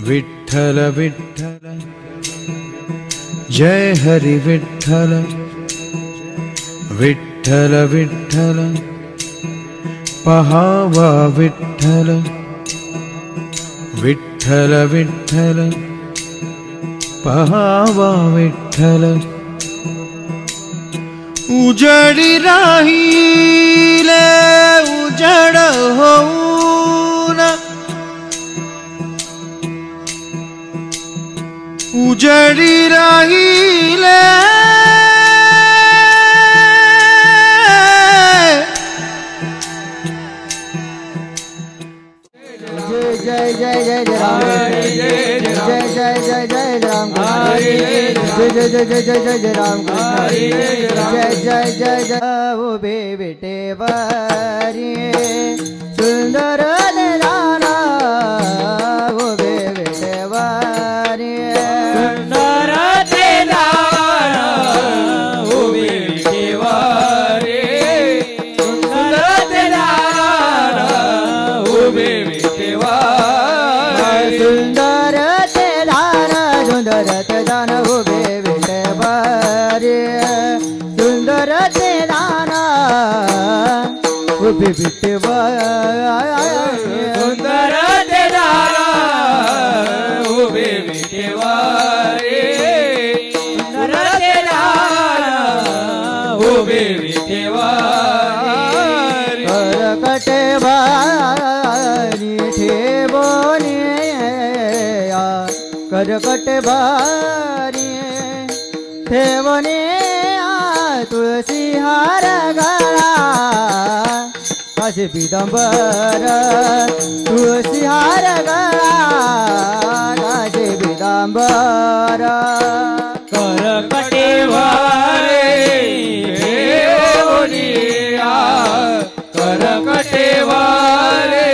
विठ्ठल विठ्ठल जय हरि विठ्ठल विठ्ठल विठ्ठल पहावा विठ्ठल विठ्ठल विठ्ठल पहावा विठ्ठल उजड़ी राहिले उजड़ होऊन उजड़ी राहिले जय जय जय जय राम जय जय जय जय राम जय जय जय जय जय जय राम जय जय जय जय वो बेटे वारी सुंदर राना वो बेटे वारी सुंदर राना वो बेटे वारी सुंदर राना वो बेटे वारी सुंदर तेदाना सुंदर तेदाना वो बेटे वारी सुंदर तेदाना वो बेटे वारी सुंदर तेदाना वो बेटे वारी सुंदर तेदाना वो बेटे वारी करकटे भारी ठेवोने करकट भारी ठेवोने तुळशी हार गळा काशी पितांबर तुळशी हार गळा काशी पितांबर करकटे वारे देवनिया करकटे वारे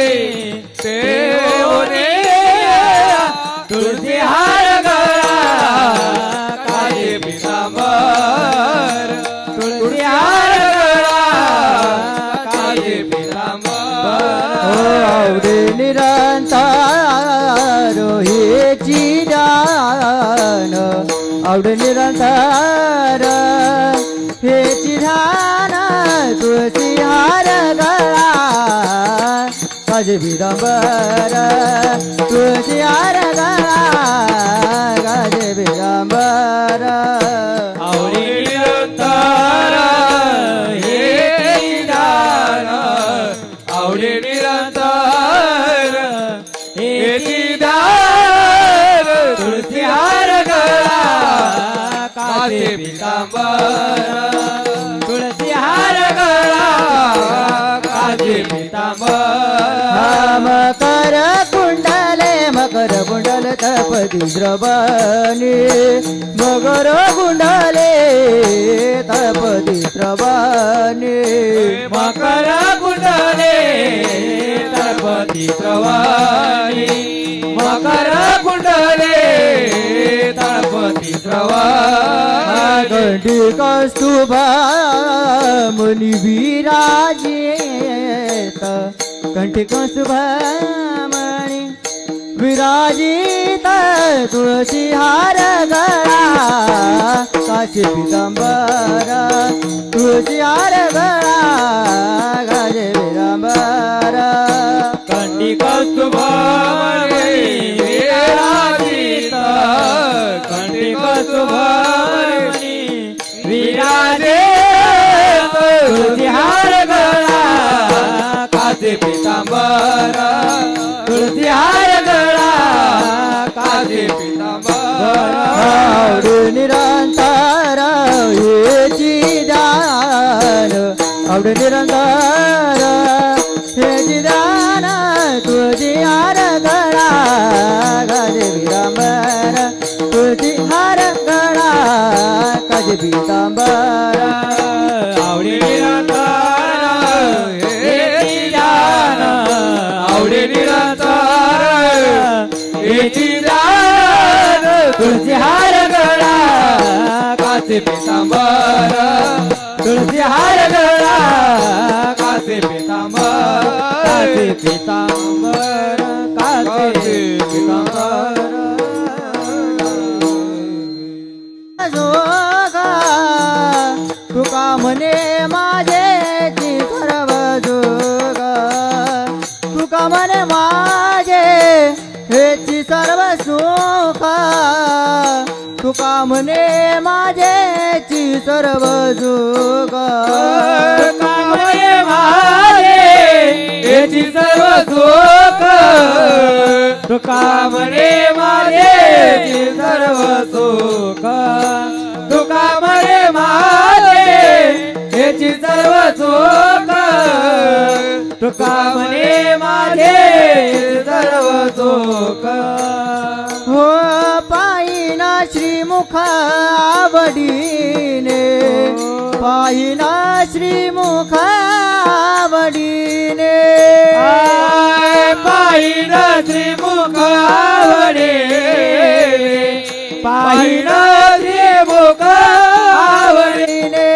देवने तुळशी हार गळा काळे पितांबर तुळशी हार गळा काळे पितांबर आवडे निरंतर हेची दान आवडे निरंतर हेची ध्यान तुळशी हार गळा काजे पितांबर तुळशी हार गळा काजे पितांबर आवडी निरंतर हे दान आवडी निरंतर हे दान तुळशी हार गळा काचे पितांबर तुळशी हार गळा काचे पितांबर मकर कुंडले मकर कुंडल तपती द्रवणी मकर कुंडले तपती द्रवणी मकर कुंडले तपती प्रवाणी मकर कुंडले तपती प्रवाणी गंडी कस्तुभा मुनी विराजित कंठी कस्तुभा मणि विराजित तुळशी हार गळा काशी पितांबर तुळशी हार गळा काशी पितांबर कंठी कस्तुभा विराजित कंठी कस्तुभा विराजित तुळशी हार गळा काचे पितांबर तुळशी हार गळा काचे पितांबर आवडे निरंतर हेची दान आवडे निरंतर हेची दान तुळशी हार गळा काजे पितांबर तुळशी हार गळा काजे पितांबर आवडे निरंतर हेची दान आवडे निरंतर हेची दान तुळशी हार गळा काचे पितांबर तुळशी हार गळा काचे पितांबर काचे पितांबर काचे पितांबर सुख तुका म्हणे माझेची सर्व सुख तुका म्हणे माझे हेची सर्व सुख तुका म्हणे माझेची सर्व सुख तुका म्हणे माझे हेची सर्व सुख तुका म्हणे माझेची सर्व सुख तुका म्हणे माझे हेची सर्व सुख तुका म्हणे माझे सर्व सुख हो पाहिना श्रीमुख आवडीने पाहिना श्रीमुख आवडीने पाहिना श्रीमुख आवडीने पाहिना श्रीमुख आवडीने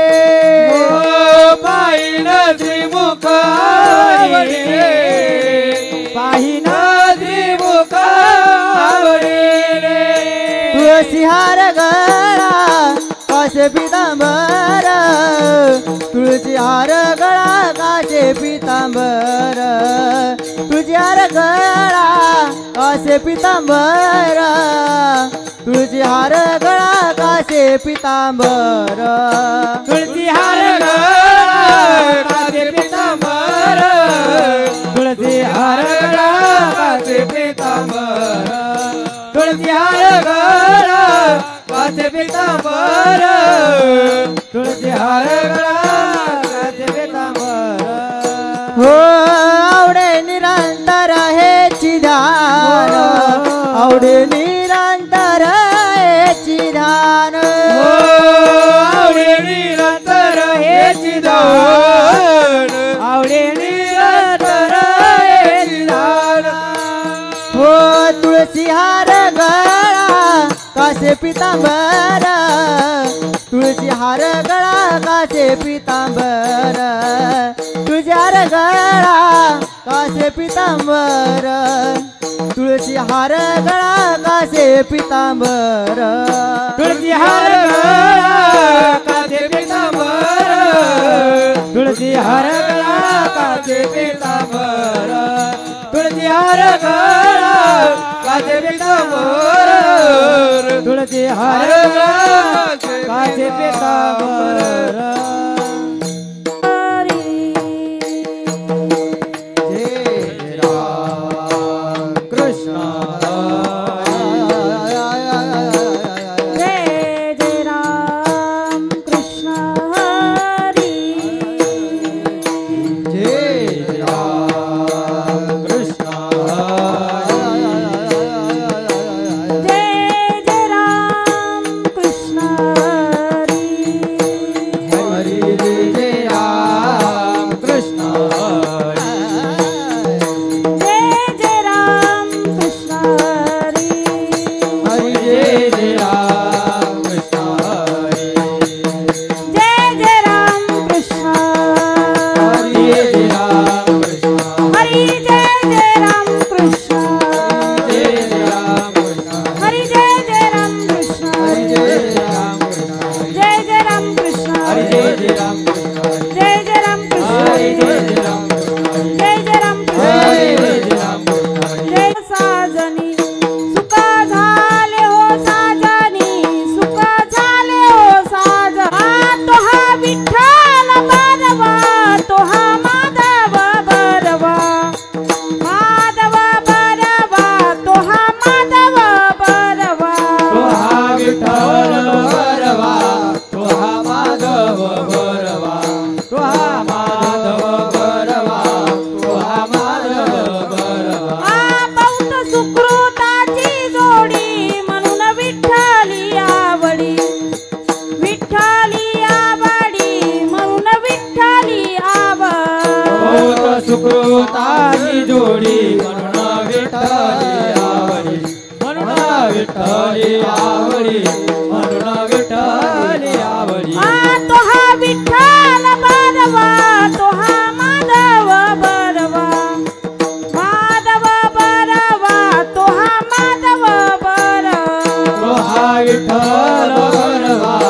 पाहिना श्रीमुख आवडीने पाहिना श्रीमुख आवडीने तुळसी हार गळा कासे पितांबर तुळसी हार गळा कासे पितांबर तुळसी हार गळा कासे पितांबर तुळसी हार गळा कासे पितांबर तुळसी हार गळा कासे पितांबर तुळसी हार गळा कासे पितांबर तुळसी हार गळा कासे पितांबर तुळसी हार गळा कासे पितांबर हो आवडे निरंतर हेची ध्यान आवडे निरंतर हेची ध्यान आवडे निरंतर हेची ध्यान आवडे निरंतर हेची ध्यान हो तुळसी हार गळा कासे पितांबर तुळसी हार गळा कासे पितांबर तुळसी हार गळा कासे पितांबर तुळसी हार गळा कासे पितांबर तुळसी हार गळा कासे पितांबर तुळसी हार गळा कासे पितांबर तुळसी हार गळा कासे पितांबर तुळसी हार गळा कासे पितांबर सुकृताची जोडी म्हणून विठ्ठली आवडी म्हणून विठ्ठली आवडी म्हणून विठ्ठली आवडी तो हा विठ्ठल बरवा तो हा माधव बरवा माधव बरवा तो हा माधव बरवा तो हा विठ्ठल बरवा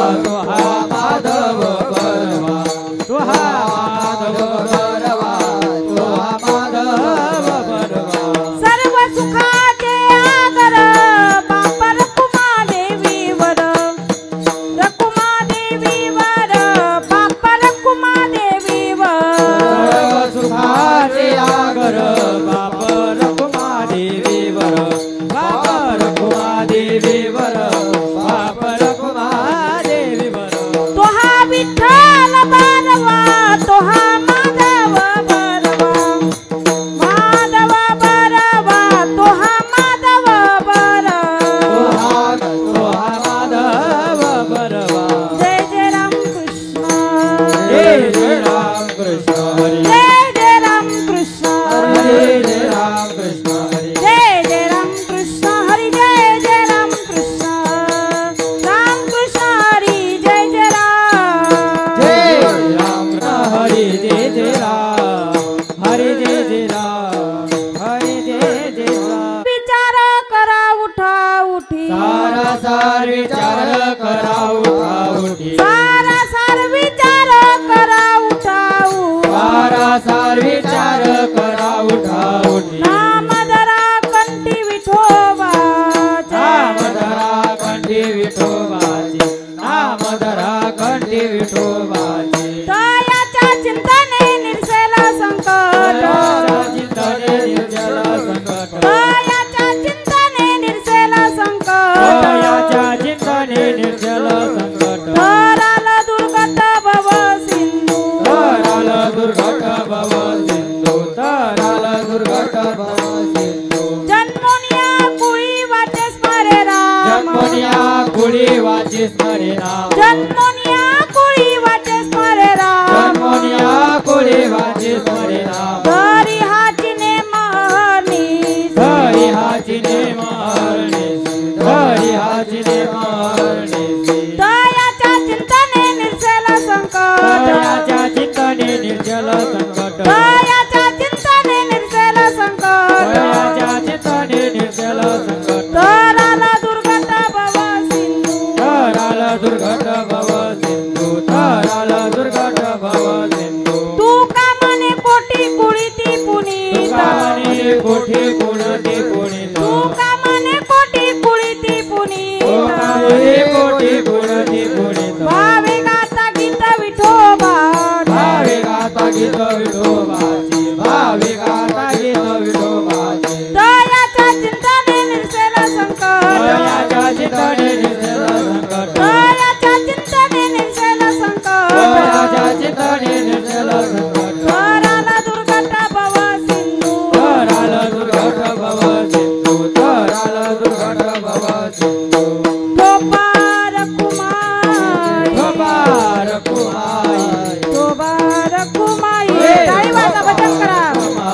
सार विचार करा उठाउठी सारा सार विचार करा उठाऊ सारा सार विचार करा उठाउठी नाम धरा कंठी विठोबाचे नाम धरा कंठी विठोबाचे नाम धरा कंठी विठोबाचे दयाच्या चिंतने निर्सेला संकट चिंतने निर्जल संकट दयाच्या चिंतने निर्सेला संकट दयाच्या चिंतने निर्जल संकट धराल दुर्गत भव सिंधू तराल दुर्घट भव सिंधू तराल दुर्घट भव सिंधू जन्मोनिया कुळी वाचे स्मरे राम जन्मोनिया कुळी वाचे स्मरे राम जन्मोनिया कुळी वाचे स्मरे राम जन्मोनिया कुळी वाचे स्मरे राम धरी हाचिने महनी हरी हाचिने मारणे हरी हाचिने मारणे दयाच्या चिंतने निर्सेला संकट दयाच्या चिंतने निर्जल संकट दयाच्या चिंतने निर्सेला संकट दयाच्या चिंतने निर्जल संकट धराल दुर्गत भव सिंधू तराल दुर्घट भव सिंधू तराल दुर्घट भव सिंधू तुका मने कोटी कुळीती पुनीत तुकामणी कोठी पुणती पुणित तुका मने कोटी कुळीती पुनीत तुकामणी कोठी पुणती पुणित भावे गाता गीत विठोबा भावे गाता गीत विठोबाचे भावे गाता गीत विठोबाचे दयाच्या चिंतने निर्सेला संकट दयाच्या चिंतने निर्जल संकट दयाच्या चिंतने निर्सेला संकट दयाच्या चिंतने निर्जल संकट धराल दुर्गत भव सिंधू तराल दुर्घट भव सिंधू तराल दुर्घट भव सिंधू धोपार कुमार गोपार कुमाई धोबार कुमाई दैवाचा भजन करा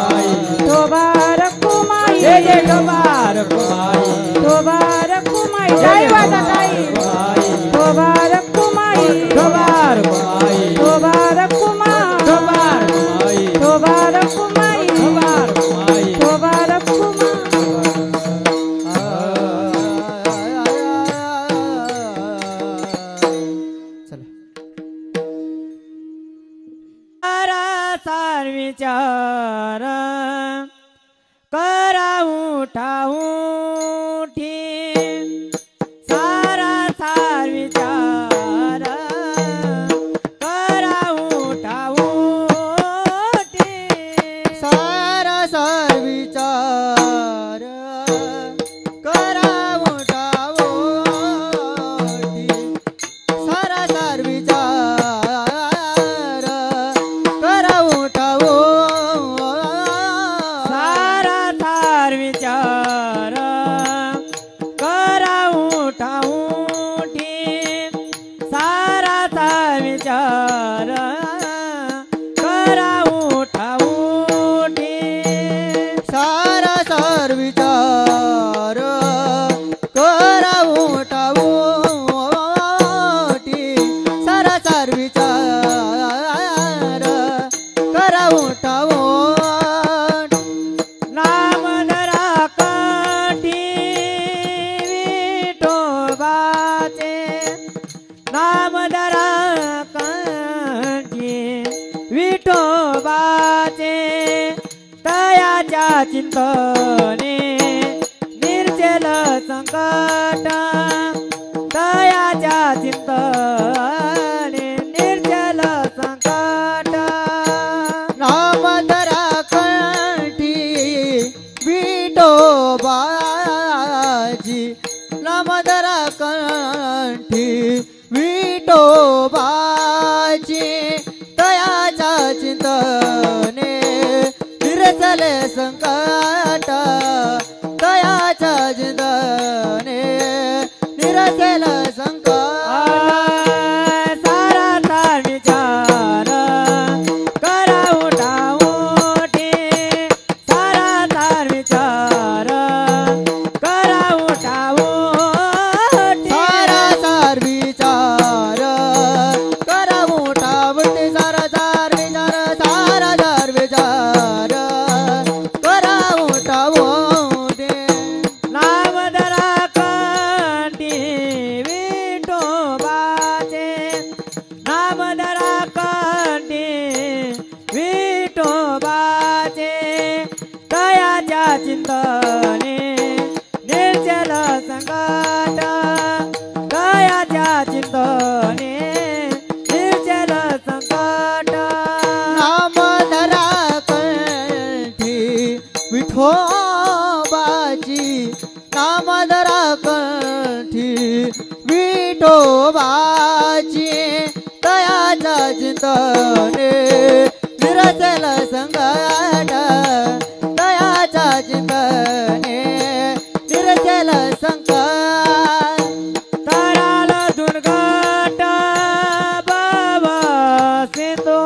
धोबार कुमाई जय जय गोपार कुमाई धोबार कुमाई दैवाचा ताई धोबार कुमाई गोपार कुमाई धोबार कुमार गोपार कुमाई धोबार कुमाई गोपार कुमाई धोबार कुमार सारा सार विचार करा उठाउठी सारा सार विचार करा उठाउठी सारा सार विचार करा उठावो सारा सार विचार करा उठावो सारा सार विचार करा उठाउठी सारा सार विचार करा उठाउठी सारा सार विचार करा उठावो सारा सार विचार करा उठावो नाम धरा कंठी विठोबाचे नाम धरा कंठी विठोबाचे तयाच्या चिंतने निर्जल संकट तयाच्या चिंतने निर्जल संकट नाम धरा कंठी विठोबाजी नाम धरा कंठी विठोबाजी तयाच्या चिंतने निर्जल संकट तयाच्या चिंतने निर्जल संकट सारा सार विचार करा उठाउठी सारा सार विचार करा उठाउठी सारा सार विचार करा उठावटी सारा सार विचार करा उठावो दयाच्या चिंतने निर्जल संकट दयाच्या चिंतने निर्जल संकट नाम धरा कंठी विठोबाची नाम धरा कंठी विठोबाची दयाच्या चिंतने निरसेल संकट दयाच्या चिंतने निरसेल संकट तराल दुर्घट बाबा सिंधू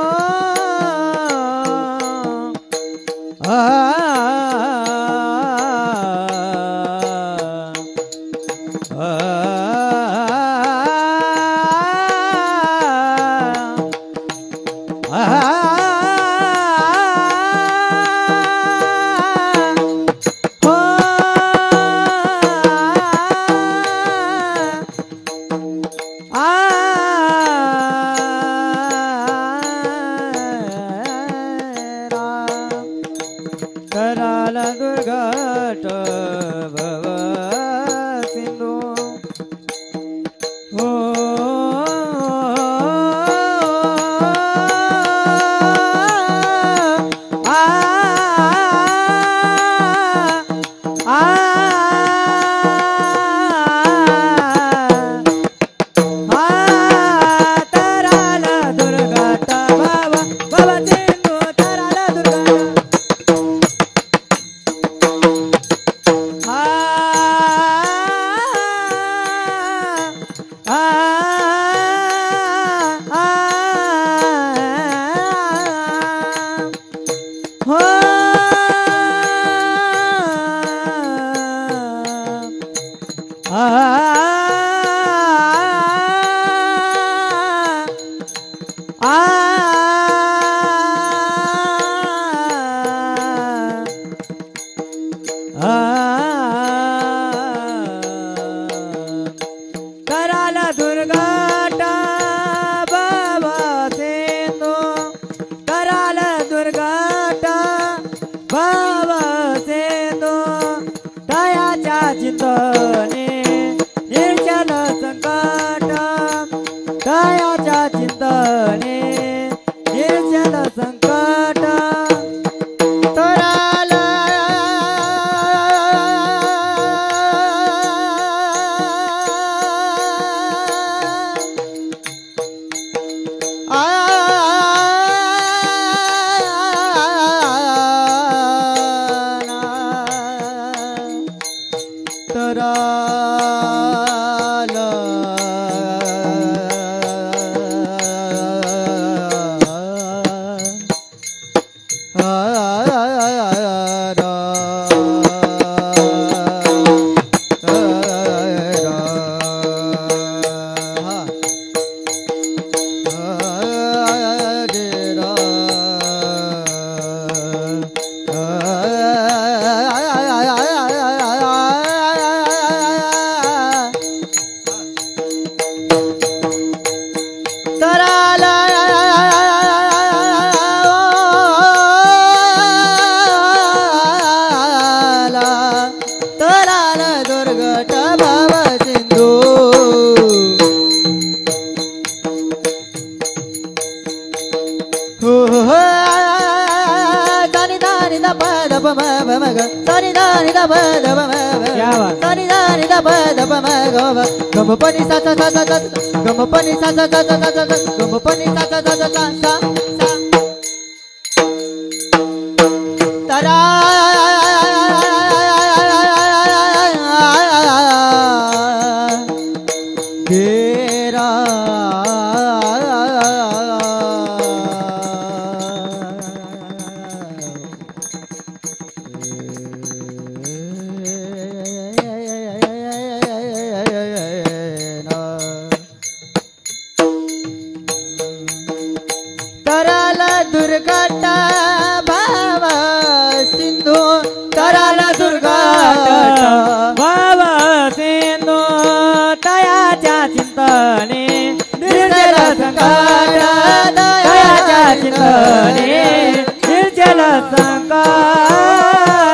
कराल दुर्घट भव सिंधू हो तराल दुर्घट भव सिंधू तराल कराल दुर्घट बाबा सिंधू कराल दुर्घट बाबा सिंधू दयाच्या चिंतने निर्जल संकट दयाच्या चिंतने निर्जल संकट तराला गम पनि सा सा सा सा सा गम पनि सा सा सा सा सा गम पनि सा सा सा सा सा तरा तेरा तराला दुर्घट भाव सिंधू तराला दुर्घट भाव सिंधू दयाच्या चिंतने निर्जल संकट दयाच्या चिंतने निर्जल संकट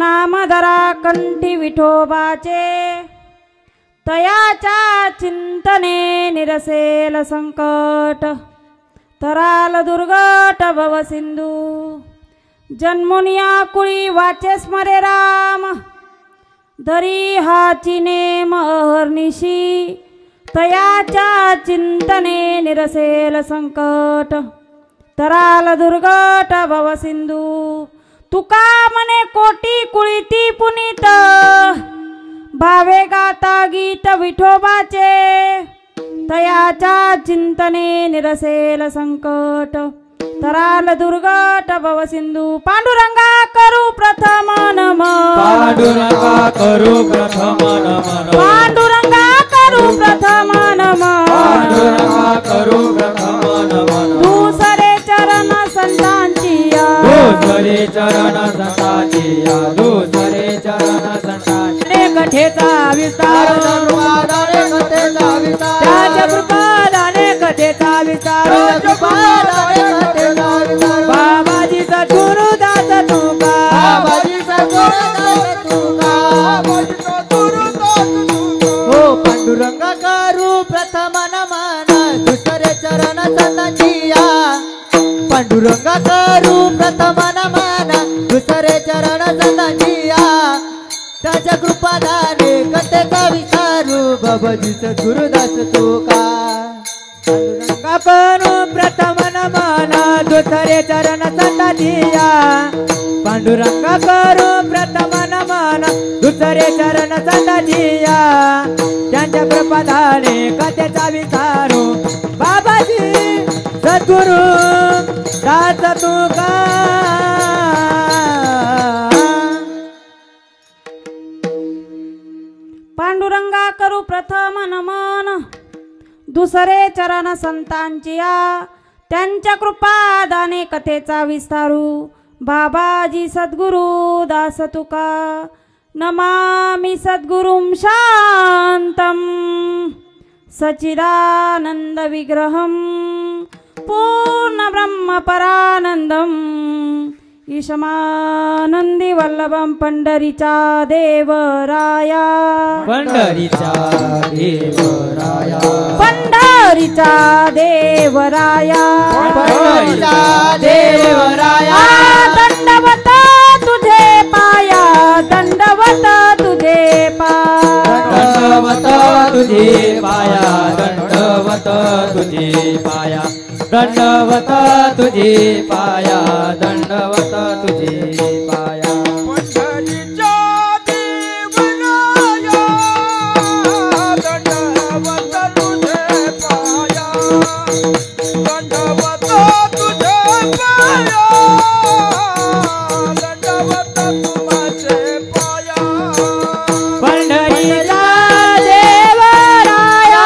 नामधरा कंठी विठोबाचे तयाच्या चिंतने निरसेल संकट तराल दुर्गट भव सिंधू जन्मुनिया कुळी वाचे स्मरे राम धरी हाची नेम अहर्निशी तयाच्या चिंतने निरसेल संकट तराल दुर्गट भव सिंधू तुका मने कोटी कुळीती पुनीत भावे गाता गीत विठोबाचे तयाच्या चिंतने निरसेल संकट तराल दुर्गट भव सिंधू पांडुरंगा करू प्रथम नमन पांडुरंगा करू प्रथम नमन पांडुरंगा करू प्रथम नमन पांडुरंगा करू प्रथम नमन दुसरे चरण संतांची दुसरे चरण संतांची दुसरे चरण संतांची कथेचा विस्तार त्याच्या कृपादाने कथेचा विस्तार बाबाजी सद्गुरु दास तुका हो पांडुरंगा करू प्रथम नमन दुसरे चरण संतांचिया पांडुरंगा करू प्रथम नमन दुसरे चरण संतांचिया त्याच्या कृपादाने कथेचा विचारू बाबाजी सद्गुरुदास तुका पांडुरंगा करू प्रथम नमन दुसरे चरण संतांचिया पांडुरंगा करू प्रथम नमन दुसरे चरण संतांचिया त्यांच्या कृपादाने कथेचा विचारू बाबाजी सद्गुरु दास तुका पांडुरंगा करू प्रथम नमन दुसरे चरण संतांचिया त्यांच्या कृपादाने कथेचा विस्तारू बाबाजी सद्गुरु दास तुका नमामि सद्गुरुं शांतं सच्चिदानंद विग्रहं पूर्ण ब्रह्म परानंदं ईशमानंदी वल्लभं पंढरीचा देवराया पंढरीचा देवराया पंढरीचा देवराया पंढरीचा देवराया दंडवत तुझे पाया दंडवत तुझे पाया दंडवत तुझे पाया दंडवत तुझे पाया दंडवत तुझे पाया दंडवत तुझे पाया पंढरीच्या देवराया दंडवत तुझे पाया दंडवत तुझे पाया दंडवत तुझे पाया पंढरीचा देवराया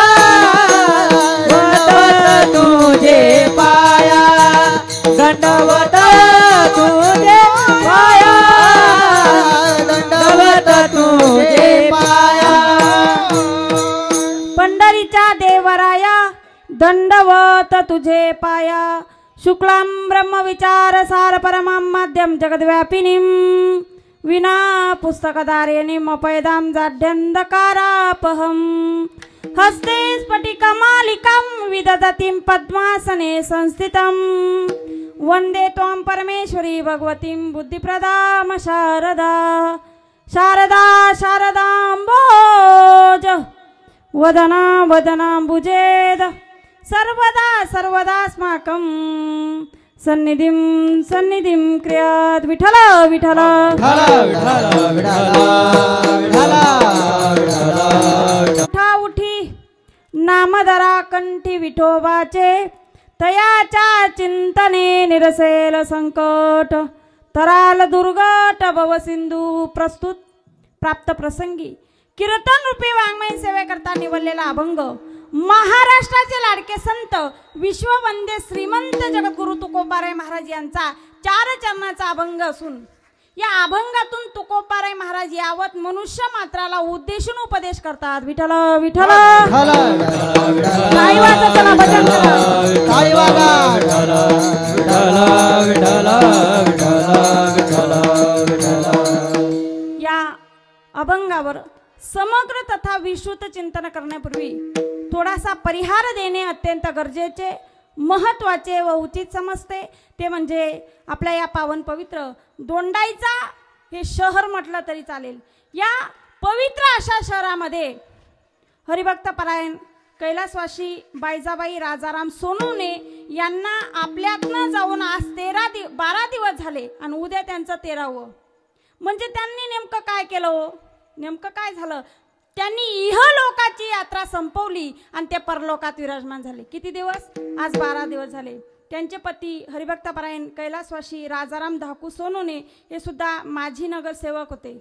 दंडवत तुझे पाया दंडवत तुझे पाया दंडवत तुझे पाया पंढरीच्या देवराया दंडवत तुझे पाया शुक्लां ब्रह्म विचार सार परमां माध्यम जगद्व्यापिनीं विना पुस्तकधारिणीं अपैदां जाड्यन्धकारापहं हस्ते स्फटिकमालिकां विदधतीं पद्मासने संस्थितं वन्दे त्वां परमेश्वरी भगवतीं बुद्धिप्रदां शारदा शारदा शारदाम्बोज वदना वदनाम्बुजेद सर्वदा सर्वदास्माकं सन्निधिं सन्निधिं क्रियात् विठ्ठल विठ्ठल उठा उठी नामधरा कंठी विठोबाचे तयाच्या चिंतने निरसेल संकट तराल दुर्गट भव सिंधू प्रस्तुत प्राप्त प्रसंगी कीर्तन रूपी वाङ्मय सेवेकरता निवडलेला अभंग महाराष्ट्राचे लाडके संत विश्ववंद्य श्रीमंत जगद्गुरु तुकोबाराय महाराज यांचा 4 चरणाचा अभंग असून या अभंगातून तुकोबाराय महाराज यावत मनुष्य मात्राला उद्देशून उपदेश करतात विठ्ठल विठ्ठल टाळी वाजवा चला भजन करा टाळी वाजवा विठ्ठल विठ्ठल विठ्ठल विठ्ठल विठ्ठल अभंगावर समग्र तथा विश्रुत चिंतन करण्यापूर्वी थोडासा परिहार देणे अत्यंत गरजेचे, महत्त्वाचे व उचित समजते। ते म्हणजे आपल्या या पावन पवित्र दोंडाईचा हे शहर म्हटलं तरी चालेल। या पवित्र अशा शहरामध्ये हरिभक्त परायण कैलासवासी बायजाबाई राजाराम सोनवणे यांना आपल्यातनं जाऊन आज 12 दिवस झाले आणि उद्या त्यांचं 13वं। म्हणजे त्यांनी नेमकं काय केलं हो? नेमकं काय झालं? त्यांनी इहलोकाची यात्रा संपवली आणि ते परलोकात विराजमान झाले। किती दिवस? आज 12 दिवस झाले। त्यांचे पती हरिभक्त परायण कैलासवासी राजाराम धाकू सोनवणे हे सुद्धा माजी नगरसेवक होते।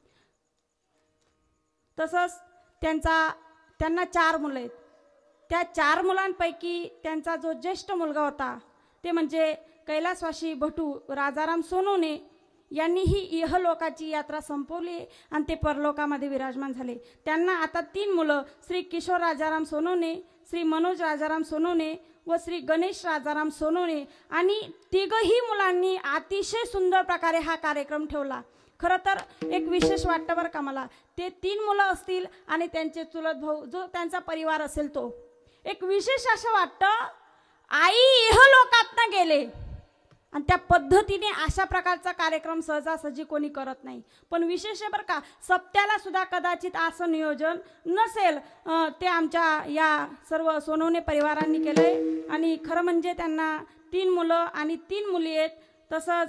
तसंच त्यांना 4 मुलं आहेत। त्या 4 मुलांपैकी त्यांचा जो ज्येष्ठ मुलगा होता ते म्हणजे कैलासवासी भटू राजाराम सोनवणे यांनी ही इहलोकाची यात्रा संपवली आणि ते परलोकामध्ये विराजमान झाले। त्यांना आता 3 मुलं, श्री किशोर राजाराम सोनवणे, श्री मनोज राजाराम सोनवणे व श्री गणेश राजाराम सोनवणे, आणि तिघही मुलांनी अतिशय सुंदर प्रकारे हा कार्यक्रम ठेवला। खरं तर एक विशेष वाटतं बरं का मला, ते 3 मुलं असतील आणि त्यांचे चुलत भाऊ, जो त्यांचा परिवार असेल तो, एक विशेष असं वाटतं आई इहलोकातनं गेले आणि त्या पद्धतीने अशा प्रकारचा कार्यक्रम सहजासहजी कोणी करत नाही। पण विशेष आहे बरं का, सप्त्याला सुद्धा कदाचित असं नियोजन नसेल, ते आमच्या या सर्व सोनवणे परिवारांनी केलंय। आणि खरं म्हणजे त्यांना 3 मुलं आणि 3 मुली आहेत। तसंच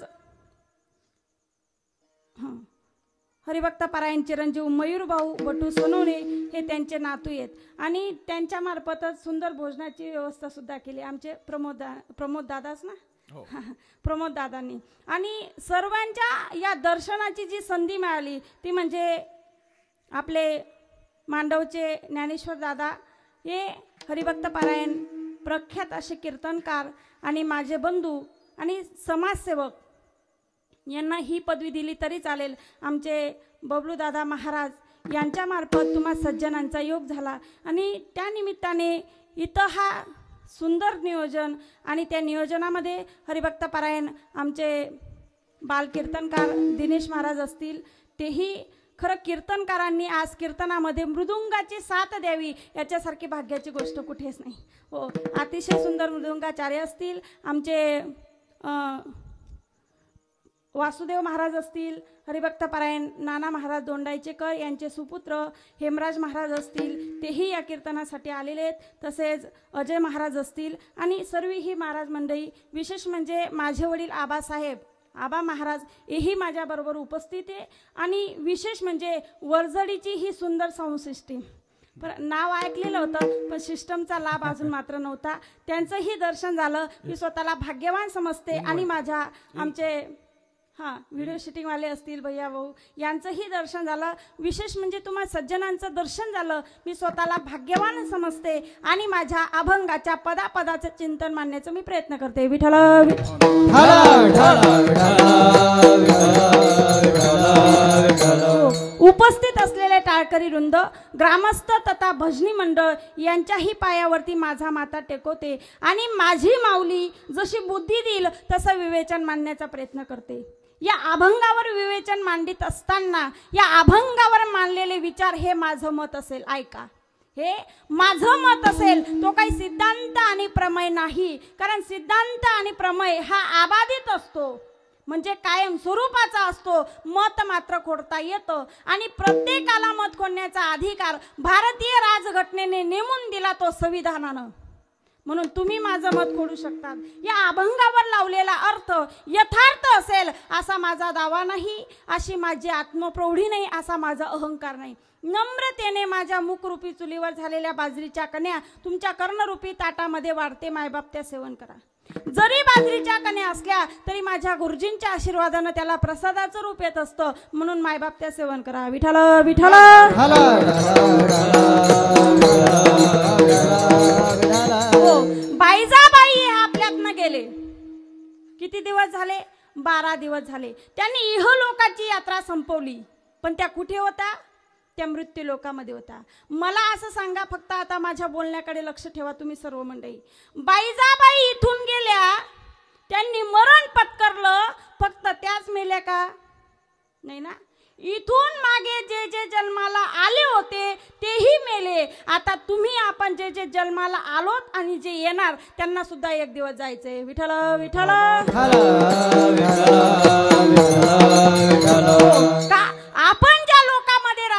हरिभक्त परायण चिरंजीव मयूरभाऊ भटू सोनवणे हे त्यांचे नातू आहेत आणि त्यांच्या मार्फतच सुंदर भोजनाची व्यवस्था सुद्धा केली आमचे प्रमोद दादाच ना, प्रमोद दादांनी। आणि सर्वांच्या या दर्शनाची जी संधी मिळाली ती म्हणजे आपले मांडवचे ज्ञानेश्वर दादा हे हरिभक्त परायण प्रख्यात असे कीर्तनकार आणि माझे बंधू आणि समाजसेवक यांना ही पदवी दिली तरी चालेल। आमचे बबलू दादा महाराज यांच्या मार्फत तुम्हा सज्जनांचा योग झाला आणि त्या निमित्ताने इथं हा सुंदर नियोजन आणि त्या नियोजनामध्ये हरिभक्त परायण आमचे बालकीर्तनकार दिनेश महाराज असतील, तेही खरं कीर्तनकारांनी आज कीर्तनामध्ये मृदुंगाची साथ द्यावी याच्यासारखी भाग्याची गोष्ट कुठेच नाही हो। अतिशय सुंदर मृदुंगाचार्य असतील, आमचे वासुदेव महाराज असतील, हरिभक्त परायण नाना महाराज दोंडाईचेकर यांचे सुपुत्र हेमराज महाराज असतील, तेही या कीर्तनासाठी आलेले आहेत। तसेच अजय महाराज असतील आणि सर्व ही महाराज मंडळी, विशेष म्हणजे माझे वडील आबा महाराज हेही माझ्याबरोबर उपस्थित आहे। आणि विशेष म्हणजे वर्जडीची ही सुंदर साऊंड सिस्टीम, नाव ऐकलेलं होतं पण सिस्टमचा लाभ अजून मात्र नव्हता। त्यांचंही दर्शन झालं, मी स्वतःला भाग्यवान समजते। आणि आमचे व्हिडिओ शूटिंगवाले असतील भैया भाऊ यांचंही दर्शन झालं। विशेष म्हणजे तुम्हा सज्जनांचं दर्शन झालं, मी स्वतःला भाग्यवान समजते आणि माझ्या अभंगाच्या पदापदाचं चिंतन मांडण्याचा मी प्रयत्न करते। विठ्ठल उपस्थित असलेले टाळकरी वृंद, ग्रामस्थ तथा भजनी मंडळ यांच्याही पायावरती माझा माथा टेकवते आणि माझी माऊली जशी बुद्धी देईल तसं विवेचन मांडण्याचा प्रयत्न करते। या अभंगावर विवेचन मांडित असताना या अभंगावर मांडलेले विचार हे माझं मत असेल, ऐका, हे माझं मत असेल, तो काही सिद्धांत आणि प्रमेय नाही। कारण सिद्धांत आणि प्रमेय हा अबाधित असतो, म्हणजे कायम स्वरूपाचा असतो, मत मात्र खोडता येतं आणि प्रत्येकाला मत खोडण्याचा अधिकार भारतीय राजघटनेने नेमून दिला, तो संविधानानं। म्हणून तुम्ही माझं मत खोडू शकतात। या अभंगावर लावलेला अर्थ यथार्थ असेल असा माझा दावा नाही, अशी माझी आत्मप्रौढी नाही, असा माझा अहंकार नाही। नम्रतेने माझ्या मुखरूपी चुलीवर झालेल्या बाजरीच्या कण्या तुमच्या कर्णरूपी ताटामध्ये वाढते, मायबाप त्या सेवन करा। जरी बाजरीच्या कण्या असल्या तरी माझ्या गुरुजींच्या आशीर्वादाने त्याला प्रसादाचं रूप येत असतं, म्हणून मायबाप त्या सेवन करा। विठ्ठल विठ्ठल बाईजाबाई हे आपल्यातनं गेले, किती दिवस झाले? 12 दिवस झाले। त्यांनी इहलोकाची यात्रा संपवली, पण त्या कुठे होत्या? त्या मृत्यू लोकामध्ये होता। मला असं सांगा, फक्त आता माझ्या बोलण्याकडे लक्ष ठेवा तुम्ही सर्व मंडळी, बाईजाबाई इथून गेल्या, त्यांनी मरण पत्करलं, फक्त त्याच मेल्या का? नाही ना, इथून मागे जे जे जन्माला आले होते तेही मेले. आता तुम्ही आपण जे जे जन्माला आलोत आणि जे येणार त्यांना सुद्धा एक दिवस जायचंय. विठ्ठल विठ्ठल का आपण ज्या लोकांमध्ये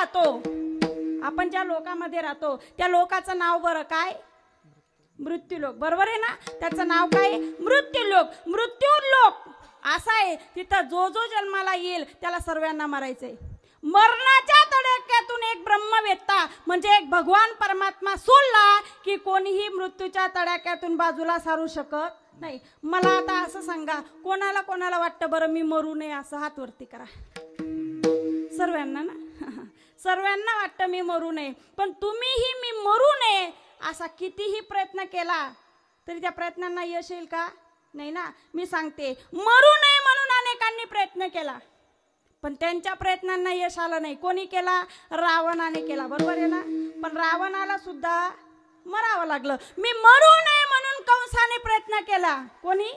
राहतो त्या लोकाचं नाव बरं काय? मृत्यूलोक. बरोबर आहे ना? त्याचं नाव काय? मृत्यूलोक. मृत्यूलोक असा आहे तिथं जो जो जन्माला येईल त्याला सर्वांना मरायचंय. मरणाच्या तडाख्यातून एक ब्रह्मवेत्ता म्हणजे एक भगवान परमात्मा सोडला की कोणीही मृत्यूच्या तडाख्यातून बाजूला सारू शकत नाही. मला आता असं सांगा, कोणाला कोणाला वाटतं बरं मी मरू नये? असं हात वरती करा. सर्वांना ना? सर्वांना वाटतं मी मरू नये. पण तुम्हीही मी मरू नये असा कितीही प्रयत्न केला तरी त्या प्रयत्नांना यश येईल का? नाही ना. मी सांगते, मरू नये म्हणून अनेकांनी प्रयत्न केला पण त्यांच्या प्रयत्नांना यश आलं नाही. कोणी केला? रावणाने केला. बरोबर आहे ना? पण रावणाला सुद्धा मरावं लागलं. मी मरू नये म्हणून कंसाने प्रयत्न केला. कोणी?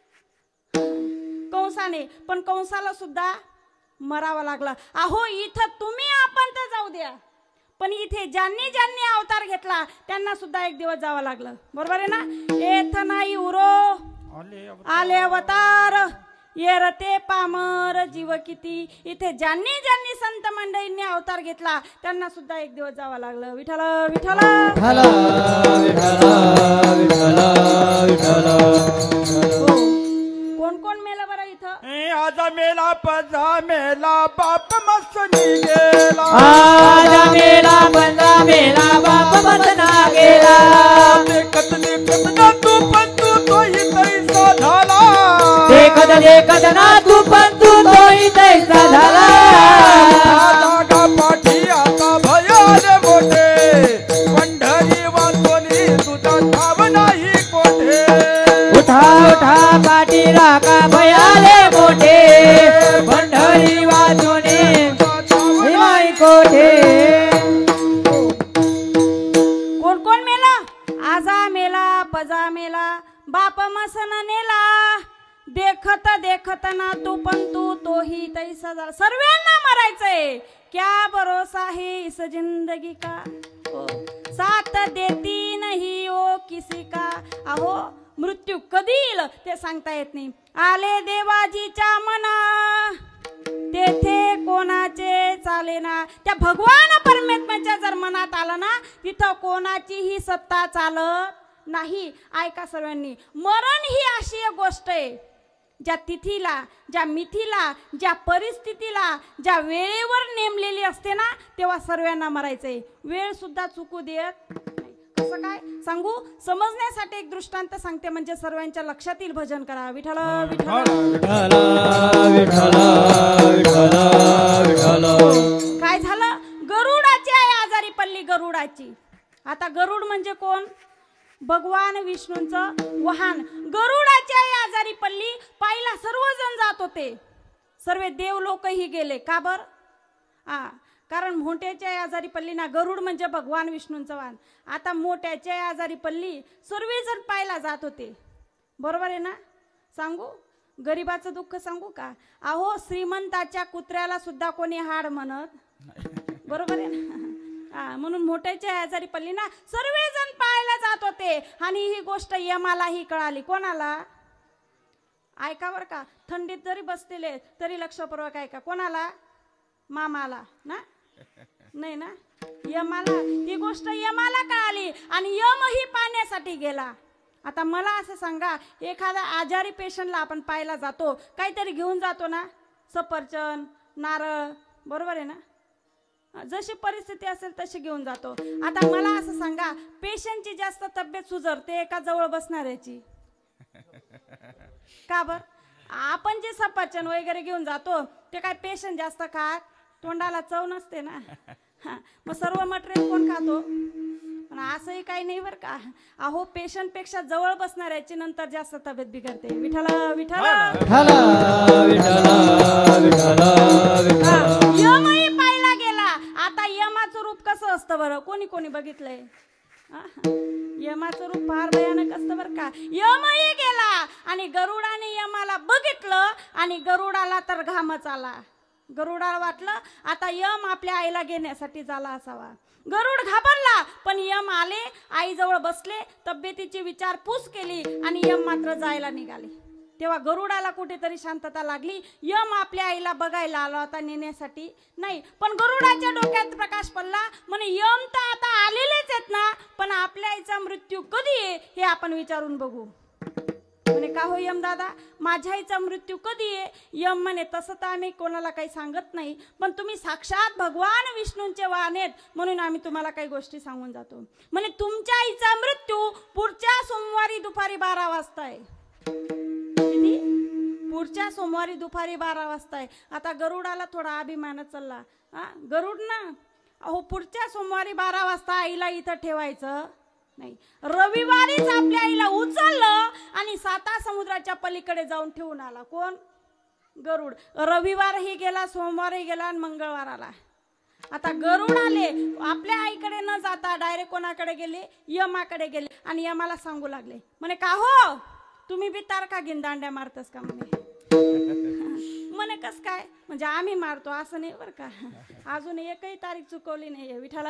कंसाने. पण कंसाला सुद्धा मरावं लागलं. अहो इथं तुम्ही आपण तर जाऊ द्या, पण इथे ज्यांनी ज्यांनी अवतार घेतला त्यांना सुद्धा एक दिवस जावं लागलं. बरोबर आहे ना? एथ नाही उरो आले अवतार येरते पामर जीव किती. इथे ज्यांनी ज्यांनी संत मंडळींनी अवतार घेतला त्यांना सुद्धा एक दिवस जावं लागलं. विठ्ठल विठ्ठल कोण कोण मेला बरं इथं? आजा मेला पजा मेला बाप मस्त गेला. आजा मेला पंजा मेला बाप मसना गेला. देखत देखत ना तू पण तू तोही तैसा झाला. देखत देखत ना तू पण तू तोही तैसा झाला. जागा पाठी आता भयाले मोठे पंढरी वाचोनी तुझा ठाव नाही कोठे. उठा उठा पाठी राखा भयाले मोठे पंढरी वाचोने नाही कोठे. कोण कोण मेला? आजा मेला पजा मेला बाप मसन नेला. देखत देखत ना तू पण तू तोही तैसा झाला. सर्वांना मरायचंय. क्या भरोसा है इस जिंदगी का, ओ साथ देती नहीं ओ किसी का. अहो मृत्यू कधी येईल ते सांगता येत नाही. आले देवाजीच्या मना तेथे कोणाचे चालेना. त्या भगवान परमेश्वराच्या जर मनात आलं ना तिथं कोणाचीही सत्ता चालत नाही. ऐका सर्वांनी, मरण ही अशी एक गोष्ट आहे ज्या तिथीला, ज्या मिथीला, ज्या परिस्थितीला, ज्या वेळेवर नेमलेली असते ना तेव्हा सर्वांना मरायचंय. वेळ सुद्धा चुकू देत नाही. कसं काय सांगू? समजण्यासाठी एक दृष्टांत सांगते म्हणजे सर्वांच्या लक्षात येईल. भजन करा. विठ्ठल विठ्ठल काय झालं? गरुडाची आई आजारी पडली. गरुडाची. आता गरुड म्हणजे कोण? भगवान विष्णूंचं वाहन. गरुडाची आई आजारी पडली. पायला सर्वजण जात होते. सर्व देव लोकही गेले. का बर? कारण मोठ्याची आई आजारी पडली ना. गरुड म्हणजे भगवान विष्णूंचं वाहन. आता मोठ्याची आई आजारी पडली. सर्वजण पायला जात होते. बरोबर आहे ना? सांगू गरीबाचं दुःख सांगू का? अहो श्रीमंताच्या कुत्र्याला सुद्धा कोणी हाड म्हणत. बरोबर आहे ना? म्हणून मोठ्याच्या आजारी पडली ना सर्वजण पाहायला जात होते. आणि ही गोष्ट यमालाही कळाली. कोणाला? ऐका बर का, थंडीत जरी बसलेले तरी लक्षपूर्वक ऐका. कोणाला? मामाला ना? नाही ना? यमाला. ही गोष्ट यमाला कळाली आणि यमही पाहण्यासाठी गेला. आता मला असं सांगा, एखादा आजारी पेशंटला आपण पाहायला जातो, काहीतरी घेऊन जातो ना, सफरचंद, नारळ. बरोबर आहे ना? जशी परिस्थिती असेल तशी घेऊन जातो. आता मला असं सांगा, पेशंटची जास्त तब्येत सुधारते का जवळ बसणाऱ्याची? का बर? आपण जे सफरचंद वगैरे घेऊन जातो ते काय पेशंट जास्त खात? तोंडाला चव नसते ना. मग सर्व मटेरियल कोण खातो? पण असंही काही नाही बरं का. अहो पेशंट पेक्षा जवळ बसणाऱ्याची नंतर जास्त तब्येत बिघडते. विठ्ठल विठ्ठल यमही पाहिला गेला. आता यमाचं रूप कसं असतं बरं? कोणी कोणी बघितलंय? यमाचं रूप फार भयानक असतं बरं का. यमही गेला आणि गरुडाने यमाला बघितलं आणि गरुडाला तर घामच आला. गरुडाला वाटलं आता यम आपल्या आईला घेण्यासाठी झाला असावा. गरुड घाबरला, पण यम आले, आईजवळ बसले, तब्येतीची विचारपूस केली आणि यम मात्र जायला निघाले. तेव्हा गरुडाला कुठेतरी शांतता लागली. यम आपल्या आईला बघायला आला होता, नेण्यासाठी नाही. पण गरुडाच्या डोक्यात प्रकाश पडला, म्हणे यम तर आता आलेलेच आहेत ना, पण आपल्या आईचा मृत्यू कधी आहे हे आपण विचारून बघू. म्हणे का हो यम दादा, माझ्या आईचा मृत्यू कधी आहे? यम म्हणे तसं तर आम्ही कोणाला काही सांगत नाही, पण तुम्ही साक्षात भगवान विष्णूंचे वाहन आहेत म्हणून आम्ही तुम्हाला काही गोष्टी सांगून जातो. म्हणे तुमच्या आईचा मृत्यू पुढच्या सोमवारी दुपारी 12 वाजता आहे. किती? पुढच्या सोमवारी दुपारी 12 वाजता आहे. आता गरुडाला थोडा अभिमान चालला. गरुड ना, अहो पुढच्या सोमवारी 12 वाजता आईला इथं ठेवायचं नाही, रविवारीच आपल्या आईला उचललं आणि 7 समुद्राच्या पलीकडे जाऊन ठेवून आला. कोण? गरुड. रविवारही गेला, सोमवारही गेला आणि मंगळवार आला. आता गरुड आले, आपल्या आईकडे न जाता डायरेक्ट कोणाकडे गेले? यमाकडे गेले आणि यमाला सांगू लागले, म्हणे का हो तुम्ही बी तारखा घेऊन दांड्या मारतस का? म्हणे म्हणे कस काय? म्हणजे आम्ही मारतो असं नाही बरं का, अजून एकही तारीख चुकवली नाही. विठ्ठल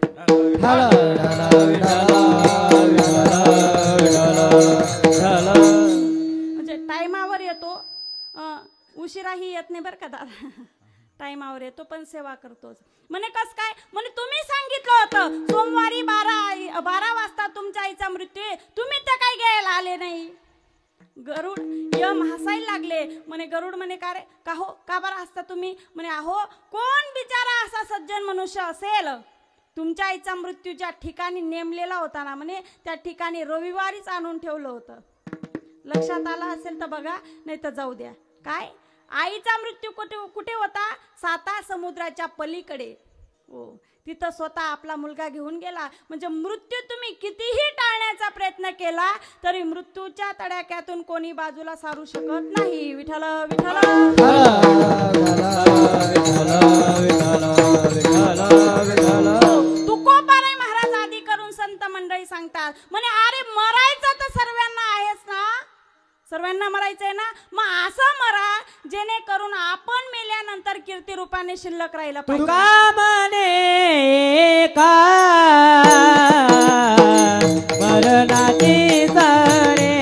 म्हणजे टायमावर येतो, उशिराही येत नाही बरं का दादा, टायमावर येतो पण सेवा करतोच. म्हणे कस काय? म्हणे तुम्ही सांगितलं होतं सोमवारी 12 वाजता तुमच्या आईचा मृत्यू आहे, तुम्ही तर काय घ्यायला आले नाही. गरुड यम हसायला लागले. म्हणे गरुड म्हणे का रे, का हो, का बरं हसता तुम्ही? म्हणे अहो कोण बिचारा असा सज्जन मनुष्य असेल, तुमच्या आईचा मृत्यू ज्या ठिकाणी नेमलेला होता ना, म्हणे त्या ठिकाणी रविवारीच आणून ठेवलं होतं. लक्षात आलं असेल तर बघा, नाही तर जाऊ द्या. काय आईचा मृत्यू कुठे होता? 7 समुद्राच्या पलीकडे. हो, तिथं स्वतः आपला मुलगा घेऊन गेला. म्हणजे मृत्यू तुम्ही कितीही टाळण्याचा प्रयत्न केला तरी मृत्यूच्या तडाख्यातून कोणी बाजूला सारू शकत नाही. विठ्ठल विठ्ठल तुकोबाराय महाराज आदी करून संत मंडळी सांगतात, म्हणे अरे मरायचं तर सर्वांना आहेच ना, सर्वांना मरायचंय ना, मग असं मरा जेणेकरून आपण मेल्यानंतर कीर्ती रूपाने शिल्लक राहिला पाहिजे. तुका म्हणे का मरणाची सरे,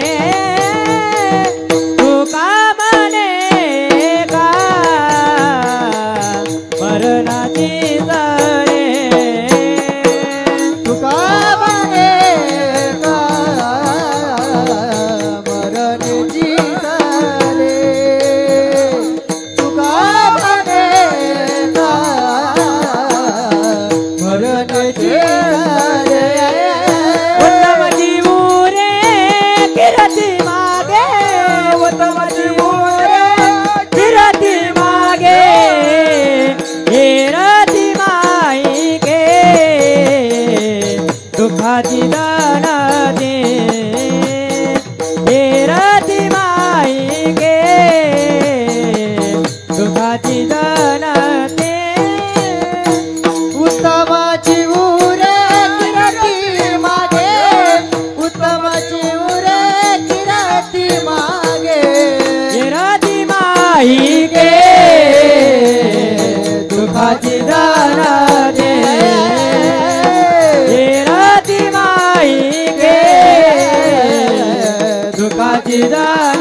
तुका म्हणे का मरणाची सरे, तुका म्हणे का मरणाची सरे, तुका म्हणे का मरणाची सरे. उत्तम जीवू रे किरती मागे, उत्तम जीवू रे किरती मागे, हेरती माई गे दुःखाची दान दे, हेरती माई गे दुःखाची दान दे. उत्तमाची उरे किरती मागे, उत्तमाची उरे किरती मागे, हेरती माई गे दुःखाची दान दे, हेरती माई गे दुःखाची दान.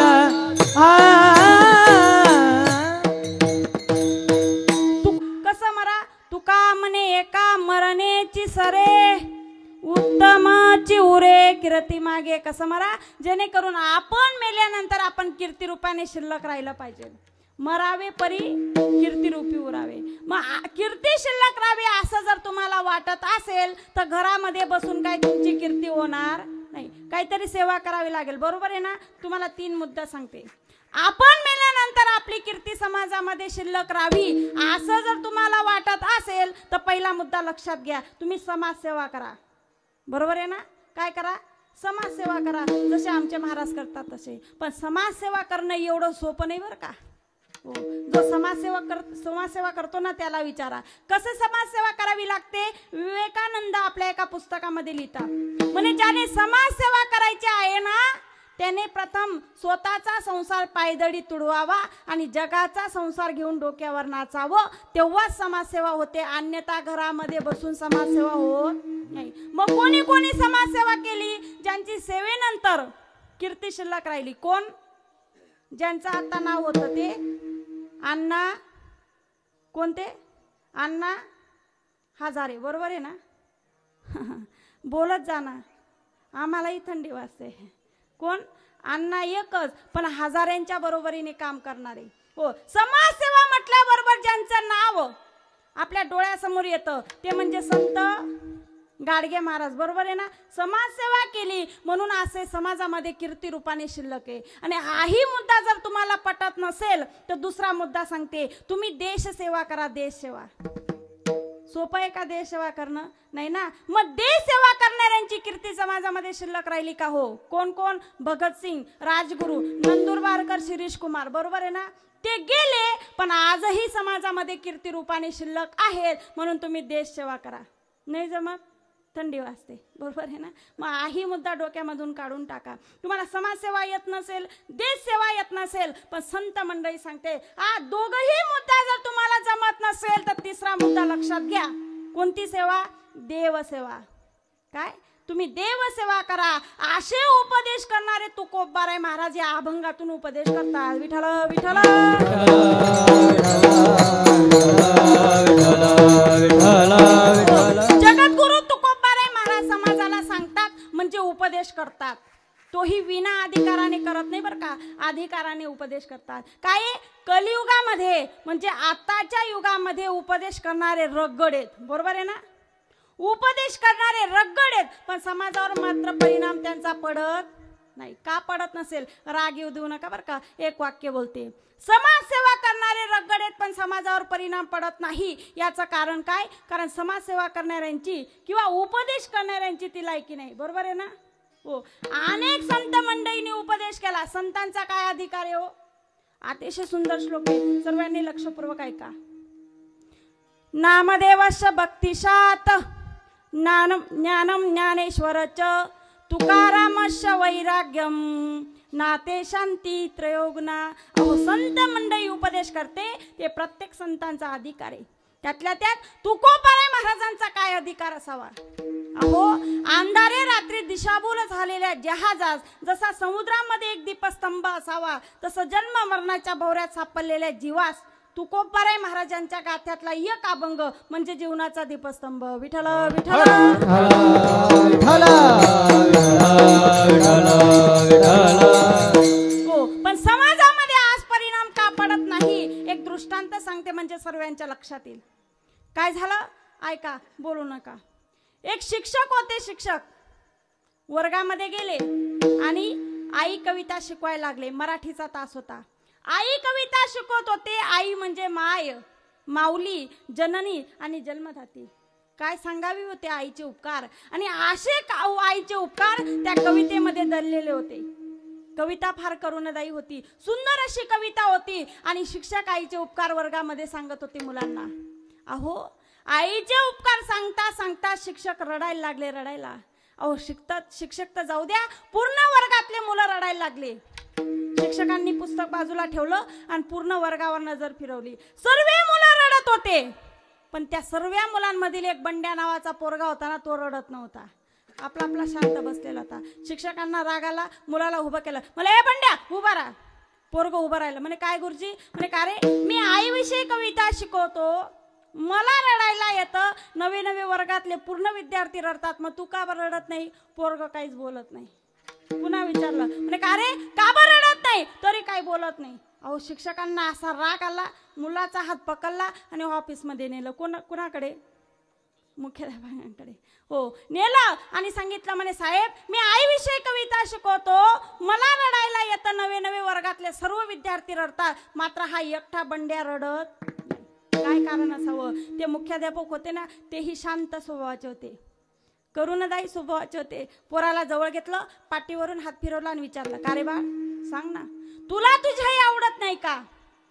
कसं मरा? तुका म्हणे एका मरण्याची सरे, उत्तमाची उरे कीर्ती मागे. कसं मरा? जेणेकरून आपण मेल्यानंतर आपण कीर्ती रूपाने शिल्लक राहिलं पाहिजे. मरावे परी कीर्ती रूपी उरावे. मग कीर्ती शिल्लक राहावी असं जर तुम्हाला वाटत असेल तर घरामध्ये बसून काय तुमची कीर्ती होणार नाही, काहीतरी सेवा करावी लागेल. बरोबर आहे ना? तुम्हाला 3 मुद्दा सांगते. आपण मेल्यानंतर आपली कीर्ती समाजामध्ये शिल्लक राहावी असं जर तुम्हाला वाटत असेल तर पहिला मुद्दा लक्षात घ्या, तुम्ही समाजसेवा करा. बरोबर आहे ना? काय करा? समाजसेवा करा. जसे आमचे महाराज करतात तसे. पण समाजसेवा करणं एवढं सोपं नाही बरं का. हो, जो समाजसेवा करतो ना त्याला विचारा कसं समाजसेवा करावी लागते. विवेकानंद आपल्या एका पुस्तकामध्ये लिहितात, म्हणे ज्याने समाजसेवा करायची आहे ना त्याने प्रथम स्वतःचा संसार पायदळी तुडवावा आणि जगाचा संसार घेऊन डोक्यावर नाचावं, तेव्हाच समाजसेवा होते, अन्यथा घरामध्ये बसून समाजसेवा होत नाही. मग कोणी कोणी समाजसेवा केली? ज्यांची सेवेनंतर कीर्ती शिल्लक राहिली. कोण? ज्यांचं आता नाव होतं ते अण्णा, कोणते? अण्णा हजारे, बरोबर आहे ना? बोलत जा ना, आम्हालाही थंडी वाजते. कोण? अण्णा एकच, पण हजारांच्या बरोबरीने काम करणारे. हो, समाजसेवा म्हटल्याबरोबर ज्यांचं नाव आपल्या डोळ्यासमोर येतं ते म्हणजे संत गाडगे महाराज, बरोबर आहे ना? समाजसेवा केली म्हणून असे समाजामध्ये कीर्ती रूपाने शिल्लक आहे. आणि हाही मुद्दा जर तुम्हाला पटत नसेल तर दुसरा मुद्दा सांगते, तुम्ही देशसेवा करा. देशसेवा सोपं आहे का देशसेवा करणं? नाही ना. मग देशसेवा करणाऱ्यांची कीर्ती समाजामध्ये शिल्लक राहिली का? हो. कोण कोण? भगतसिंग, राजगुरू, नंदुरबारकर, शिरीष कुमार, बरोबर आहे ना? ते गेले पण आजही समाजामध्ये कीर्ती रूपाने शिल्लक आहेत, म्हणून तुम्ही देशसेवा करा. नाही जमत? थंडी वाजते, बरोबर आहे ना? मग हाही मुद्दा डोक्यामधून काढून टाका. तुम्हाला समाजसेवा येत नसेल, देशसेवा येत नसेल, पण संत मंडळी सांगते दोघही मुद्दा जर तुम्हाला जमत नसेल तर तिसरा मुद्दा लक्षात घ्या. कोणती सेवा? देवसेवा. काय? तुम्ही देवसेवा करा. असे उपदेश करणारे तुकोबाराय महाराज या अभंगातून उपदेश करतात. विठ्ठल विठ्ठल जगद्गुरु समाजाला सांगतात म्हणजे उपदेश करतात. तोही विना अधिकाराने करत नाही बरं का, अधिकाराने उपदेश करतात. काय? कलियुगामध्ये म्हणजे आताच्या युगामध्ये उपदेश करणारे रगड आहेत, बरोबर आहे ना? उपदेश करणारे रगड आहेत, पण समाजावर मात्र परिणाम त्यांचा पडत नाही. का पडत नसेल? राग येऊ देऊ नका बरं का. एक वाक्य बोलते, समाजसेवा करणारे रगड आहेत पण समाजावर परिणाम पडत नाही. याचं कारण काय? कारण समाजसेवा करणाऱ्यांची किंवा उपदेश करणाऱ्यांची ती लायकी नाही, बरोबर आहे ना? हो. अनेक संत मंडळींनी उपदेश केला. संतांचा काय अधिकार आहे? हो, अतिशय सुंदर श्लोक आहे, सर्वांनी लक्षपूर्वक ऐका. नामदेवस्य भक्तिशात ज्ञानम ज्ञानेश्वरच तुकारामस्य वैराग्यम नाते शांती त्रयोगुणा. अहो, संत मंडळी उपदेश करते ते प्रत्येक संतांचा अधिकार आहे. त्यातल्या त्यात तुकोबाराय महाराजांचा काय अधिकार असावा? अहो, अंधारे रात्री दिशाभूल झालेल्या जहाजास जसा समुद्रामध्ये एक दीपस्तंभ असावा, तसं जन्म मरणाच्या भोवऱ्यात सापडलेल्या जीवास तुकोबाराय महाराजांच्या गाथ्यातला एक अभंग म्हणजे जीवनाचा दीपस्तंभ. विठ्ठल विठ्ठल हो. पण समाजामध्ये आज परिणाम का पडत नाही? एक दृष्टांत सांगते म्हणजे सर्वांच्या लक्षात येईल. काय झालं? ऐका, बोलू नका. एक शिक्षक होते. शिक्षक वर्गामध्ये गेले आणि आई कविता शिकवायला लागले. मराठीचा तास होता. आई कविता शिकवत होते. आई म्हणजे माय, माऊली, जननी आणि जन्मदाती. काय सांगावी होते आईचे उपकार, आणि असे आईचे उपकार त्या कवितेमध्ये दडलेले होते. कविता फार करुणदायी होती, सुंदर अशी कविता होती, आणि शिक्षक आईचे उपकार वर्गामध्ये सांगत होते मुलांना. अहो, आईचे उपकार सांगता सांगता शिक्षक रडायला लागले, रडायला. अहो, शिक्षक तर जाऊ द्या, पूर्ण वर्गातले मुलं रडायला लागले. शिक्षकांनी पुस्तक बाजूला ठेवलं आणि पूर्ण वर्गावर नजर फिरवली. सर्व मुलं रडत होते, पण त्या सर्व मुलांमधील एक बंड्या नावाचा पोरगा होता ना, तो रडत नव्हता. आपला आपला शांत बसलेला होता. शिक्षकांना राग आला, मुलाला उभं केलं. मला ए बंड्या उभा राहा. पोरग उभं राहिलं. म्हणे काय गुरुजी? म्हणे का रे, मी आईविषयी कविता शिकवतो, मला रडायला येतं. नवे नवे वर्गातले पूर्ण विद्यार्थी रडतात, मग तू का बरं रडत नाही? पोरग काहीच बोलत नाही. पुन्हा विचारलं. म्हणे का रे, का बरं रडत नाही? तरी काही बोलत नाही. अहो, शिक्षकांना असा राग आला, मुलाचा हात पकडला आणि ऑफिसमध्ये नेलं. कुणाकडे? मुख्याध्यापकांकडे. हो, नेलं आणि सांगितलं, म्हणे साहेब, मी आईविषयी कविता शिकवतो, मला रडायला येतं. नवे नवे वर्गातले सर्व विद्यार्थी रडतात, मात्र हा एकटा बंड्या रडत. काय कारण असावं? ते मुख्याध्यापक होते ना, तेही शांत स्वभावाचे होते, करुणदायी स्वभावाचे होते. पोराला जवळ घेतलं, पाठीवरून हात फिरवला आणि विचारलं, का रे बाळ, सांग ना, तुला तुझी आई आवडत नाही का?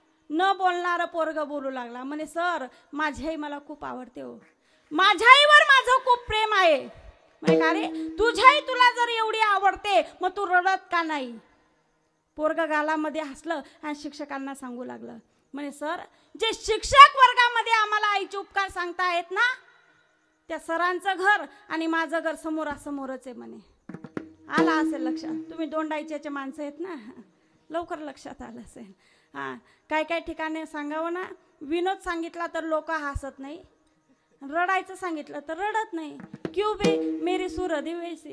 न बोलणारं पोरग बोलू लागला. म्हणे सर, माझी आई मला खूप आवडते. हो, माझ्या आईवर माझं खूप प्रेम आहे, म्हणे का रे तुझ्याही तुला जर एवढी आवडते मग तू रडत का नाही? पोरग गालामध्ये हसलं आणि शिक्षकांना सांगू लागलं म्हणे सर जे शिक्षक वर्गामध्ये आम्हाला आईचे उपकार सांगतायत ना त्या सरांचं घर आणि माझं घर समोरासमोरच आहे म्हणे. आला असेल लक्षात. तुम्ही दोंडाईच्याचे माणसं आहेत ना लवकर लक्षात आलं असेल. हां काय काय ठिकाणी सांगावं ना विनोद सांगितला तर लोक हसत नाही, रडायचं सांगितलं तर रडत नाही. क्यों बे मेरी सूरत वैसी.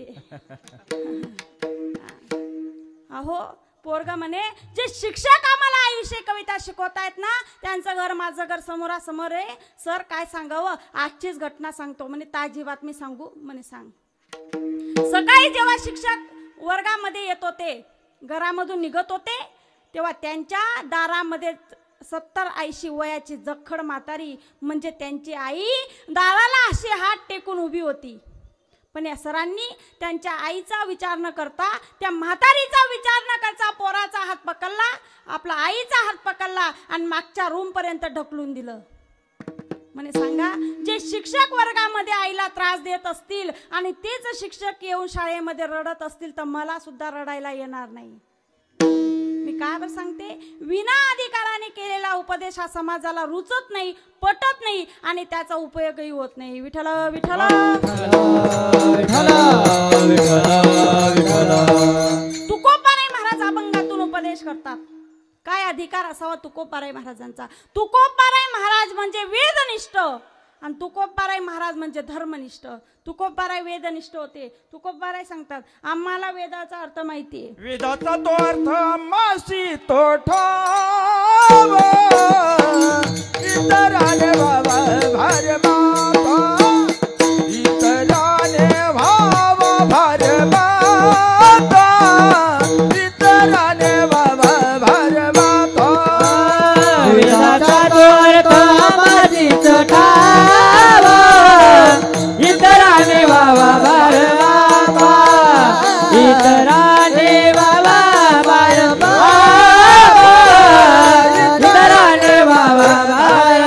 अहो पोरगा म्हणे जे शिक्षक आम्हाला आयुष्य कविता शिकवतायत ना त्यांचं घर माझं घर समोरासमोर आहे. सर काय सांगावं आजचीच घटना सांगतो म्हणे. ताजी बातमी सांगू म्हणे. सांग. सकाळी जेव्हा शिक्षक वर्गामध्ये येत होते घरामधून निघत होते तेव्हा त्यांच्या दारामध्ये 70-80 वयाची जखड म्हातारी म्हणजे त्यांची आई दाराला अशी हात टेकून उभी होती. पण या सरांनी त्यांच्या आईचा विचार न करता त्या म्हातारीचा विचार न करता पोराचा हात पकडला, आपला आईचा हात पकडला आणि मागच्या रूम पर्यंत ढकलून दिलं. म्हणे सांगा जे शिक्षक वर्गामध्ये आईला त्रास देत असतील आणि तेच शिक्षक येऊन शाळेमध्ये रडत असतील तर मला सुद्धा रडायला येणार नाही. मी काय बरं सांगते विना अधिकाराने केलेला उपदेश हा समाजाला रुचत नाही, पटत नाही आणि त्याचा उपयोगही होत नाही. विठ्ठल विठ्ठल तुकोबाराय महाराज अभंगातून उपदेश करतात. काय अधिकार असावा तुकोबाराय महाराजांचा? तुकोबाराय महाराज म्हणजे वेदनिष्ठ आणि तुकोबाराय महाराज म्हणजे धर्मनिष्ठ. तुकोबाराय वेदनिष्ठ होते. तुकोबाराय सांगतात आम्हाला वेदाचा अर्थ माहिती आहे. वेदाचा तो अर्थ आम्हाशी तो ठाव इतराने व्हावा भार माता इतराने व्हावा भार माता इतराने व्हावा भार माता. वेदाचा तो अर्थ आम्हाशी तो ठाव इतराने व्हावा भार माता इतराने व्हावा भार माता इतराने व्हावा भार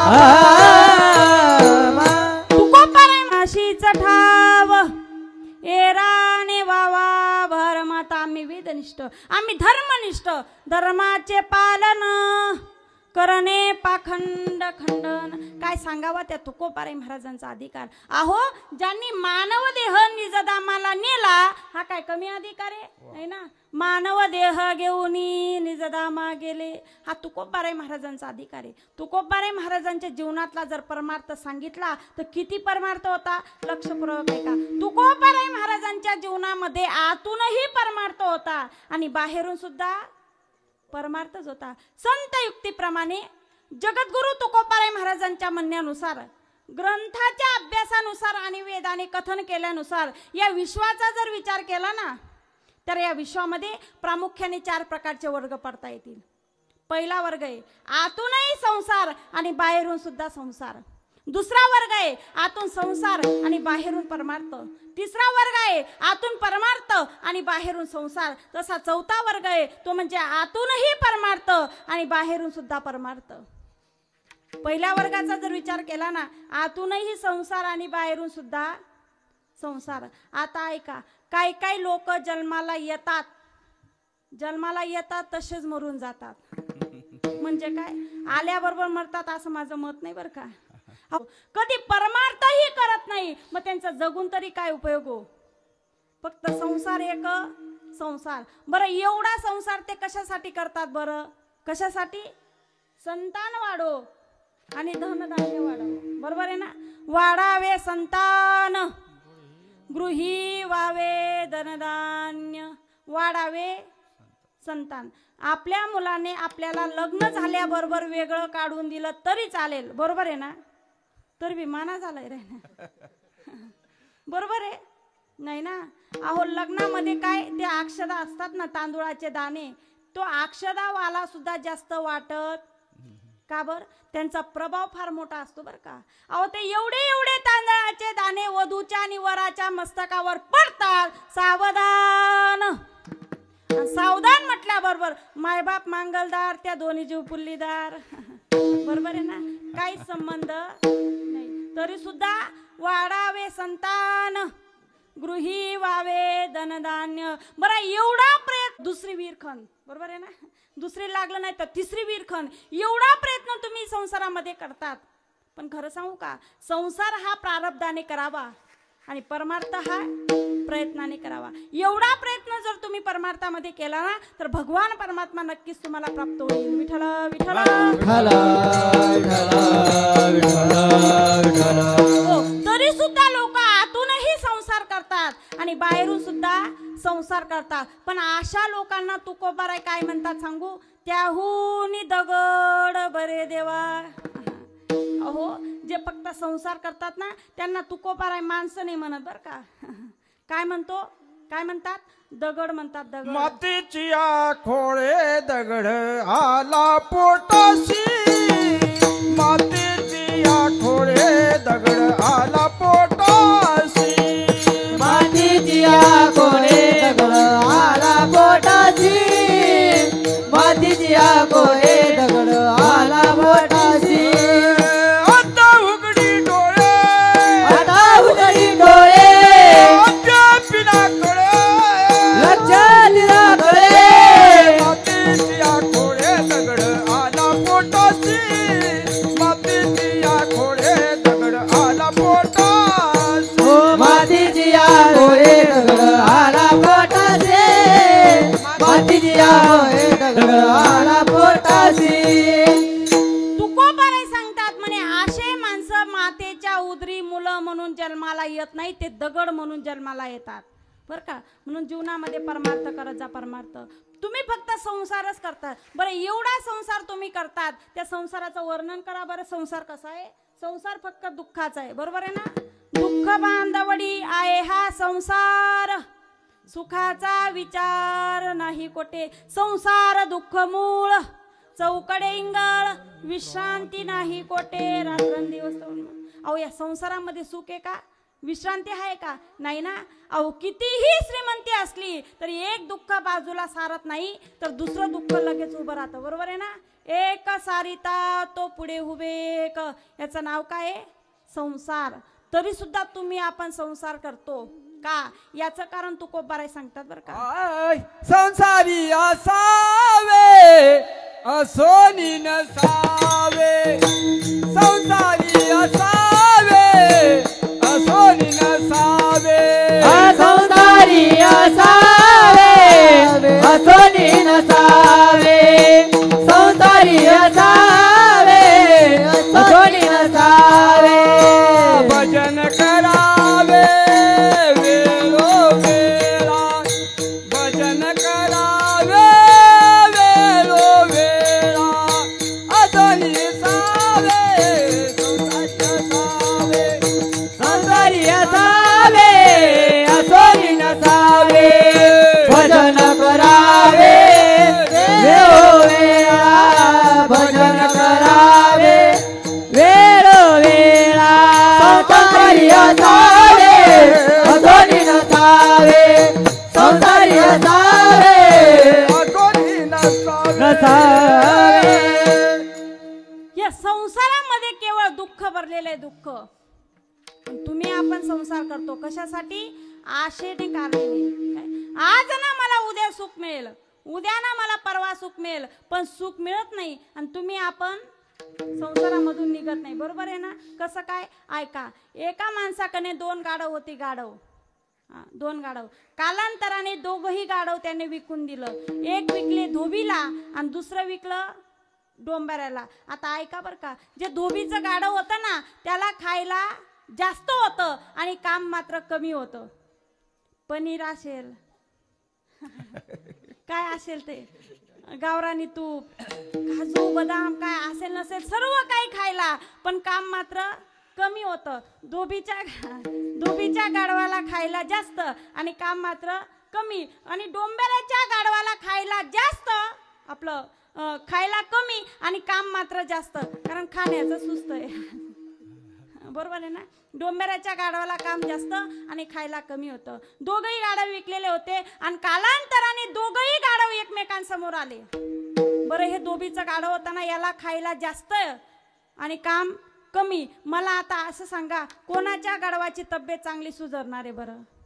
माता. तुकोबाराय माशीच ठाव एराने वावा भर माता. आम्ही वेदनिष्ठ आम्ही धर्मनिष्ठ धर्माचे पालन करणे पाखंड खंडन. काय सांगावा त्या तुकोबाराय महाराजांचा अधिकार. अहो ज्यांनी मानव देह निजधामाला नेला हा काय कमी अधिकार आहे ना? मानव देह घेऊन निजधामा गेले हा तुकोबाराय महाराजांचा अधिकार आहे. तुकोबाराय महाराजांच्या जीवनातला जर परमार्थ सांगितला तर किती परमार्थ होता लक्षपूर्वक आहे का? तुकोबाराय महाराजांच्या जीवनामध्ये आतूनही परमार्थ होता आणि बाहेरून सुद्धा परमार्थच होता. संत युक्तीप्रमाणे जगद्गुरु तुकोबाराय महाराजांच्या म्हणण्यानुसार ग्रंथाच्या अभ्यासानुसार आणि वेदाने कथन केल्यानुसार या विश्वाचा जर विचार केला ना तर या विश्वामध्ये प्रामुख्याने 4 प्रकारचे वर्ग पडता येतील. पहिला वर्ग आहे आतूनही संसार आणि बाहेरून सुद्धा संसार. दुसरा वर्ग आहे आतून संसार आणि बाहेरून परमार्थ. तिसरा वर्ग आहे आतून परमार्थ आणि बाहेरून संसार. तसा चौथा वर्ग आहे तो म्हणजे आतूनही परमार्थ आणि बाहेरून सुद्धा परमार्थ. पहिल्या वर्गाचा जर विचार केला ना आतूनही संसार आणि बाहेरून सुद्धा संसार. आता ऐका काही काही लोक जन्माला येतात तसेच मरून जातात. म्हणजे काय आल्याबरोबर मरतात असं माझं मत नाही बरं का. कधी परमार्थही करत नाही मग त्यांचा जगून तरी काय उपयोग हो. फक्त संसार एक संसार. बरं एवढा संसार ते कशासाठी करतात बरं? कशासाठी? संतान वाढो आणि धनधान्य वाढावं. बरोबर आहे ना? वाढावे संतान गृही व्हावे धनधान्य. वाढावे संतान. आपल्या मुलाने आपल्याला लग्न झाल्याबरोबर वेगळं काढून दिलं तरी चालेल. बरोबर आहे ना? तर विमाना झालंय रे बरोबर आहे नाही ना? अहो लग्नामध्ये काय ते अक्षदा असतात ना तांदूळाचे दाणे तो अक्षदावाला सुद्धा जास्त वाटत का बर? त्यांचा प्रभाव फार मोठा असतो बरं का. अहो ते एवढे तांदळाचे दाणे वधूच्या आणि वराच्या मस्तकावर पडतात. सावधान. सावधान म्हटल्याबरोबर मायबाप मांगलदार त्या दोन्ही जीव पुल्लीदार. बरोबर आहे ना? काही संबंध नाही. तरी सुद्धा वाढावे संतान गृही वावे धनधान्य. बरं एवढा प्रयत्न, दुसरी विरखण, बरोबर आहे ना, दुसरी लागलं नाही तर तिसरी विरखण, एवढा प्रयत्न तुम्ही संसारामध्ये करतात. पण खरं सांगू का, संसार हा प्रारब्धाने करावा आणि परमार्थ हा प्रयत्नाने करावा. एवढा प्रयत्न जर तुम्ही परमार्थामध्ये केला ना तर भगवान परमात्मा नक्कीच तुम्हाला प्राप्त होईल. विठ्ठल विठ्ठल हो. तरी सुद्धा लोक आतूनही संसार करतात आणि बाहेरून सुद्धा संसार करतात. पण अशा लोकांना तुकोबाराय काय म्हणतात सांगू, त्याहून दगड बरे देवा. अहो जे फक्त संसार करतात ना त्यांना तुकोबाराय माणसं नाही म्हणत बर का. काय म्हणतो, काय म्हणतात, दगड म्हणतात. दगड मातीची खोळे दगड आला पोटाशी, मातीची खोळे दगड आला पोटाशी, मातीची खोळे दगड आला पोटाशी, मातीची खोळे दगड आला पोटाशी. आता उघडी डोळे, आता उघडी डोळे, अद्यापिना कळे, लक्षात दिला कळे. मातीची खोळे दगड आला पोटाशी, मातीची खोळे दगड आला पोटाशी. मातीची खोळे दगड आला पोटाशी, मातीची खोळे दगड आला पोटाशी. तुकोबाराय सांगतात म्हणे असे माणसं मातेच्या उदरी मुलं म्हणून जन्माला येत नाही, ते दगड म्हणून जन्माला येतात बर का. म्हणून जीवनामध्ये परमार्थ करत जा. परमार्थ तुम्ही फक्त संसारच करता. बरं एवढा संसार तुम्ही करतात, त्या संसाराचं वर्णन करा बरं. संसार कसा आहे, संसार फक्त दुःखाचा आहे, बरोबर आहे ना. दुःख बांधवडी आहे हा संसार, सुखाचा विचार नाही कोठे. संसार दुःख मूळ, चौकडे इंगळ, विश्रांती नाही कोठे. रात्रंदिवस अहो या संसारामध्ये सुख आहे का, विश्रांती आहे का, नाही ना. अहो कितीही श्रीमंती असली तरी एक दुःख बाजूला सारत नाही तर दुसरं दुःख लगेच उभं राहतं, बरोबर आहे ना. एक सारिता तो पुढे उभे एक, याचं नाव काय आहे, संसार. तरी सुद्धा तुम्ही आपण संसार करतो का, याचं कारण तुकोबाराय सांगतात बरं का. संसारी असावे असोनी नसावे, संसारी असावे असोनी नसावे, संसारी असावे असोनी नसावे, संसारी असावे असोनी नसावे. भजन करावे वेळोवेळा, भजन करावे वेळोवेळा, असोनी सावे संसारी असावे, संसारी असावे असोनी नसावे. भजन करावे वेळोवेळा, भजन करावे वेळोवेळा, संसारी असावे असोनी नसावे, संसारी असावे नसावे. या संसारामध्ये केवळ दुःख भरलेले दुःख. तुम्ही आपण संसार करतो कशासाठी, आशेने कारणे. आज ना मला उद्या सुख मिळेल, उद्या ना मला परवा सुख मिळेल, पण सुख मिळत नाही आणि तुम्ही आपण संसारामधून निघत नाही, बरोबर आहे ना. कसं काय, ऐका. एका माणसाकडे 2 गाढव होती, गाढव 2 गाढव. कालांतराने दोघही गाढव त्याने विकून दिलं. एक विकले धोबीला आणि दुसरं विकलं डोंबऱ्याला. आता ऐका बरं का, जे धोबीचं गाढव होतं ना त्याला खायला जास्त होतं आणि काम मात्र कमी होतं. पनीर असेल काय असेल ते, गावरानी तूप, काजू बदाम काय असेल नसेल सर्व काही खायला, पण काम मात्र कमी होतं. धोबीच्या गाढवाला खायला जास्त आणि काम मात्र कमी, आणि डोंबऱ्याच्या गाढवाला खायला जास्त, आपलं खायला कमी आणि काम मात्र जास्त, कारण खाण्याचं सुस्त आहे, बरोबर आहे ना. डोंबऱ्याच्या गाढवाला काम जास्त आणि खायला कमी होतं. दोघही गाढव विकलेले होते आणि कालांतराने दोघही गाढव एकमेकांसमोर आले. बरं हे धोबीचं गाढव होता ना, याला खायला जास्त आणि काम कमी. मला आता असं सांगा, कोणाच्या गाढवाची तब्येत चांगली सुधारणार आहे बरं,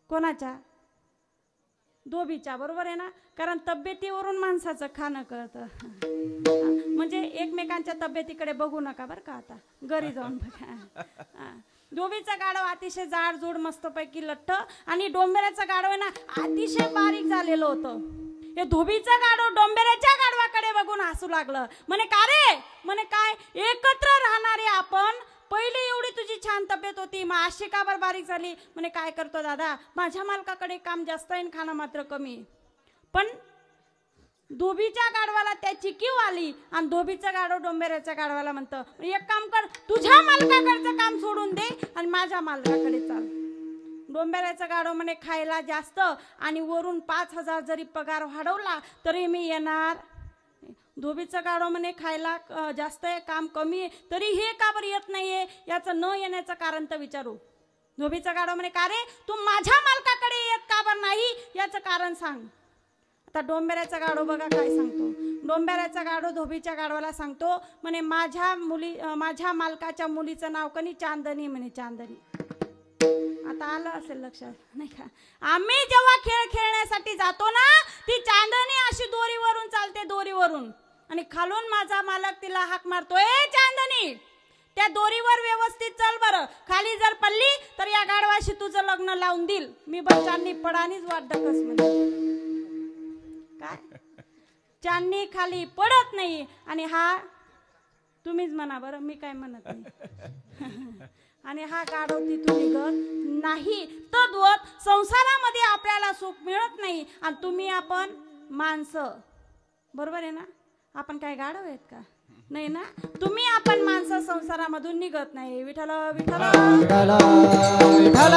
कोणाच्या? धोबीच्या, बरोबर आहे ना? कारण तब्येतीवरून माणसाचं खाणं कळतं. म्हणजे एकमेकांच्या तब्येतीकडे बघू नका बरं का, आता घरी जाऊन बघा. धोबीचा गाढव अतिशय जाडजूड मस्तपैकी लठ्ठ आणि डोंबेऱ्याचा गाढव आहे ना अतिशय बारीक झालेलं होतं. हे धोबीचा गाढव डोंबेऱ्याच्या गाढवाकडे बघून हसू लागलं. म्हणे का रे? म्हणे काय एकत्र राहणारे आपण, पहिली एवढी तुझी छान तब्येत होती, मग अशी का बरं बारीक झाली? म्हणे काय करतो दादा, माझ्या मालकाकडे काम जास्त आहे, खाणं मात्र कमी. पण धोबीच्या गाढवाला त्याची कीव आली आणि धोबीचा गाढव डोंबेऱ्याच्या गाढवाला म्हणतं, एक काम कर, तुझ्या मालकाकडचं काम सोडून दे आणि माझ्या मालकाकडे चाल. डोंबेऱ्याचा गाढव म्हणे खायला जास्त आणि वरून 5,000 जरी पगार वाढवला तरी मी येणार. धोबीचा गाढव म्हणे खायला जास्त आहे, काम कमी आहे, तरी हे का बरं येत नाहीये? याचं न येण्याचं कारण तर विचारू. धोबीचा गाढव म्हणे का रे, तू माझ्या मालकाकडे येत का बरं नाही, याचं कारण सांग. आता डोंबेऱ्याचा गाढव बघा काय सांगतो. डोंबेऱ्याचा गाढव धोबीच्या गाढवाला सांगतो, म्हणे माझ्या मालकाच्या मुलीचं नाव कनी चांदणी. म्हणे चांदणी. आता आलं असेल लक्षात नाही का? आम्ही जेव्हा खेळ खेळण्यासाठी जातो ना, ती चांदणी अशी दोरीवरून चालते, दोरीवरून, आणि खालून माझा मालक तिला हाक मारतो, ए चांदणी, त्या दोरीवर व्यवस्थित चल बरं, खाली जर पडली तर या गाढवाशी तुझं लग्न लावून देईल मी. बरं चांदणी पडानीच वाट डकस. म्हणजे काय? चांदणी खाली पडत नाही आणि हा, तुम्हीच म्हणा बरं, मी काय म्हणत नाही. आणि हा गाढव तिथून निघत नाही. तद्वत संसारामध्ये आपल्याला सुख मिळत नाही आणि तुम्ही आपण माणसं, बरोबर आहे ना? आपण काय गाढव आहेत का? नाही ना? तुम्ही आपण माणसं संसारामधून निघत नाही. विठ्ठल विठ्ठल विठ्ठल विठ्ठल.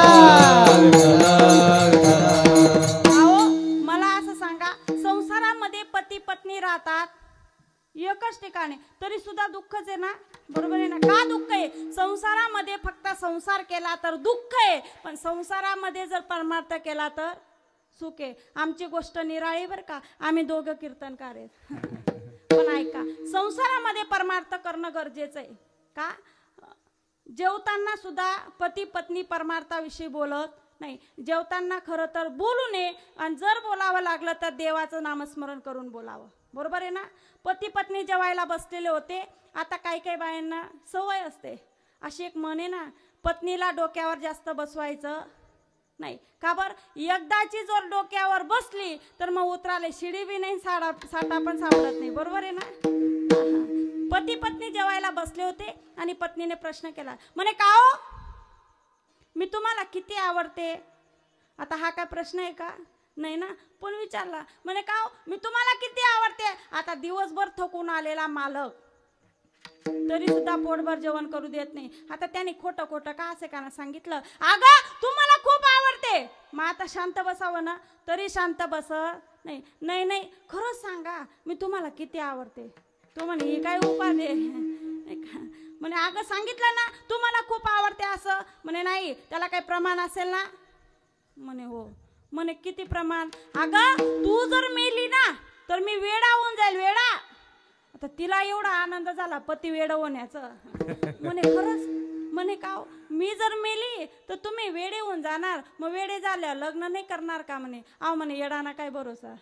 मला असं सांगा, संसारामध्ये पती पत्नी राहतात एकच ठिकाणी, तरी सुद्धा दुःखच आहे ना, बरोबर आहे ना? का दुःख आहे? संसारामध्ये फक्त संसार केला तर दुःख आहे, पण संसारामध्ये जर परमार्थ केला तर सुख आहे. आमची गोष्ट निराळी बरं का, आम्ही दोघं कीर्तनकार आहेत. पण ऐका, संसारामध्ये परमार्थ करणं गरजेचं आहे. का? जेवताना सुद्धा पती पत्नी परमार्थाविषयी बोलत नाही. जेवताना खरं तर बोलू नये आणि जर बोलावं लागलं तर देवाचं नामस्मरण करून बोलावं, बरोबर आहे ना? पती पत्नी जेवायला बसलेले होते. आता काही काही बायांना सवय असते, अशी एक म्हण आहे ना, पत्नीला डोक्यावर जास्त बसवायचं नाही. का बर? एकदाची जर डोक्यावर बसली तर मग उतराले शिडी बी नाही, साठा पण सापडत नाही, बरोबर आहे ना? पती पत्नी जेवायला बसले होते आणि पत्नीने प्रश्न केला, म्हणे का हो, मी तुम्हाला किती आवडते? आता हा काय प्रश्न आहे का? नाही ना? पण विचारला, म्हणे का हो, मी तुम्हाला किती आवडते? आता दिवसभर थकून आलेला मालक तरी सुद्धा पोटभर जेवण करू देत नाही. आता त्याने खोटं खोटं का असे का सांगितलं, अगं तुम्हाला खूप आवडते. मग आता शांत बसावं ना, तरी शांत बस नाही. नाही नाही, खरंच सांगा, मी तुम्हाला किती आवडते. तो म्हणे ही काय उपाय आहे? म्हणे अगं सांगितलं ना तुम्हाला खूप आवडते असं. म्हणे नाही, त्याला काही प्रमाण असेल ना? म्हणे हो. म्हणे किती प्रमाण? अगं तू जर मेली ना तर मी वेडा होऊन जाईल, वेडा. आता तिला एवढा आनंद झाला पती वेडा होण्याचं. म्हणे खरंच? म्हणे का मी जर मेली तर तुम्ही वेडे होऊन जाणार, मग वेडे झाल्या लग्न नाही करणार का? म्हणे अहो म्हणे येडाना काय भरोसा.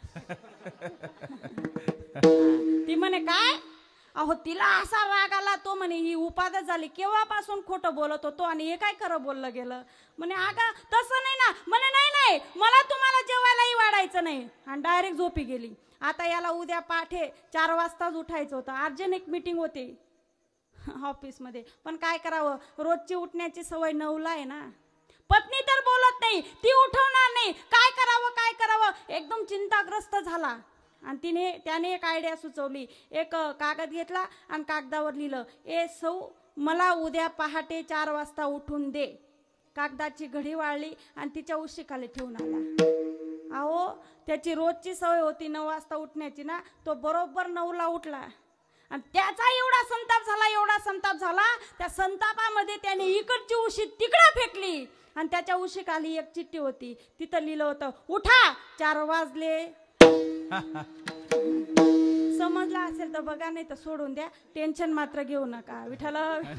ती म्हणे काय? अहो तिला असा राग आला, तो म्हणे ही उपादच झाली, केव्हापासून खोटं बोलत होतो आणि हे काय खरं बोललं गेलं. म्हणे अगं तसं नाही ना. म्हणे नाही नाही, मला तुम्हाला जेवायलाही वाढायचं नाही, आणि डायरेक्ट झोपी गेली. आता याला उद्या पहाटे 4 वाजताच उठायचं होतं, अर्जंट एक मीटिंग होती ऑफिसमध्ये. पण काय करावं, रोजची उठण्याची सवय 9ला आहे ना. पत्नी तर बोलत नाही, ती उठवणार नाही. काय करावं काय करावं, एकदम चिंताग्रस्त झाला. आणि त्याने एक आयडिया सुचवली. एक कागद घेतला आणि कागदावर लिहिलं, ए सौ, मला उद्या पहाटे 4 वाजता उठून दे. कागदाची घडी वाळली आणि तिच्या उशीखाली ठेवून आला. अहो त्याची रोजची सवय होती 9 वाजता उठण्याची ना, तो बरोबर 9ला उठला. आणि त्याचा एवढा संताप झाला, एवढा संताप झाला, त्या संतापामध्ये त्याने इकडची उशी तिकडे फेकली आणि त्याच्या उशीखाली एक चिठ्ठी होती. तिथं लिहिलं होतं, उठा 4 वाजले. समजला असेल तर बघा, नाही तर सोडून द्या, टेन्शन मात्र घेऊ नका. विठ्ठल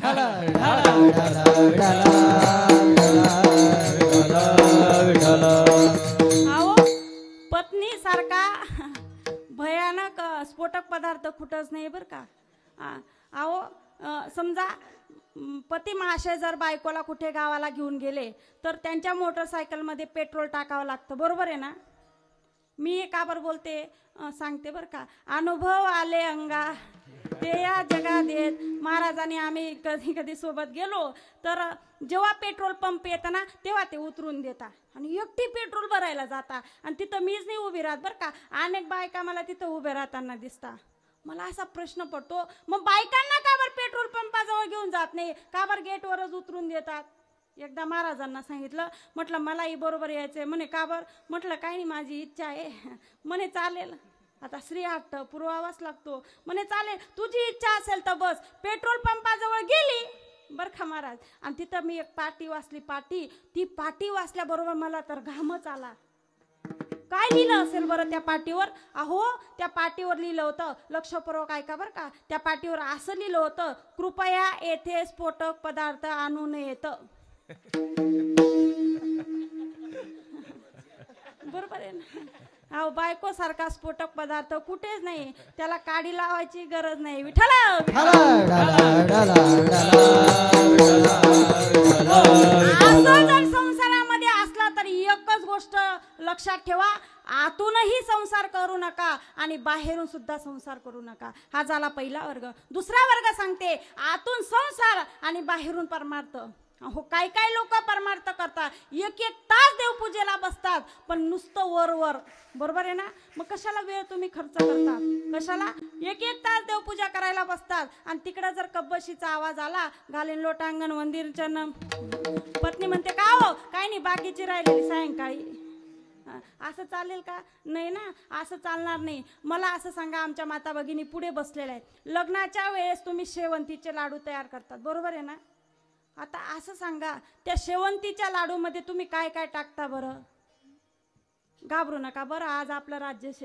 अहो, पत्नी सारखा भयानक स्फोटक पदार्थ कुठंच नाही बरं का. अहो समजा पती महाशय जर बायकोला कुठे गावाला घेऊन गेले तर त्यांच्या मोटरसायकलमध्ये पेट्रोल टाकावं लागतं, बरोबर आहे ना. मी का बरं बोलते सांगते बरं का. अनुभव आले अंगा ते या जगात येत. महाराजांनी आम्ही कधी कधी सोबत गेलो तर जेव्हा पेट्रोल पंप येतं ना तेव्हा ते उतरून देता आणि एकटी पेट्रोल भरायला जाता आणि तिथं मीच नाही उभी राहत बरं का. अनेक बायका मला तिथं उभे राहताना दिसता. मला असा प्रश्न पडतो, मग बायकांना का बरं पेट्रोल पंपाजवळ घेऊन जात नाही, का बरं गेटवरच उतरून देतात. एकदा महाराजांना सांगितलं, म्हटलं मलाही बरोबर यायचंय. म्हणे का बरं. म्हटलं काही नाही, माझी इच्छा आहे. म्हणे चालेल, आता स्त्री हट्ट पुरवावाच लागतो. म्हणे चालेल, तुझी इच्छा असेल तर बस. पेट्रोल पंपाजवळ गेली बरं का महाराज, आणि तिथं मी एक पाटी वाचली. ती पाटी वाचल्याबरोबर मला तर घामच आला. काय लिहिलं असेल बरं त्या पाटीवर. अहो त्या पाटीवर लिहिलं होतं, लक्षपूर्वक ऐका बरं का. त्या पाटीवर असं लिहिलं होतं, कृपया येथे स्फोटक पदार्थ आणू नयेत. बरोबर आहे ना. अहो बायको सारखा स्फोटक पदार्थ कुठेच नाही, त्याला काडी लावायची गरज नाही. विठ्ठल असं जर संसारामध्ये असला तर एकच गोष्ट लक्षात ठेवा, आतूनही संसार करू नका आणि बाहेरून सुद्धा संसार करू नका. हा झाला पहिला वर्ग. दुसरा वर्ग सांगते, आतून संसार आणि बाहेरून परमार्थ. हो काय काय लोक परमार्थ करतात, एक तास देवपूजेला बसतात पण नुसतं वर. बरोबर आहे ना. मग कशाला वेळ तुम्ही खर्च करता, कशाला. एक तास देवपूजा करायला बसतात आणि तिकडे जर कब्बशीचा आवाज आला, घालीन लोटांगण मंदिरच्या पत्नी म्हणते का हो, काय नाही बाकीची राहिलेली सायंकाळी. असं चालेल का. नाही ना, असं चालणार नाही. मला असं सांगा, आमच्या माता भगिनी पुढे बसलेल्या आहेत, लग्नाच्या वेळेस तुम्ही शेवंतीचे लाडू तयार करतात, बरोबर आहे ना. आता असं सांगा, त्या शेवंतीच्या लाडूमध्ये तुम्ही काय काय टाकता बरं. घाबरू नका बरं, आज आपलं राज्यशे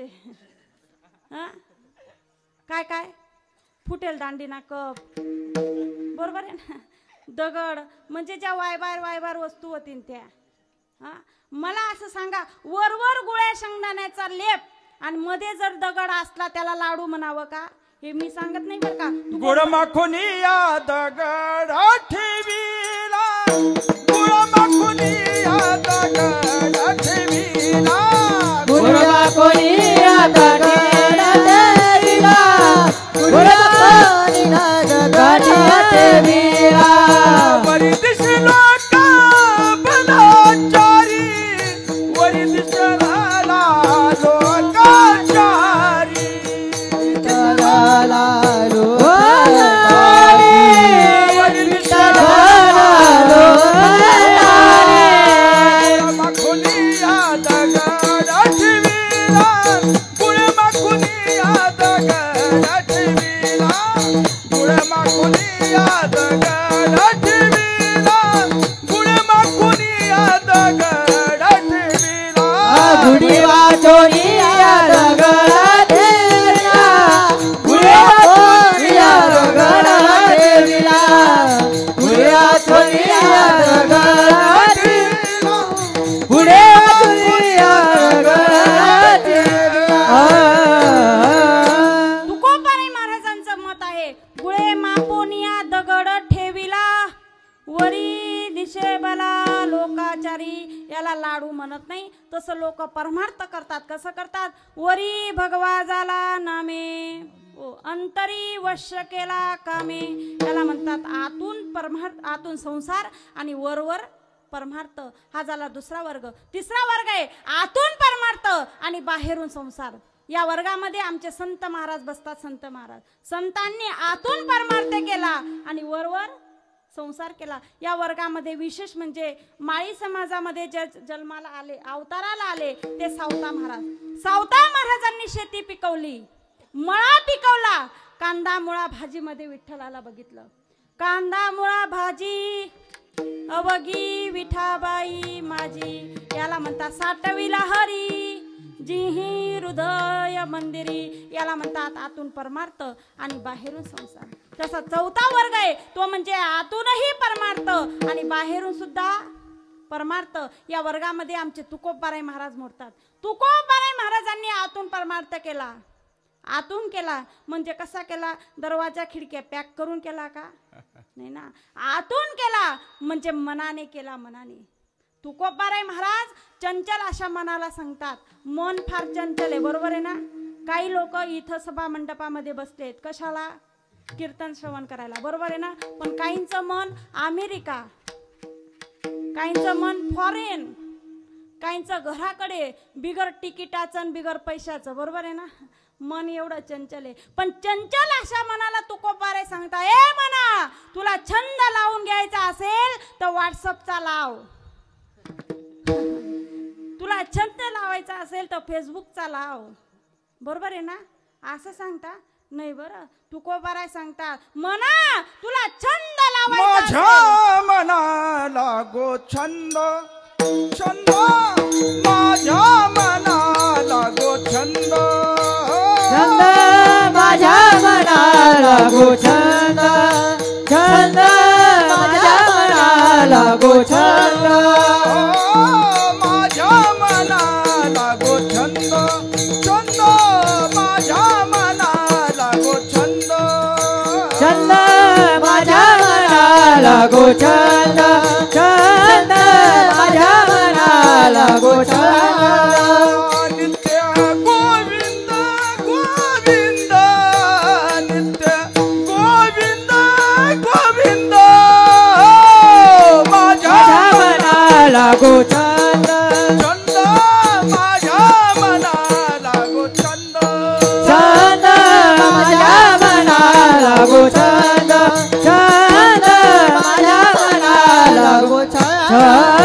काय काय फुटेल दांडीना कप, बरोबर आहे ना. दगड म्हणजे ज्या वायबार वस्तू होतील त्या. मला असं सांगा, वरवर गुळ्या शेंगदाण्याचा लेप आणि मध्ये जर दगड असला त्याला लाडू म्हणावं का. हे मी सांगत नाही बरं का. गुळ माखुनी या दगड ठेवीला, गुळ माखुनी या दगड ठेवीला, गुळ माखुनी या दगड ठेवीला, गुळ माखुनी या दगड ठेवीला. वरी दिसलो का बलाचारी, वरी दिसला लोकाचारी. याला लाडू म्हणत नाही. तसं लोक परमार्थ करतात. कसं करतात. वरी भगवा झाला नामे, अंतरी वश्य केला कामे. याला म्हणतात आतून परमार्थ, आतून संसार आणि वरवर परमार्थ. हा झाला दुसरा वर्ग. तिसरा वर्ग आहे आतून परमार्थ आणि बाहेरून संसार. या वर्गामध्ये आमचे संत महाराज बसतात. संत महाराज, संतांनी आतून परमार्थ केला आणि वरवर संसार केला. या वर्गामध्ये विशेष म्हणजे माळी समाजामध्ये जे जन्माला आले, अवताराला आले ते सावता महाराज. सावता महाराजांनी शेती पिकवली, मळा पिकवला. कांदा मुळा भाजीमध्ये विठ्ठलाला बघितलं. कांदा मुळा भाजी अवगी विठाबाई माझी. याला म्हणतात साठविला हरी जिही हृदय मंदिरी, याला म्हणतात आतून परमार्थ आणि बाहेरून संसार. तसा चौथा वर्ग आहे तो म्हणजे आतूनही परमार्थ आणि बाहेरून सुद्धा परमार्थ. या वर्गामध्ये आमचे तुकोबाराय महाराज मोडतात. तुकोबाराय महाराजांनी आतून परमार्थ केला. आतून केला म्हणजे कसा केला? दरवाजा खिडक्या पॅक करून केला का? नाही ना. आतून केला म्हणजे मनाने केला. मनाने. तुकोबाराय महाराज चंचल अशा मनाला सांगतात. मन फार चंचल आहे, बरोबर आहे ना. काही लोक इथं सभा मंडपामध्ये बसलेत कशाला? कीर्तन श्रवण करायला, बरोबर आहे ना. पण काहींचं मन अमेरिका, काहींचं मन फॉरेन, काहींचं घराकडे, बिगर तिकिटाचं बिगर पैशाचं, बरोबर आहे ना. मन एवढं चंचल आहे. पण चंचल अशा मनाला तुकोबाराय सांगता, ए मना, तुला छंद लावून घ्यायचा असेल तर व्हॉट्सअपचा लाव. तुला छंद लावायचा असेल तर फेसबुकचा लाव, बरोबर आहे ना. असं सांगता नाही बरं. तुकोबाराय सांगतात, मना तुला छंद लावायचा माझ्या मनाला गो छंद, छंद माझ्या मनाला गो छंद, छंद माझ्या मनाला गो छंद, छंद माझ्या मनाला गो छंद, माझ्या मनाला गो छंद, छंद माझ्या मनाला गो छंद, छंद माझ्या मनाला गो छंद, छंद माझ्या मनाला गो छंद. नित्य गोविंद गोविंद, नित्य गोविंद गोविंद, माझ्या मनाला गो छंद, छंद माझ्या मनाला गो छंद, छंद माझ्या मनाला गो छंद, छंद माझ्या मनाला गो छंद.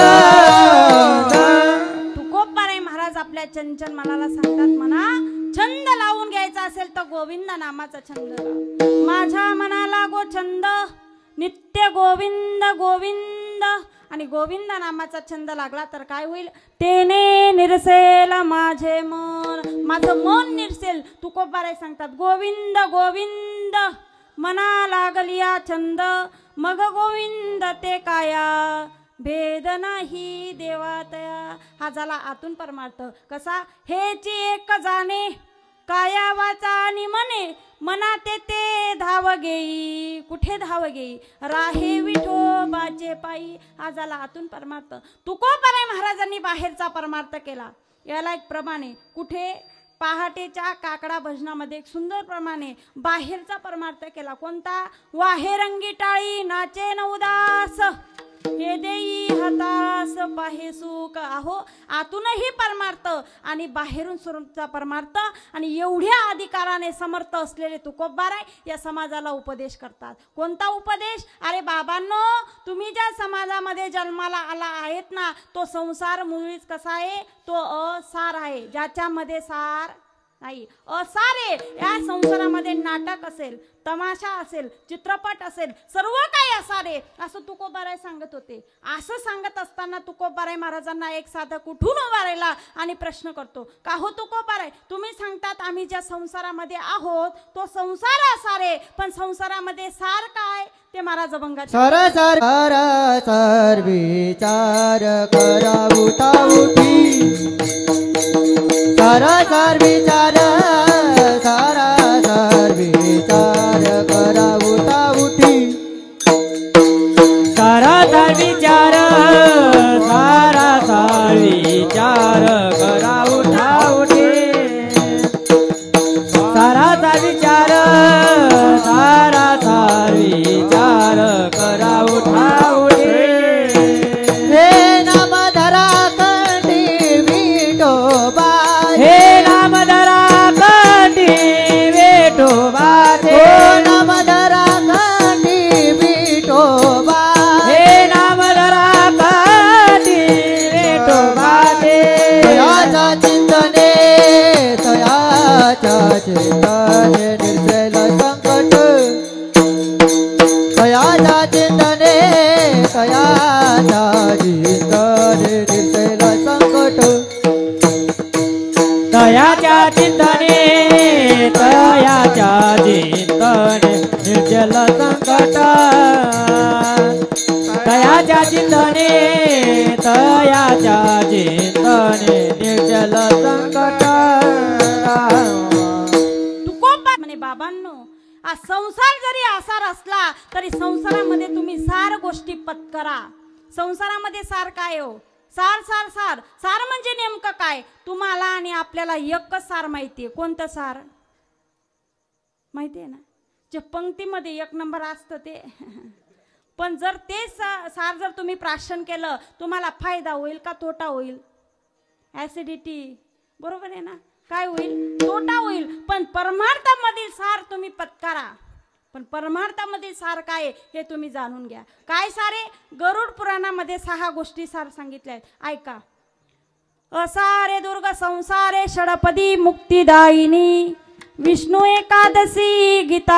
तुकोबाराय महाराज आपल्या चंचल मनाला सांगतात, म्हणा छंद लावून घ्यायचा असेल तर गोविंद नामाचा छंद लाव. माझ्या मनाला गो छंद, नित्य गोविंद गोविंद. आणि गोविंद नामाचा छंद लागला तर काय होईल? तेने निरसेल माझे मन, माझं मन निरसेल. तुकोबाराय सांगतात, गोविंद गोविंद मना लागलिया छंद, मग गोविंद ते काया, भेद नाही देवातया. हा झाला आतून परमार्थ. कसा? हेची एक जाणे, काया वाचा आणि मने, मना ते धाव घेई. कुठे धाव घेई? राहे विठोबाचे पायी. हा झाला आतून परमार्थ. तुकोबाराय महाराजांनी बाहेरचा परमार्थ केला. याला एक प्रमाणे कुठे? पहाटेच्या काकडा भजनामध्ये एक सुंदर प्रमाणे बाहेरचा परमार्थ केला. कोणता? वाहे रंगी टाळी नाचे न उदास, हे देई हतास पाहे सुख. अहो, आतूनही परमार्थ आणि बाहेरून स्वरूपचा परमार्थ. आणि एवढ्या अधिकाराने समर्थ असलेले तुकोबाराय या समाजाला उपदेश करतात. कोणता उपदेश? अरे बाबांनो, तुम्ही ज्या समाजामध्ये जन्माला आला आहेत ना, तो संसार मुळीच कसा आहे? तो असार आहे, ज्याच्यामध्ये सार नाही, असार आहे. या संसारामध्ये नाटक असेल, तमाशा असेल, चित्रपट असेल, सर्व काही असार आहे असं तुकोबाराय सांगत होते. असं सांगत असताना तुकोबाराय महाराजांना एक साधक उठून उभा राहिला आणि प्रश्न करतो, का हो तुकोबाराय, तुम्ही सांगतात आम्ही ज्या संसारामध्ये आहोत तो संसार असार आहे, पण संसारामध्ये सार काय? ते महाराज अभंगात सर सर सर सर विचार करा उठा उठी, सर सर विचार, सर सर विचार करा उठा उठी, सर सर विचार, सर सर विचार करा उठा उठी, सर सर विचार, सर सर विचार करा उठा उठी. हे नाम धरा कंठी विठोबा, हे नाम धरा कंठी विठोबा, हे नाम धरा कंठी विठोबा, हे नाम धरा कंठी विठोबा. तयाच्या चिंतने, तयाच्या चिंतने निर्जल संकट, तयाच्या चिंतने, तयाच्या चिंतने निर्जल संकट, चिंतने तयाच्या चिंतने निर्जल संकट तयाच्या चिंतने तयाच्या चिंतने निर्जल संकट तुकोबा म्हणे बाबांनो हा संसार जरी आसार असला तरी संसारामध्ये तुम्ही सार गोष्टी पत्करा. संसारामध्ये सार काय हो? सार सार सार सार म्हणजे नेमकं काय? तुम्हाला आणि आपल्याला एकच सार माहितीये. कोणतं सार माहितीये ना? जे पंक्तीमध्ये एक नंबर असतं ते. पण जर ते सार जर तुम्ही प्राशन केलं तुम्हाला फायदा होईल का तोटा होईल? ऍसिडिटी, बरोबर आहे ना? काय होईल? तोटा होईल. पण परमार्थामधील सार तुम्ही पत्करा. पण परमार्थामधील सार काय हे तुम्ही जाणून घ्या. काय सारे? गरुड पुराणामध्ये 6 गोष्टी सार सांगितल्या आहेत. ऐका. असारे दुर्ग संसारे षडपदी मुक्तिदायिनी विष्णू एकादशी गीता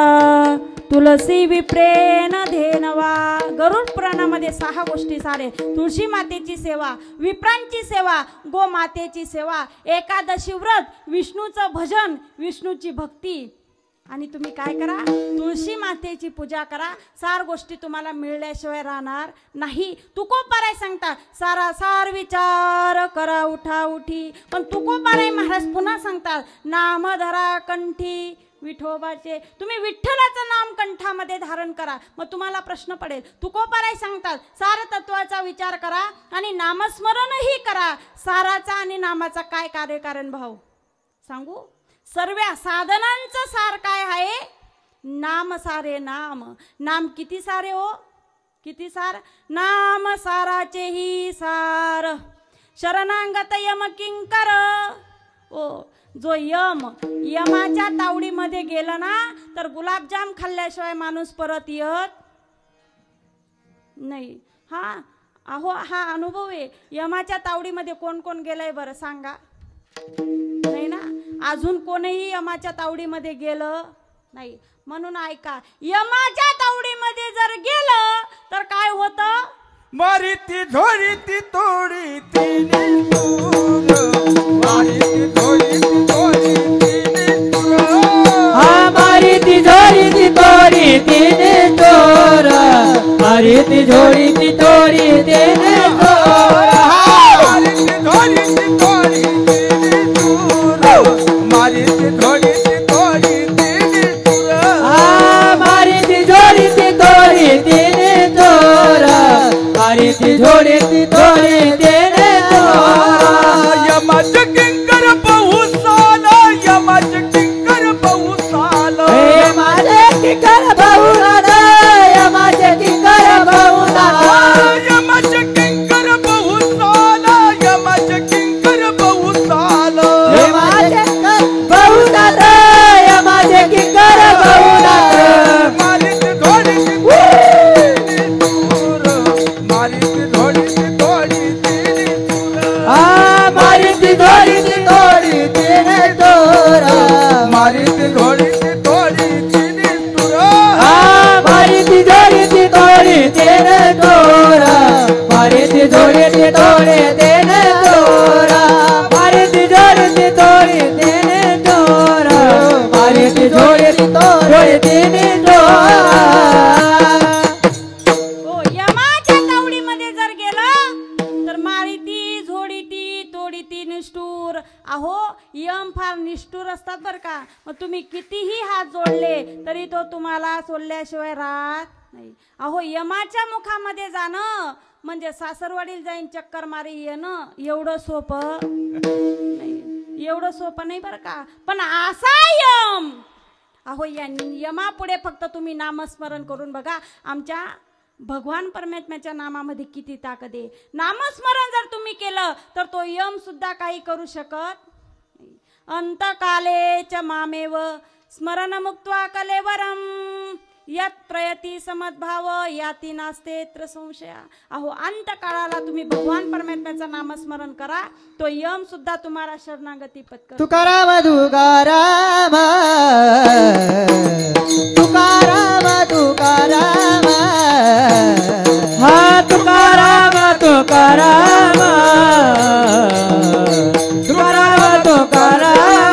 तुलसी विप्रेन धेनवा. गरुड पुराणामध्ये 6 गोष्टी सारे. तुळशी मातेची सेवा, विप्रांची सेवा, गोमातेची सेवा, एकादशी व्रत, विष्णूचं भजन, विष्णूची भक्ती. आणि तुम्ही काय करा? तुळशी मातेची पूजा करा. सार गोष्टी तुम्हाला मिळल्याशिवाय राहणार नाही. तुकोबाराय सांगतात सारा सार विचार करा उठा उठी. पण तुकोबाराय महाराज पुन्हा सांगतात नाम धरा कंठी विठोबाचे. तुम्ही विठ्ठलाचं नाम कंठामध्ये धारण करा. मग तुम्हाला प्रश्न पडेल. तुकोबाराय सांगतात सार तत्वाचा विचार करा आणि नामस्मरणही करा. साराचा आणि नामाचा काय कार्यकारण भाव सांगू? सर्व साधनांचं सार काय आहे? नाम सारे नाम. नाम किती सारे हो? किती सार? नाम साराचे ही सार. शरणांगत यम किंकर. ओ जो यमाच्या तावडीमध्ये गेला ना तर गुलाबजाम खाल्ल्याशिवाय माणूस परत येत नाही. हा अहो हा अनुभव आहे. यमाच्या तावडीमध्ये कोण कोण गेलंय बरं सांगा? नाही ना? अजून कोणीही यमाच्या तावडीमध्ये गेलं नाही. म्हणून ऐका, यमाच्या तावडीमध्ये जर गेलं तर काय होतं? मारिती झोडीती तोडी तिने दूर. मारिती झोडीती तोडी तिने दूर. हा मारिती झोडीती तोडी तिने चोर. मारिती झोडीती तोडी तिने चोर. मारिती झोडीती तोडी तिने दूर. मारिती झोडीती तोडी तिने दूर. हा मारिती झोडीती तोडी तिने चोर. मारिती झोडीती तोडी तिने चोर. यमाचे किंकर बहुसाला. यमाचे किंकर बहुसाला. हे माझे किंकर बहुसाला. यमाचे किंकर बहुसाला. यमाचे किंकर बहुसाला. यमाचे किंकर बहुसाला. हे माझे बहुसाला. यमाचे किंकर बहुसाला. मारिती झोडीती तोडी दूर. मारिती झोडीती तोडी तिने दूर. हा मारिती झोडीती तोडी तिने चोर. मारिती झोडीती तोडी तिने दूर. हा मारिती झोडीती तोडी तिने चोर. मारिती झोडीती तोडी तिने चोर. मारिती झोडीती तोडी तिने चोर. मारिती झोडीती तोडी तिने चोर. हो यमाच्या तावडीमध्ये जर गेलं तर मारिती झोडीती तोडीती निष्ठूर. अहो यम फार निष्ठूर असतात बरं का. मग तुम्ही कितीही हात जोडले तरी तो तुम्हाला सोडल्याशिवाय राहत नाही. अहो यमाच्या मुखामध्ये जाणं म्हणजे सासरवाडीला जाईन चक्कर मारी येणं एवढं सोपं नाही. एवढं सोपं नाही बरं का. पण असा यम. अहो या यमापुढे फक्त तुम्ही नामस्मरण करून बघा. आमच्या भगवान परमात्म्याच्या नामामध्ये किती ताकद आहे. नामस्मरण जर तुम्ही केलं तर तो यम सुद्धा काही करू शकत नाही. अंतकाले च मामेव स्मरण मुक्त्वा कलेवरम यत प्रयती समद्भाव याती नास्तेत्र संशय. अहो अंत काळाला तुम्ही भगवान परमात्म्याचं नामस्मरण करा. तो यम सुद्धा तुम्हाला शरणागती पत्कर. तुकाराम तुकाराम तुकाराम तुकाराम. हा तुकाराम तुकाराम तुकाराम तुकाराम.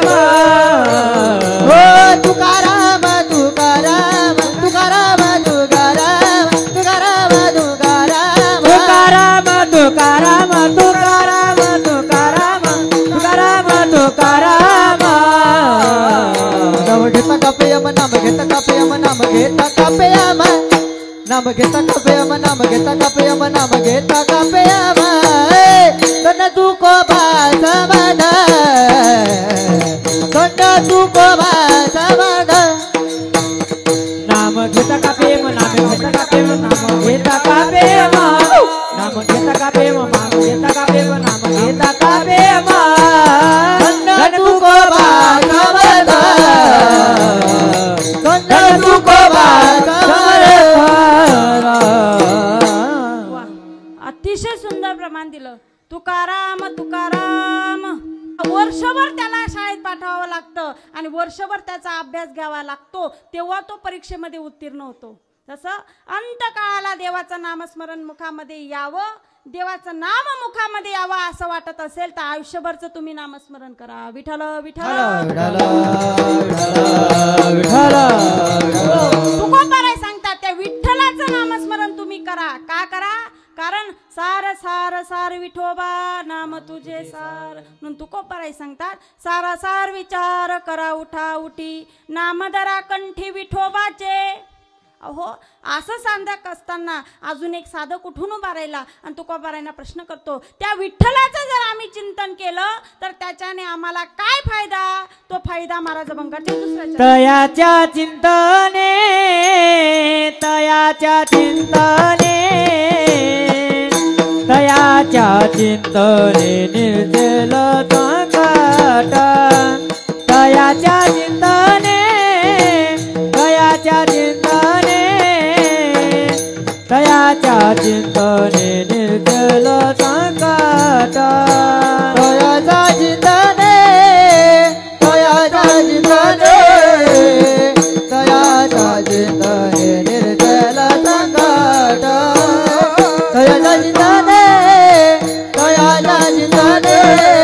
तुकाराम तुकाराम तुकाराम तुकाराम तुकाराम नाम घेता कापयम नाम घेता कापयम नाम घेता कापयम नाम घेता कापयम नाम घेता कापयम नाम घेता कापयम तन तुको बासमन तन तुको बासमन नाम घेता कापेम नाम घेता कापेम नाम घेता कापेम नाम घेता कापेम नाम घेता कापेम नाम घेता कापेम तन तुको बासमन तन तुको बासमन वा, अतिशय सुंदर प्रमाण दिलं. तुकाराम तुकाराम. वर्षभर त्याला शाळेत पाठवावं लागतं आणि वर्षभर त्याचा अभ्यास घ्यावा लागतो, तेव्हा तो परीक्षेमध्ये उत्तीर्ण होतो. तसं अंतकाळाला देवाचं नामस्मरण मुखामध्ये यावं, देवाचं नाम मुखामध्ये यावं असं वाटत असेल तर आयुष्यभरचं तुम्ही नामस्मरण करा. विठ्ठल विठ्ठल तुकोबाराय सांगतात त्या विठ्ठलाचं नामस्मरण तुम्ही करा. का करा? कारण सार सार सार विठोबा नाम तुझे सार. म्हणून तुकोबाराय सांगतात सारा सार विचार करा उठा उठी नामधरा कंठी विठोबाचे. अहो असं सांगत असताना अजून एक साधक कुठून उभा राहिला आणि तुकोबारायांना प्रश्न करतो त्या विठ्ठलाचं जर आम्ही चिंतन केलं तर त्याच्याने आम्हाला काय फायदा? तो फायदा महाराज बंगाच्या दुसऱ्याच्या तयाच्या चिंतने तयाच्या चिंतने तयाच्या चिंतने निर्जल संकट तयाच्या चिंतने तयाच्या चिंतने तयाच्या चिंतने निर्जल संकट तयाचा चिंतने तयाचा चिंतने तयाचा चिंतने निर्जल संकट तयाचा चिंतने तयाचा चिंतने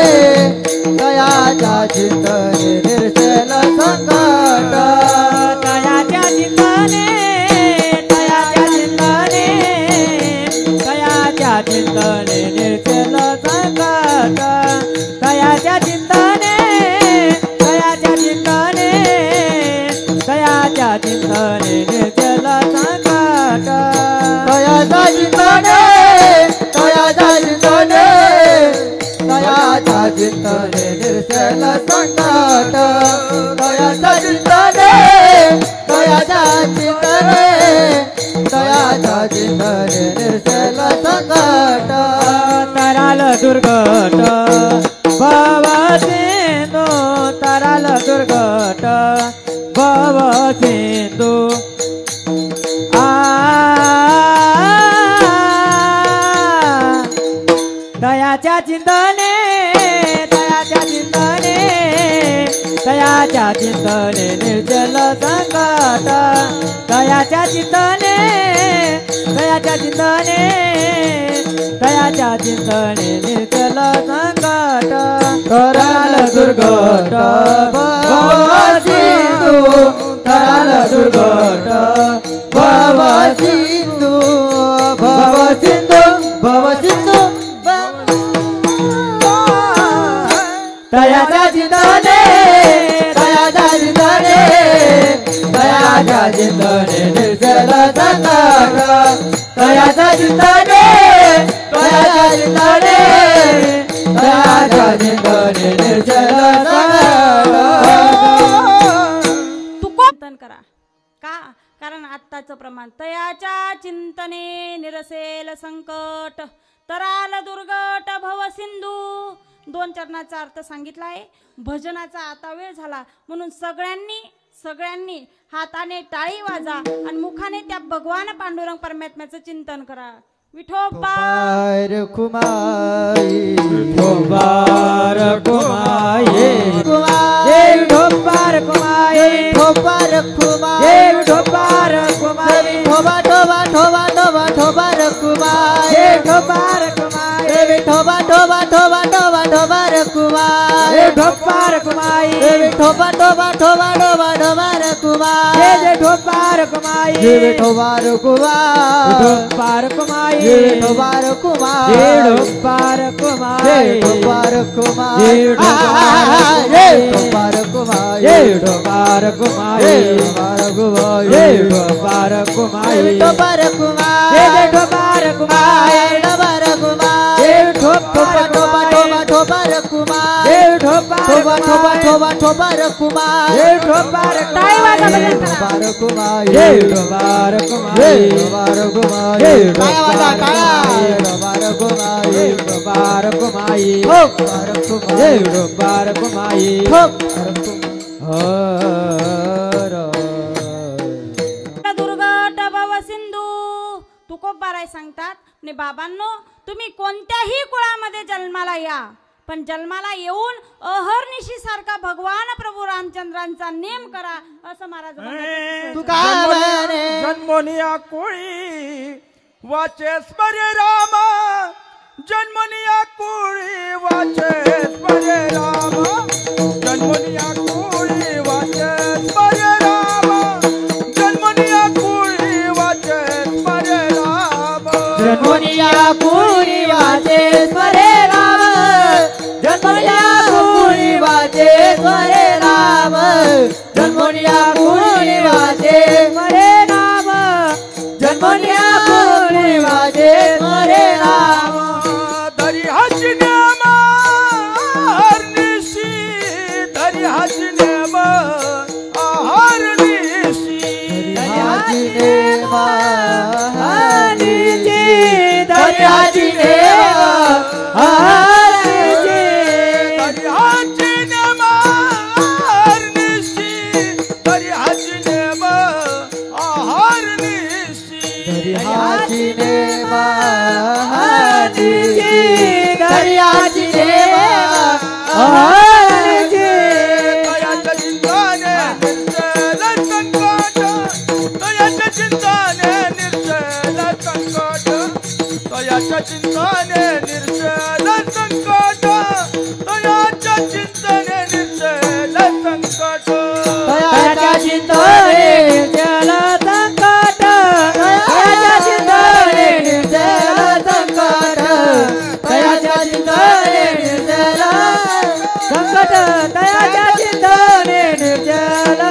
तयाचा चिंतने निर्जल संकट तयाच्या चिंतने तयाच्या चिंतने तयाच्या चिंतने निर्जल संकट तयाच्या चिंतने तयाच्या चिंतने तयाच्या चिंतने निर्जल संकट तयाचा चिंतने तयाचा चिंतने तयाचा चिंतने निर्जल संकट तयाचा चिंतने तयाचा चिंतने तयाचा चिंतने निर्जल संकट तराल दुर्गट भव सिंधू तराल दुर्गट भव सिंधू तयाच्या चिंतने तयाच्या चिंतने तयाच्या चिंतने निर्जल संकट तयाच्या चिंतने तयाच्या चिंतने तयाच्या चिंतने निर्जल संकट कराल दुर्गट भव सिंधू कराल दुर्गट भव सिंधू भव सिंधू भव सिंधू तयाचा चिंतने तयाचा चिंतने तयाचा चिंतने निर्जल संकट तयाचा चिंतने तयाचा चिंतने तयाचा चिंतने निर्जल संकट चिंतन करा. का? कारण आत्ताचं प्रमाण तयाच्या चिंतने निरसेल संकट तराल दुर्गट भव सिंधू. 2 चरणाचा अर्थ सांगितला आहे. भजनाचा आता वेळ झाला म्हणून सगळ्यांनी हाताने टाळी वाजा आणि मुखाने त्या भगवान पांडुरंग परमात्म्याचं चिंतन करा. विठोबा कुमाई विठोबार कुमाई कुमाई विठोबार कुमाई ठोपार कुमाई विठोबार कुमाई ठोबा ठोबा ठोबा ठोबा ठोबार कुमाई विठोबार कुमाई ठोबा ठोबा ठोबा ठोबा ठोबार कुमाई विठोबार कुमाई ठोबा ठोबा ठोबा ठोबा ठोबार कुमाई विठोबार कुमाई ये विठोबार कुमार विठोबार कुमाई ये विठोबार कुमार ये विठोबार कुमाई ये विठोबार कुमार ये विठोबार ये विठोबार कुमार ये विठोबार कुमाई ये विठोबार कुमार ये विठोबार कुमाई ये विठोबार कुमार ये विठोबार कुमाई ये विठोबार कुमार ये विठोबार ठोबा ठोबा ठोबार कुमार ये विठोबार ठोबा ठोबा ठोबा ठोबार कुमार ये विठोबार टाळी वाजा कुमाई बरं करा. विठोबार कुमार ये विठोबार कुमाई ये विठोबार कुमार ये टाळ्या वाजा, टाळ्या. विठोबार कुमाई ये विठोबार कुमाई ठोबार कुमार ये विठोबार कुमाई ठोबार कुमार दुर्गट भव सिंधू तुकोबाराय सांगतात आणि बाबांनो तुम्ही कोणत्याही कुळामध्ये जन्माला या पण जन्माला येऊन अहर्निशी सारखा भगवान प्रभू रामचंद्रांचा नेम करा असं महाराज म्हणतात. तू काय म्हणे? जन्मोनिया कोळी वाचेस बरे राम जन्मोनिया कोळी वाचेस बरे राम जन्मोनिया कोळी वाचेस बरे राम जन्मोनिया कोळी वाचेस बरे राम जन्मोनिया कुळी वाचे स्वरे राम जन्मोनिया कुळी वाचे स्वरे राम जन्मोनिया कुळी वाचे स्वरे राम जन्मोनिया कुळी वाचे स्वरे राम धरी हाची नेम हरनिशी धरी हाची नेम हरनिशी हाजी देवा हरीची दर्याची देवा हरीची धरी हाची नेम हरनिशी धरी हाची नेम हरनिशी हाजी देवा हरीची दर्याची देवा हरीची तयाच्या चिंताने निर्जल संकट तयाच्या चिंताने निर्जल संकट तयाच्या चिंताने निर्जल संकट तयाच्या चिंताने निर्जल संकट तयाच्या चिंतने जल संकट तयाच्या चिंतने निर्जल संकट तयाच्या चिंतने निर्जल संकट तयाच्या चिंतने निर्जल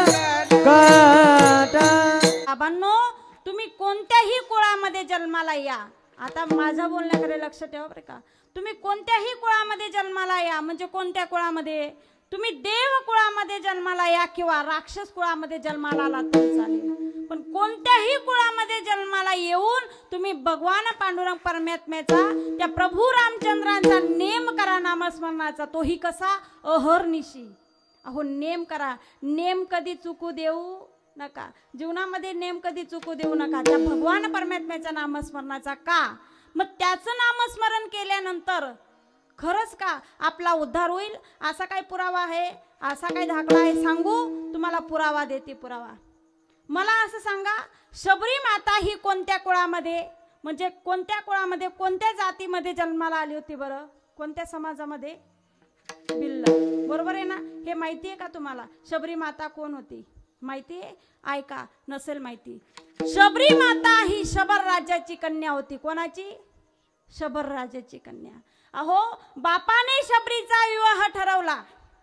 संकट बाबांनो तुम्ही कोणत्याही कुळामध्ये जन्माला या आता माझं बोलण्याकडे लक्ष ठेवा बरं का तुम्ही कोणत्याही कुळामध्ये जन्माला या म्हणजे कोणत्या कुळामध्ये तुम्ही देव कुळामध्ये जन्माला या किंवा राक्षस कुळामध्ये जन्माला आलात तरी चालेल पण कोणत्याही कुळामध्ये जन्माला येऊन तुम्ही भगवान पांडुरंग परमात्म्याचा त्या प्रभू रामचंद्रांचा नेम करा नामस्मरणाचा तोही कसा अहर्निशी अहो नेम करा नेम कधी चुकू देऊ नका जीवनामध्ये नेम कधी चुकू देऊ नका त्या भगवान परमात्म्याच्या नामस्मरणाचा का मग त्याचं नामस्मरण केल्यानंतर खरंच का आपला उद्धार होईल असा काही पुरावा आहे असा काही दाखला आहे सांगू तुम्हाला पुरावा देते पुरावा मला असं सांगा शबरी माता ही कोणत्या कुळामध्ये म्हणजे कोणत्या कुळामध्ये कोणत्या जातीमध्ये जन्माला आली होती बरं कोणत्या समाजामध्ये बिल्ल बरोबर आहे ना हे माहिती आहे का तुम्हाला शबरी माता कोण होती माहिती आहे ऐका नसेल माहिती शबरी माता ही शबर राजाची कन्या होती कोणाची शबर राजाची कन्या अहो बापाने शबरीचा विवाह ठरवला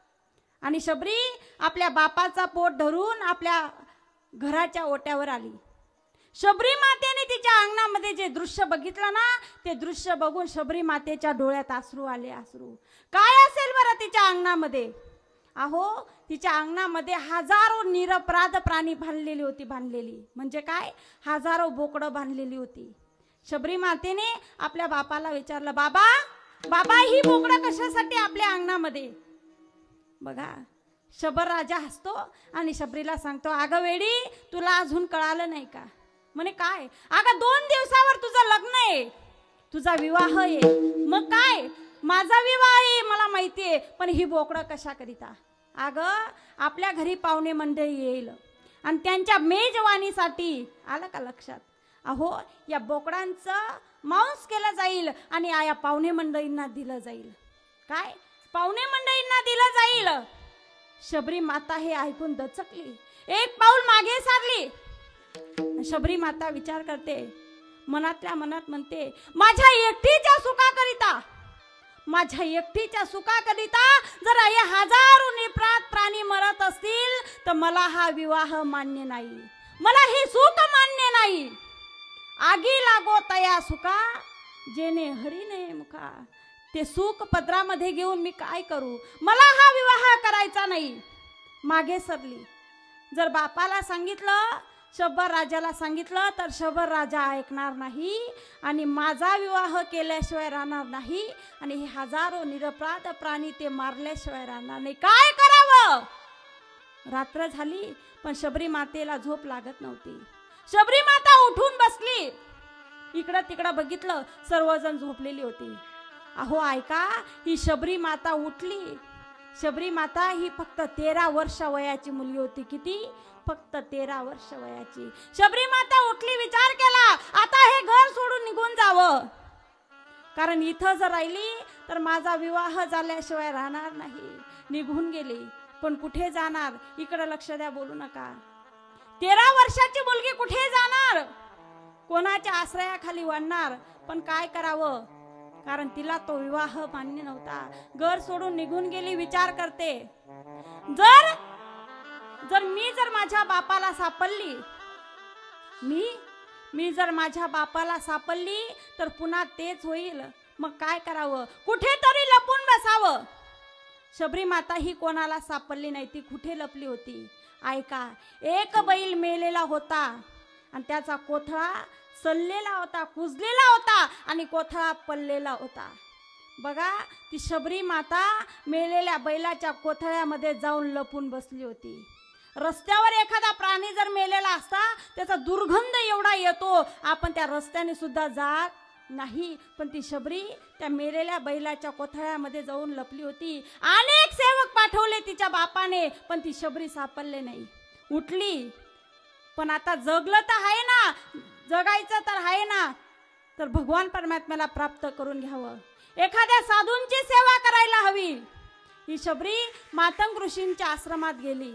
आणि शबरी आपल्या बापाचा पोट धरून आपल्या घराच्या ओट्यावर आली शबरी मातेने तिच्या अंगणामध्ये जे दृश्य बघितलं ना ते दृश्य बघून शबरी मातेच्या डोळ्यात अश्रू आले अश्रू काय असेल बरं तिच्या अंगणामध्ये अहो तिच्या अंगणामध्ये हजारो निरपराध प्राणी बांधलेली होती बांधलेली म्हणजे काय हजारो बोकडं बांधलेली होती शबरी मातेने आपल्या बापाला विचारलं बाबा बाबा ही बोकडं कशासाठी आपल्या अंगणामध्ये बघा शबर राजा हसतो आणि शबरीला सांगतो अगं वेडी तुला अजून कळालं नाही का म्हणे काय अगं 2 दिवसावर तुझं लग्न आहे तुझा विवाह आहे मग काय माझा विवाह आहे मला माहिती आहे पण ही बोकडं कशा करिता अगं आपल्या घरी पाहुणे मंडळी येईल आणि त्यांच्या मेजवानीसाठी आलं का लक्षात अहो या बोकडांचं मांस केलं जाईल आणि या पाहुणे मंडळींना दिलं जाईल काय पाहुणे मंडळींना दिलं जाईल शबरी माता हे ऐकून दचकली एक पाऊल मागे सारली शबरी माता विचार करते, मनातल्या मनात म्हणते, माझ्या एकटीच्या सुखाकरिता, माझ्या एकटीच्या सुखाकरिता जर हे हजारो निप्रात प्राणी मरत असतील तर मला हा विवाह मान्य नाही, मला हे सुख मान्य नाही. आगी लागो तया सुखा जेने हरी नये मुखा. ते सुख पदरामध्ये घेऊन मी काय करू, मला हा विवाह करायचा नाही. मागे सरली. जर बापाला सांगितलं, शंभर राजाला सांगितलं तर शंभर राजा ऐकणार नाही आणि माझा विवाह केल्याशिवाय राहणार नाही आणि हे हजारो निरपराध प्राणी ते मारल्याशिवाय राहणार नाही. काय करावं. रात्र झाली पण शबरी मातेला झोप लागत नव्हती. शबरी माता उठून बसली. इकडं तिकडं बघितलं, सर्वजण झोपलेली होती. अहो ऐका, ही शबरी माता उठली. शबरी माता ही फक्त 13 वर्ष वयाची मुलगी होती. किती? फक्त 13 वर्ष वयाची. शबरी माता उठली, विचार केला आता हे घर सोडून निघून जावं, कारण इथं जर राहिली तर माझा विवाह झाल्याशिवाय राहणार नाही. निघून गेली. पण कुठे जाणार? इकडे लक्ष द्या, बोलू नका. 13 वर्षाची मुलगी कुठे जाणार? कोणाच्या आश्रयाखाली वाढणार? पण काय करावं, कारण तिला तो विवाह मान्य नव्हता. घर सोडून निघून गेली. विचार करते, जर मी जर माझ्या बापाला सापडली, मी जर माझ्या बापाला सापडली तर पुन्हा तेच होईल. मग काय करावं? कुठेतरी लपून बसावं. शबरी माता ही कोणाला सापडली नाही. ती कुठे लपली होती? ऐका, एक बैल मेलेला होता आणि त्याचा कोथळा सल्लेला होता, कुजलेला होता आणि कोथळा पडलेला होता. बघा, ती शबरी माता मेलेल्या बैलाच्या कोथळ्यामध्ये जाऊन लपून बसली होती. रस्त्यावर एखादा प्राणी जर मेलेला असता त्याचा दुर्गंध एवढा येतो, आपण त्या रस्त्याने सुद्धा जात नाही. पण ती शबरी त्या मेलेल्या बैलाच्या कोथळ्यामध्ये जाऊन लपली होती. अनेक सेवक पाठवले तिच्या बापाने, पण ती शबरी सापडले नाही. उठली. पण आता जगलं तर आहे ना, जगायचं तर आहे ना, तर भगवान परमात्म्याला प्राप्त करून घ्यावं. एखाद्या साधूंची सेवा करायला हवी. ही शबरी मातंग ऋषींच्या आश्रमात गेली.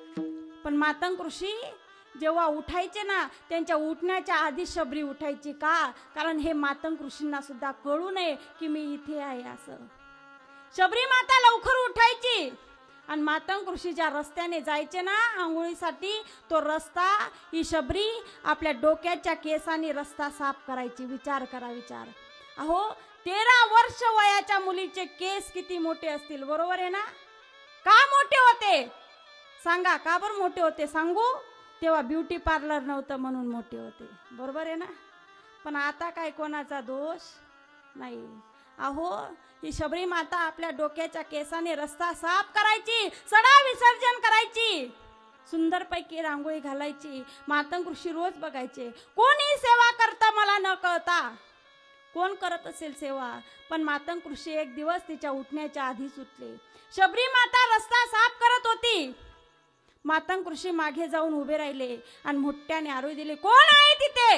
पण मातंग ऋषी जेव्हा उठायचे ना, त्यांच्या उठण्याच्या आधी शबरी उठायची. का? कारण हे मातंग ऋषींना सुद्धा कळू नये की मी इथे आहे असं. शबरी माता लवकर उठायची आणि मातंग ऋषीच्या रस्त्याने जायचे ना आंघोळीसाठी, तो रस्ता ही शबरी आपल्या डोक्याच्या केसाने रस्ता साफ करायची. विचार करा, विचार. अहो 13 वर्ष वयाच्या मुलीचे केस किती मोठे असतील, बरोबर आहे ना? का मोठे होते सांगा? का बरं मोठे होते सांगू? तेव्हा ब्युटी पार्लर नव्हतं म्हणून मोठे होते, बरोबर आहे ना? पण आता काय कोणाचा दोष नाही. अहो ही शबरी माता आपल्या डोक्याच्या केसाने रस्ता साफ करायची, सडा विसर्जन करायची, सुंदरपैकी रांगोळी घालायची. मातंग ऋषी रोज बघायचे, कोणी सेवा करता मला न कळता, कोण करत असेल सेवा. पण मातंग ऋषी एक दिवस तिच्या उठण्याच्या आधीच उठले. शबरी माता रस्ता साफ करत होती. मातंग ऋषी मागे जाऊन उभे राहिले आणि मोठ्याने आरोळी दिली, कोण आहे तिथे?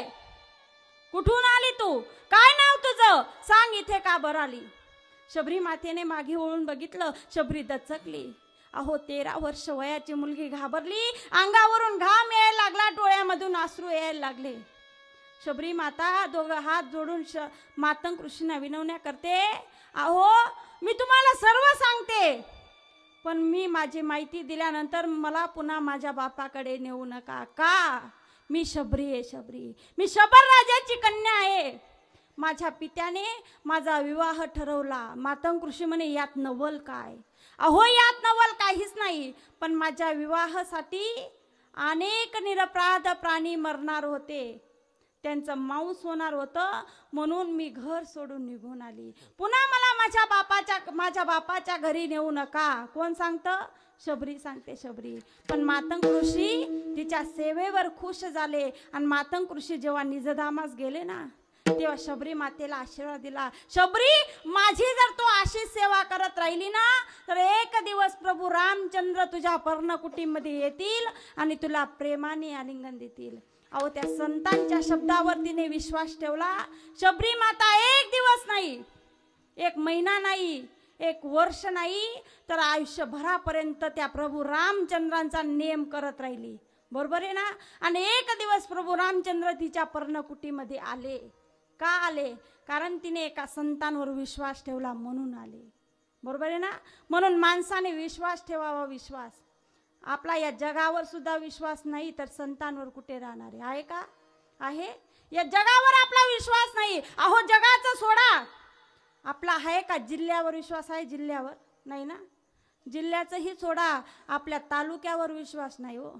कुठून आली तू? काय नाव तुझं? सांग, इथे का बरं आली? शबरी मातेने मागे वळून बघितलं. शबरी दचकली. अहो 13 वर्ष वयाची मुलगी घाबरली. अंगावरून घाम यायला लागला, डोळ्यामधून अश्रू यायला लागले. शबरी माता दोघं हात जोडून मातंग ऋषींना विनवण्या करते, अहो मी तुम्हाला सर्व सांगते, पण मी माझी माहिती दिल्यानंतर मला पुन्हा माझ्या बापाकडे नेऊ नका. का? मी शबरी आहे, शबरी. मी शबर राजाची कन्या आहे. माझ्या पित्याने माझा विवाह ठरवला. मातंग ऋषी म्हणे, यात नवल काय? अहो यात नवल काहीच नाही, पण माझ्या विवाहासाठी अनेक निरपराध प्राणी मरणार होते, त्यांचं मांस होणार होतं, म्हणून मी घर सोडून निघून आली. पुन्हा मला माझ्या बापाच्या घरी नेऊ नका. कोण सांगतं? शबरी सांगते, शबरी. पण मातंग ऋषी तिच्या सेवेवर खुश झाले आणि मातंग ऋषी जेव्हा निजधामास गेले ना, तेव्हा शबरी मातेला आशीर्वाद दिला. शबरी, माझी जर तू अशी सेवा करत राहिली ना, तर एक दिवस प्रभू रामचंद्र तुझ्या पर्णकुटीमध्ये येतील आणि तुला प्रेमाने आलिंगन देतील. अहो त्या संतांच्या शब्दावर तिने विश्वास ठेवला. शबरी माता एक दिवस नाही, एक महिना नाही, एक वर्ष नाही, तर आयुष्यभरापर्यंत त्या प्रभू रामचंद्रांचा नेम करत राहिली. बरोबर आहे ना. आणि एक दिवस प्रभू रामचंद्र तिच्या पर्णकुटीमध्ये आले. का आले? कारण तिने एका संतांवर विश्वास ठेवला म्हणून आले. बरोबर आहे ना. म्हणून माणसाने विश्वास ठेवावा. विश्वास आपला या जगावर सुद्धा विश्वास नाही तर संतांवर कुठे राहणार आहे का? आहे. या जगावर आपला विश्वास नाही. अहो जगाचं सोडा, आपला आहे का जिल्ह्यावर विश्वास आहे? जिल्ह्यावर नाही ना. जिल्ह्याचंही सोडा, आपल्या तालुक्यावर विश्वास नाही हो.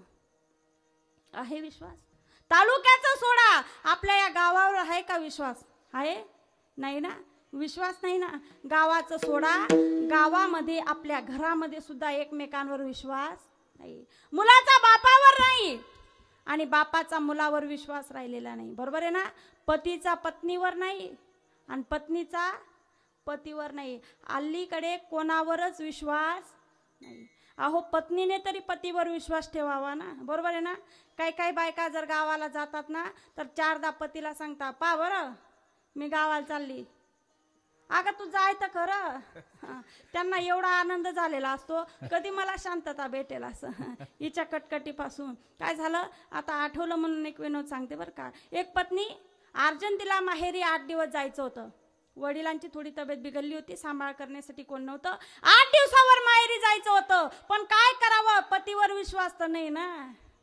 आहे विश्वास? तालुक्याचं सोडा, आपल्या या गावावर आहे का विश्वास? आहे? नाही ना. विश्वास नाही ना. गावाचं सोडा, गावामध्ये आपल्या घरामध्ये सुद्धा एकमेकांवर विश्वास नाही. मुलाचा बापावर नाही आणि बापाचा मुलावर विश्वास राहिलेला नाही. बरोबर आहे ना. पतीचा पत्नीवर नाही आणि पत्नीचा पतीवर नाही. अलीकडे कोणावरच विश्वास नाही. अहो पत्नीने तरी पतीवर विश्वास ठेवावा ना. बरोबर आहे ना. काही बायका जर गावाला जातात ना तर चारदा पतीला सांगता, पा बरं मी गावाला चालली. अगं तू जाय तर खरं. त्यांना एवढा आनंद झालेला असतो, कधी मला शांतता भेटेल असं. हिच्या कटकटीपासून काय झालं आता आठवलं म्हणून एक विनोद सांगते बरं का. एक पत्नी अर्जंतीला माहेरी 8 दिवस जायचं होतं. वडिलांची थोडी तब्येत बिघडली होती, सांभाळ करण्यासाठी कोण नव्हतं. 8 दिवसावर माहेरी जायचं होतं. पण काय करावं, पतीवर विश्वास तर नाही ना.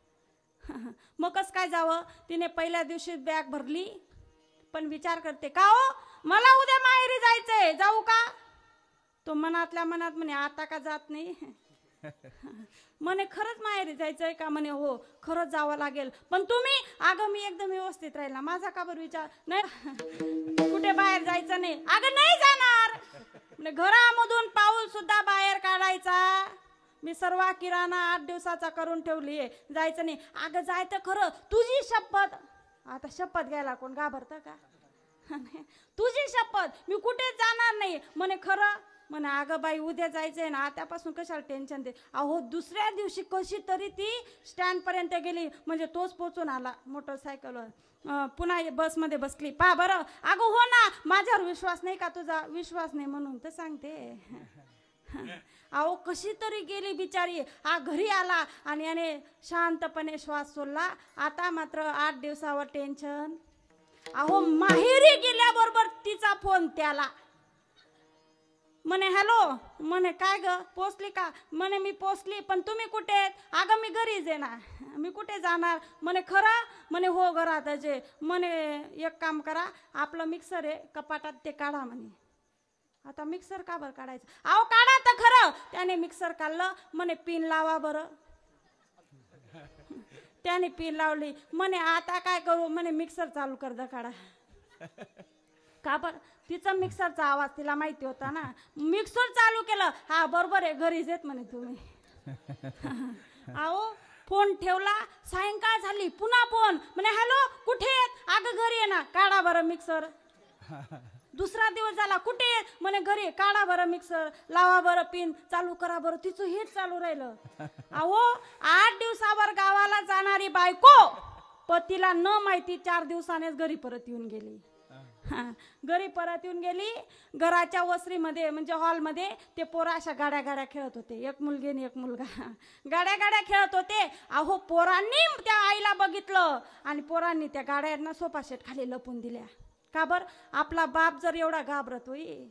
मग कसं काय जावं. तिने पहिल्या दिवशी बॅग भरली पण विचार करते, का हो मला उद्या माहेरी जायचंय, जाऊ का? तो मनातल्या मनात म्हणे आता का जात नाही. म्हणे खरंच माहेरी जायचंय का? म्हणे हो खरंच जावं लागेल. पण तुम्ही? अगं मी एकदम व्यवस्थित राहील ना. माझा का बरं विचार नाही, कुठे बाहेर जायचं नाही. अगं नाही जाणार. म्हणजे घरामधून पाऊल सुद्धा बाहेर काढायचा. मी सर्व किराणा 8 दिवसाचा करून ठेवलीये, जायचं नाही. अगं जाय तर खरं, तुझी शपथ. आता शपथ घ्यायला कोण घाबरतं का? तुझी शपथ मी कुठे जाणार नाही. म्हणे खरं? म्हणे अगं बाई उद्या जायचंय ना, आतापासून कशाला टेन्शन दे. अहो दुसऱ्या दिवशी कशी तरी ती स्टँड पर्यंत गेली, म्हणजे तोच पोचून आला मोटरसायकलवर. पुन्हा बसमध्ये बसली. पा बरं. अगं हो ना, माझ्यावर विश्वास नाही का तुझा? विश्वास नाही म्हणून तर सांगते. अहो कशी तरी गेली बिचारी. हा घरी आला आणि याने शांतपणे श्वास सोडला. आता मात्र 8 दिवसावर टेन्शन. अहो माहेरी गेल्याबरोबर तिचा फोन त्याला. म्हणे हॅलो. म्हणे काय ग पोचली का? म्हणे मी पोचली, पण तुम्ही कुठे आहेत? अगं मी घरीच आहे ना. मी कुठे जाणार? म्हणे खरं? म्हणे हो घरातच आहे. म्हणे एक काम करा, आपलं मिक्सर आहे कपाटात ते काढा. म्हणे आता मिक्सर का बरं काढायचं? अहो काढा तर खरं. त्याने मिक्सर काढलं. म्हणे पिन लावा बरं. त्याने पिन लावली. म्हणे आता काय करू? म्हणे मिक्सर चालू कर द काढा. का बरं? तिचा मिक्सरचा आवाज तिला माहिती होता ना. मिक्सर चालू केलं. हा बरोबर आहे घरीच येत म्हणे तुम्ही. अहो फोन ठेवला. सायंकाळ झाली, पुन्हा फोन. म्हणे हॅलो कुठे आहेत? अगं घरी आहे ना. काढा बरं मिक्सर. दुसरा दिवस झाला. कुठे आहेत? म्हणे घरी. काढा बरं मिक्सर, लावा बरं पिन, चालू करा बरं. तिचं हेच चालू राहिलं. अहो 8 दिवसावर गावाला जाणारी बायको पतीला न माहिती 4 दिवसानेच घरी परत येऊन गेली. घरी परत येऊन गेली. घराच्या वसरीमध्ये म्हणजे हॉलमध्ये ते पोरं अशा गाड्या खेळत होते. एक मुलगी आणि एक मुलगा गाड्या खेळत होते. अहो पोरांनी त्या आईला बघितलं आणि पोरांनी त्या गाड्यांना सोफा सेट खाली लपून दिल्या. का बर? आपला बाप जर एवढा घाबरत होई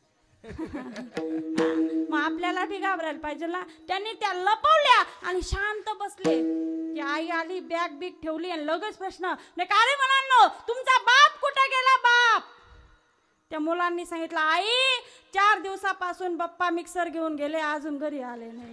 मग आपल्याला बी घाबरायला पाहिजे ना. त्यांनी त्या लपवल्या आणि शांत बसले. ती आई आली, बॅग बिग ठेवली आणि लगेच प्रश्न, का रे मुलांनो तुमचा बाप कुठे गेला? बाप. त्या मुलांनी सांगितलं आई 4 दिवसापासून बाप्पा मिक्सर घेऊन गेले, अजून घरी आले नाही.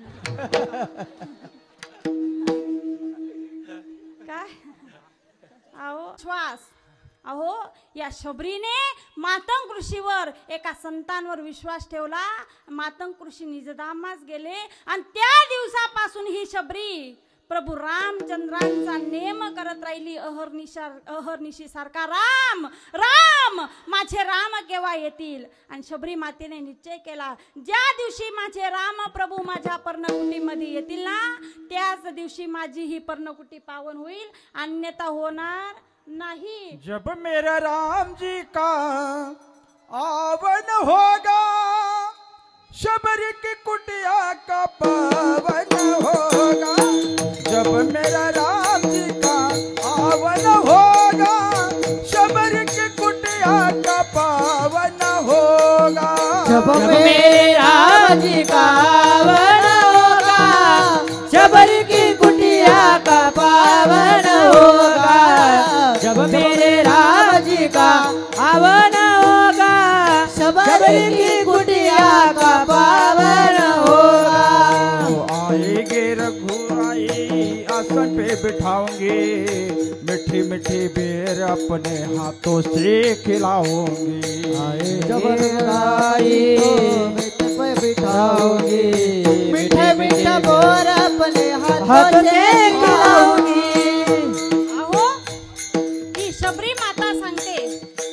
काय अहो श्वास. अहो या शबरीने मातंग ऋषीवर एका संतांवर विश्वास ठेवला. मातंग ऋषी निजधामास गेले आणि त्या दिवसापासून ही शबरी प्रभू रामचंद्रांचा नेम करत राहिली. अहर्निशी सारखा राम राम, माझे राम केव्हा येतील. आणि शबरी मातेने निश्चय केला, ज्या दिवशी माझे राम प्रभू माझ्या पर्णकुटीमध्ये येतील ना, त्याच दिवशी माझी ही पर्णकुटी पावन होईल, अन्यथा होणार नहीं. जब मेरा राम जी का आवन होगा शबरी की कुटिया का पावन होगा जब मेरा राम जी का आवन होगा। शबरी की कुटिया का पावन होगा जब मेरे राम जी का आवन होगा। शबरी की कुटिया का पावन होगा जब मेरे राम जी का आवन होगा। शबरी की कुटिया का पावन होगा। आएंगे रघुराई आसन पे बिठाऊंगी मीठी मीठी बेर अपने हाथों से खिलाऊंगी। जब रघुराई पे बिठाओगी मीठे मीठे बोर अपने हाथों से खिलाऊंगी। अहो ही शबरी माता सांगते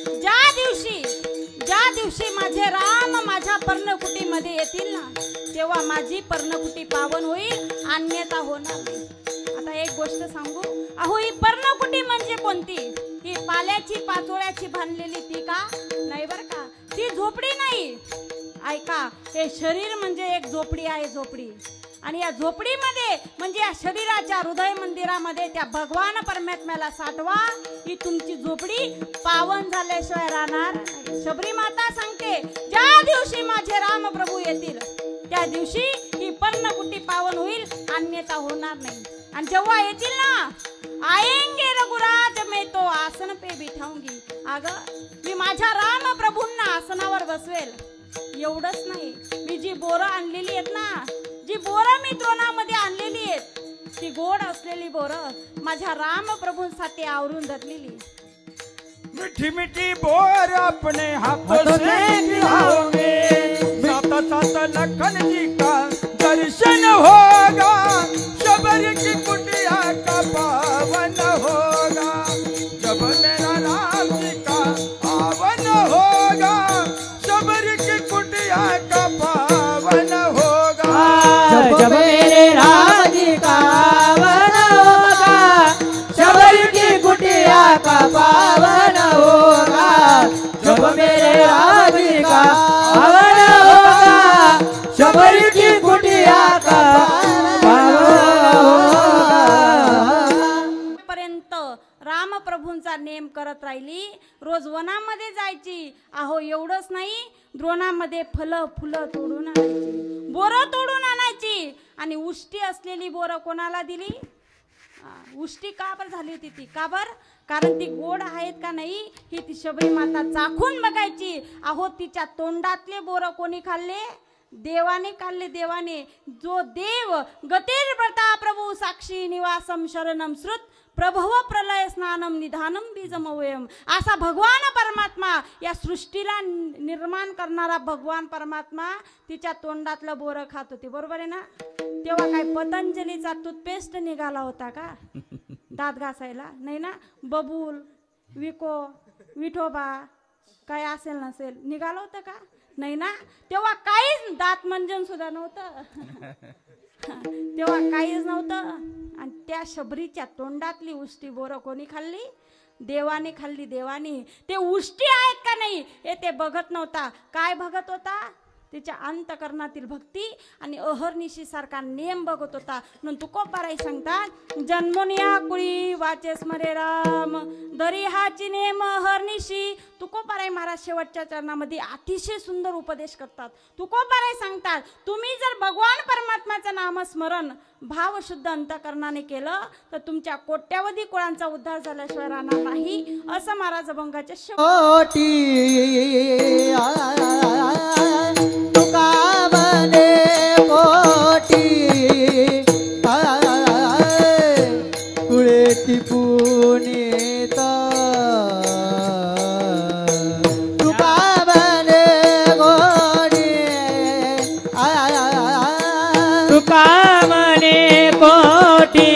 ज्या दिवशी माझे राम माझ्या पर्णकुटीमध्ये येतील ना तेव्हा माझी पर्णकुटी पावन होईल अन्यथा होणार नाही। आता एक गोष्ट सांगू अहो ही पर्णकुटी म्हणजे कोणती? ही पाल्याची पाचोळ्याची बांधलेली ती का नाही बर का, ती झोपडी नाही। ऐका हे शरीर म्हणजे एक झोपडी आहे झोपडी आणि या झोपडीमध्ये म्हणजे या शरीराच्या हृदय मंदिरामध्ये त्या भगवान परमात्म्याला साठवा। ही तुमची झोपडी पावन झाल्याशिवाय राहणार नाही। शबरी माता सांगते ज्या दिवशी माझे राम प्रभू येतील त्या दिवशी ही पर्णकुटी पावन होईल अन्यथा होणार नाही। आणि जेव्हा येतील ना आएंगे रघुराज मैं तो आसन पे बिठाऊंगी। अगं मी माझ्या राम प्रभूंना आसनावर बसवेल। एवढंच नाही मी जी बोरं आणलेली आहेत ना जी बोरं मी द्रोणामध्ये आणलेली आहेत ती गोड असलेली बोरं माझ्या राम प्रभूंसाठी आवरून धरलेली। मीठी मीठी बोर अपने हाथों से खिलाऊंगी। सात सात लखन जी का दर्शन होगा शबरी की कुटिया का पावन होगा जब मेरा राम जी का आवन होगा। शबरी की कुटिया का पावन होगा जब मेरे राम जी का आवन होगा। शबरी की कुटिया का पावन होगा जब मेरे राम जी का आवन होगा। शबरी की कुटिया का पर्यंत राम प्रभूंचा नेम करत राहिली। रोज वनामध्ये जायची। अहो एवढंच नाही द्रोणामध्ये फुलं तोडून आणायची बोरं तोडून आणायची आणि उष्टी असलेली बोरं कोणाला दिली? उष्टी का बर झाली होती ती का बर? कारण ती गोड आहेत का नाही ही ती शबरी माता चाखून बघायची। अहो तिच्या तोंडातले बोरं कोणी खाल्ले? देवाने खाल्ले देवाने। जो देव गतीर प्रता प्रभू साक्षी निवासम शरणम श्रुत प्रभव प्रलय स्नानम निधानम बीजमवयम। असा भगवान परमात्मा या सृष्टीला निर्माण करणारा भगवान परमात्मा तिच्या तोंडातलं बोरं खात होती। बरोबर आहे ना? तेव्हा काय पतंजलीचा टूथपेस्ट निघाला होता का दात घासायला? नाही ना। बबूल विको विठोबा काय असेल नसेल निघालं होतं का? नाही ना। तेव्हा काहीच दात मंजन सुद्धा नव्हतं तेव्हा काहीच नव्हतं। आणि त्या शबरीच्या तोंडातली उष्टी बोरं कोणी खाल्ली? देवाने खाल्ली देवाने। ते उष्टी आहेत का नाही हे ते बघत नव्हता। काय बघत होता? तिच्या अंतकरणातील भक्ती आणि अहर्निशी सारखा नेम बघत होता। म्हणून तुकोबाराई सांगतात जन्मोनिया कुळी वाचे स्मरे राम दरिहाची नेम अहर्निशी। तुकोबाराई महाराज शेवटच्या चरणामध्ये अतिशय सुंदर उपदेश करतात। तुकोबाराई सांगतात तुम्ही जर भगवान परमात्म्याचं नामस्मरण भावशुद्ध अंतकरणाने केलं तर तुमच्या कोट्यावधी कुळांचा उद्धार झाल्याशिवाय राहणार नाही असं महाराज अभंगाच्या शेवटी तुका बने कोटी कुळेती पुनीत तुका बने गोडी तुका मने कोटी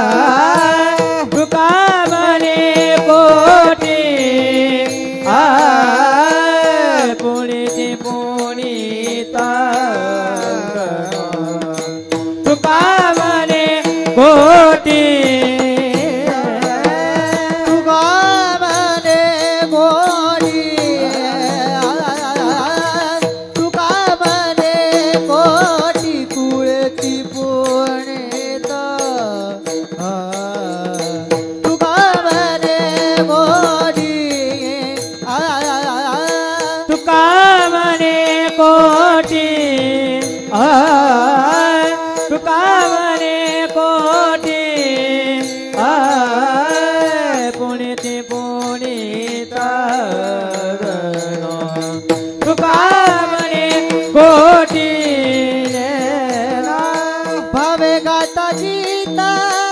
तुका मने कोटी तुका म्हणे कोटी पुणिती पुणिता तुका म्हणे कोटी भावे गाता गीता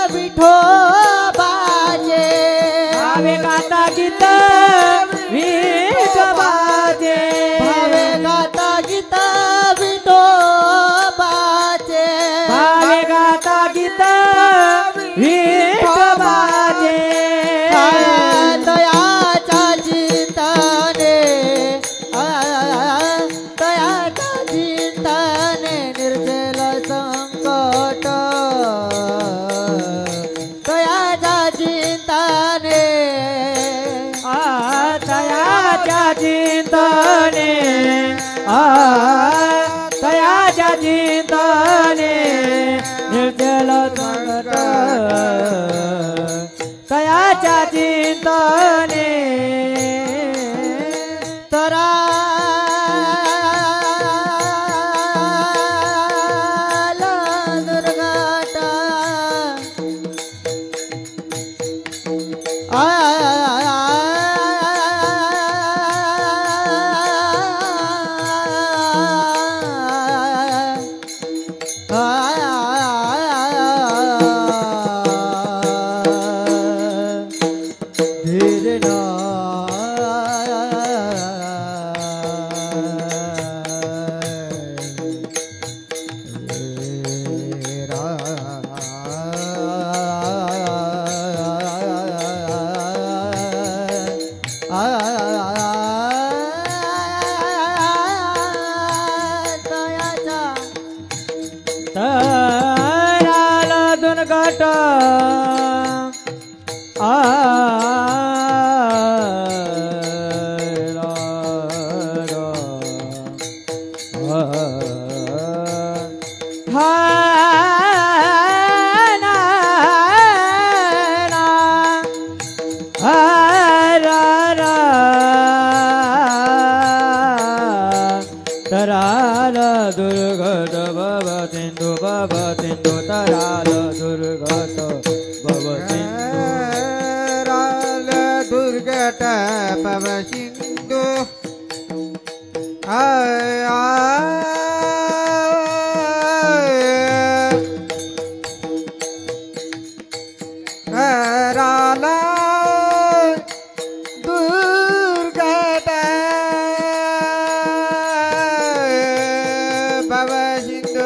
विठोबाचे भावे गाता गीता विठोबाचे भावे गाता गीता विठोबाचे भावे गाता गीता विठोबाचे दयाच्या चिंतने दयाच्या चिंतने निर्जल संकट दयाच्या चिंतने तयाच्या चिंतने तयाच्या चिंतने निर्जल संकट तयाच्या चिंतने तरा दुर्गाटा धीरे ना तराला दुर्गट तराल दुर्गत भव सिंधु तराल दुर्गत भव सिंधु राल दुर्गट पव सिंधु राला दुर्गट पव सिंधु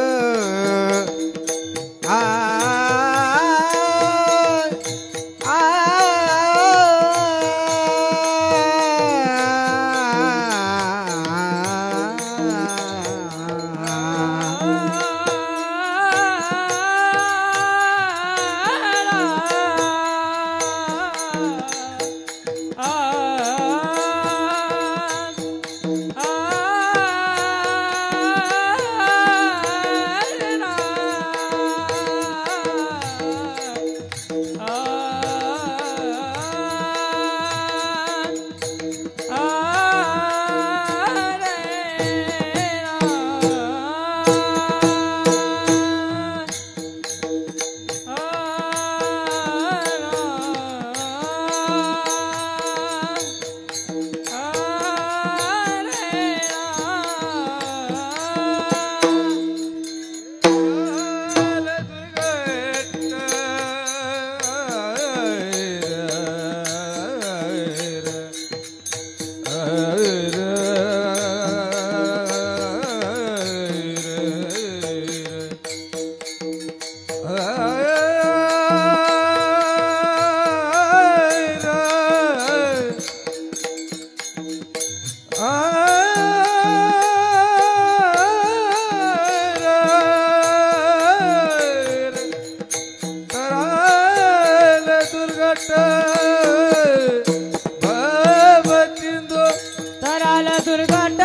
तराल दुर्गट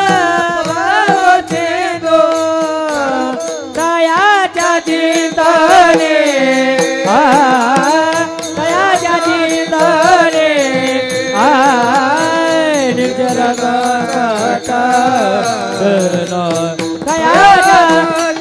भवसिंधु तयाच्या चिंतने तयाच्या चिंतने निर्जल संकट तयाच्या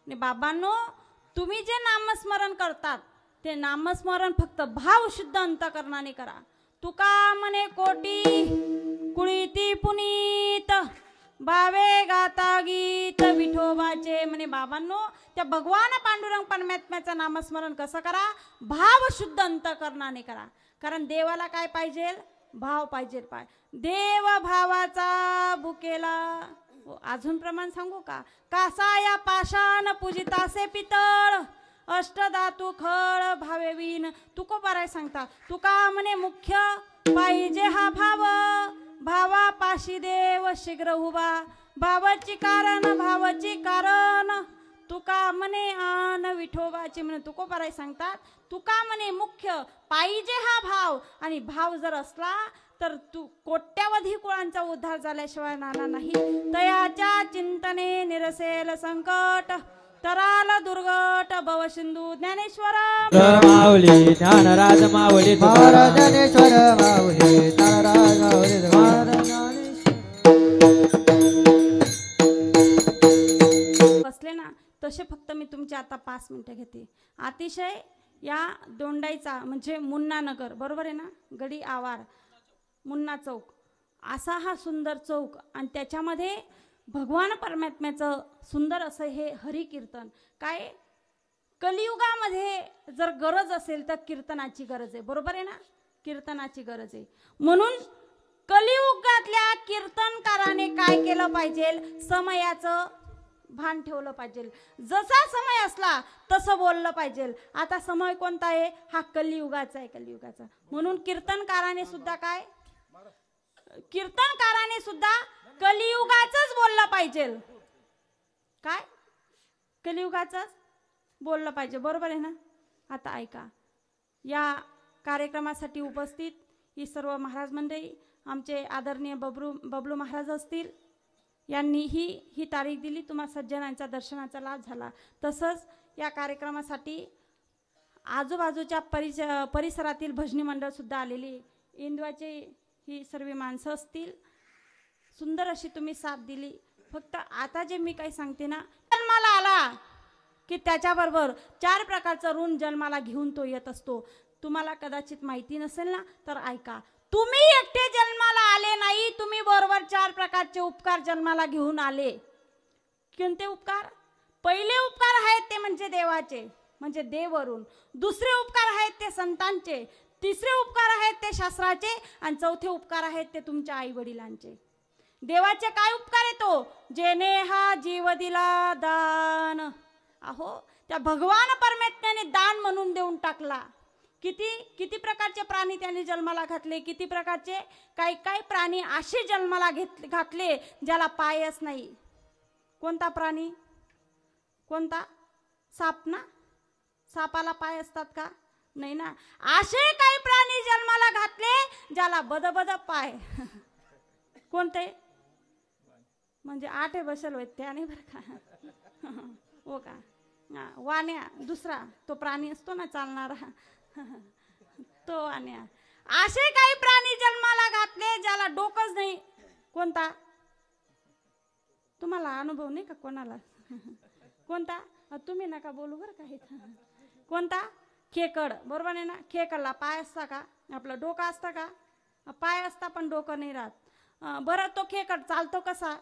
आणि बाबांनो, तुम्ही जे नामस्मरण करतात ते नामस्मरण फक्त भाव शुद्ध अंतःकरणाने करा. तुका म्हणे कोटी कुळीती पुनीत भावे गाता गीत विठोबाचे. म्हणे बाबांनो, त्या भगवान पांडुरंग परमात्म्याचं नामस्मरण कसं करा? भाव शुद्ध अंतःकरणाने करा. कारण देवाला काय पाहिजे? भाव पाहिजे. देव भावाचा भुकेला. अजून प्रमाण सांगू का? कासाया पाषाण पूजितासे पितळ अष्टधातू खळ भावे विन. तुकोबाराय सांगता, तुका म्हणे मुख्य पाहिजे हा भाव, भावा पाशी देव शीघ्र उभा. भावाची कारण तुका म्हणे आन विठोबाची. म्हणे तुकोबाराय सांगतात, तुका म्हणे मुख्य पाहिजे हा भाव, आणि भाव जर असला तर तू कोट्यावधी कुळांचा उद्धार झाल्याशिवाय नाना नाही. तयाच्या चिंतने निरसेल संकट, तराल दुर्गट भव सिंधू. ज्ञानेश्वर माऊली ज्ञानराज माऊली ज्ञानेश्वर माऊली ज्ञानराज माऊली. बसले ना तसे फक्त मी तुमचे आता 5 मिनिटं घेते. अतिशय या दोंडाईचा म्हणजे मुन्ना नगर, बरोबर आहे ना, गडी आवार मुन्ना चौक, असा हा सुंदर चौक, आणि त्याच्यामध्ये भगवान परमात्म्याचं सुंदर असं हे हरिकीर्तन. काय कलियुगामध्ये जर गरज असेल तर कीर्तनाची गरज आहे, बरोबर आहे ना, कीर्तनाची गरज आहे. म्हणून कलियुगातल्या कीर्तनकाराने काय केलं पाहिजे? समयाचं भान ठेवलं पाहिजे. जसा समय असला तसं बोललं पाहिजे. आता समय कोणता आहे? हा कलियुगाचा आहे, कलियुगाचा. म्हणून कीर्तनकाराने सुद्धा काय? कीर्तनकाराने सुद्धा कलियुगाचंच बोललं पाहिजे. काय? कलियुगाचंच बोललं पाहिजे, बरोबर आहे ना. आता ऐका, या कार्यक्रमासाठी उपस्थित ही सर्व महाराज मंडळी, आमचे आदरणीय बबलू महाराज असतील, यांनी ही तारीख दिली. तुम्हा सज्जनांच्या दर्शनाचा लाभ झाला. तसंच या कार्यक्रमासाठी आजूबाजूच्या परिसरातील भजनी मंडळ सुद्धा आलेली, इंदवाचे ही सर्व माणसं असतील. सुंदर अशी तुम्ही साथ दिली. फक्त आता जे मी काही सांगते ना, जन्माला आला की त्याच्याबरोबर 4 प्रकारचं ऋण जन्माला घेऊन तो येत असतो. तुम्हाला कदाचित माहिती नसेल ना, तर ऐका. तुम्ही एकटे जन्माला आले नाही, तुम्ही बरोबर 4 प्रकारचे उपकार जन्माला घेऊन आले. कोणते उपकार? पहिले उपकार आहेत ते म्हणजे देवाचे, म्हणजे देववरून. दुसरे उपकार आहेत ते संतांचे, तिसरे उपकार आहेत ते शास्त्राचे, आणि चौथे उपकार आहेत ते तुमच्या आई वडिलांचे. देवाचे काय उपकार येतो? जेने हा जीव दिला दान. अहो, त्या भगवान परमात्म्याने दान म्हणून देऊन टाकला. किती प्रकारचे प्राणी त्यांनी जन्माला घातले, किती प्रकारचे काही प्राणी असे जन्माला घातले ज्याला पायच नाही. कोणता प्राणी? कोणता? साप ना. सापाला पाय असतात का? नाही ना. असे काही प्राणी जन्माला घातले ज्याला बद पाय. कोणते? म्हणजे 8 बसल होत त्याने बरं का. हो का? वाण्या. दुसरा तो प्राणी असतो ना चालणारा, तो वाण्या. असे काही प्राणी जन्माला घातले ज्याला डोकंच नाही. कोणता? तुम्हाला अनुभव नाही का कोणाला? कोणता? तुम्ही नका बोलू बरं का. कोणता? खेकड. बरोबर आहे ना. खेकडला पाय असता का? आपलं डोकं असतं का? पाय असता पण डोकं नाही राहत. बरं, तो खेकड चालतो कसा?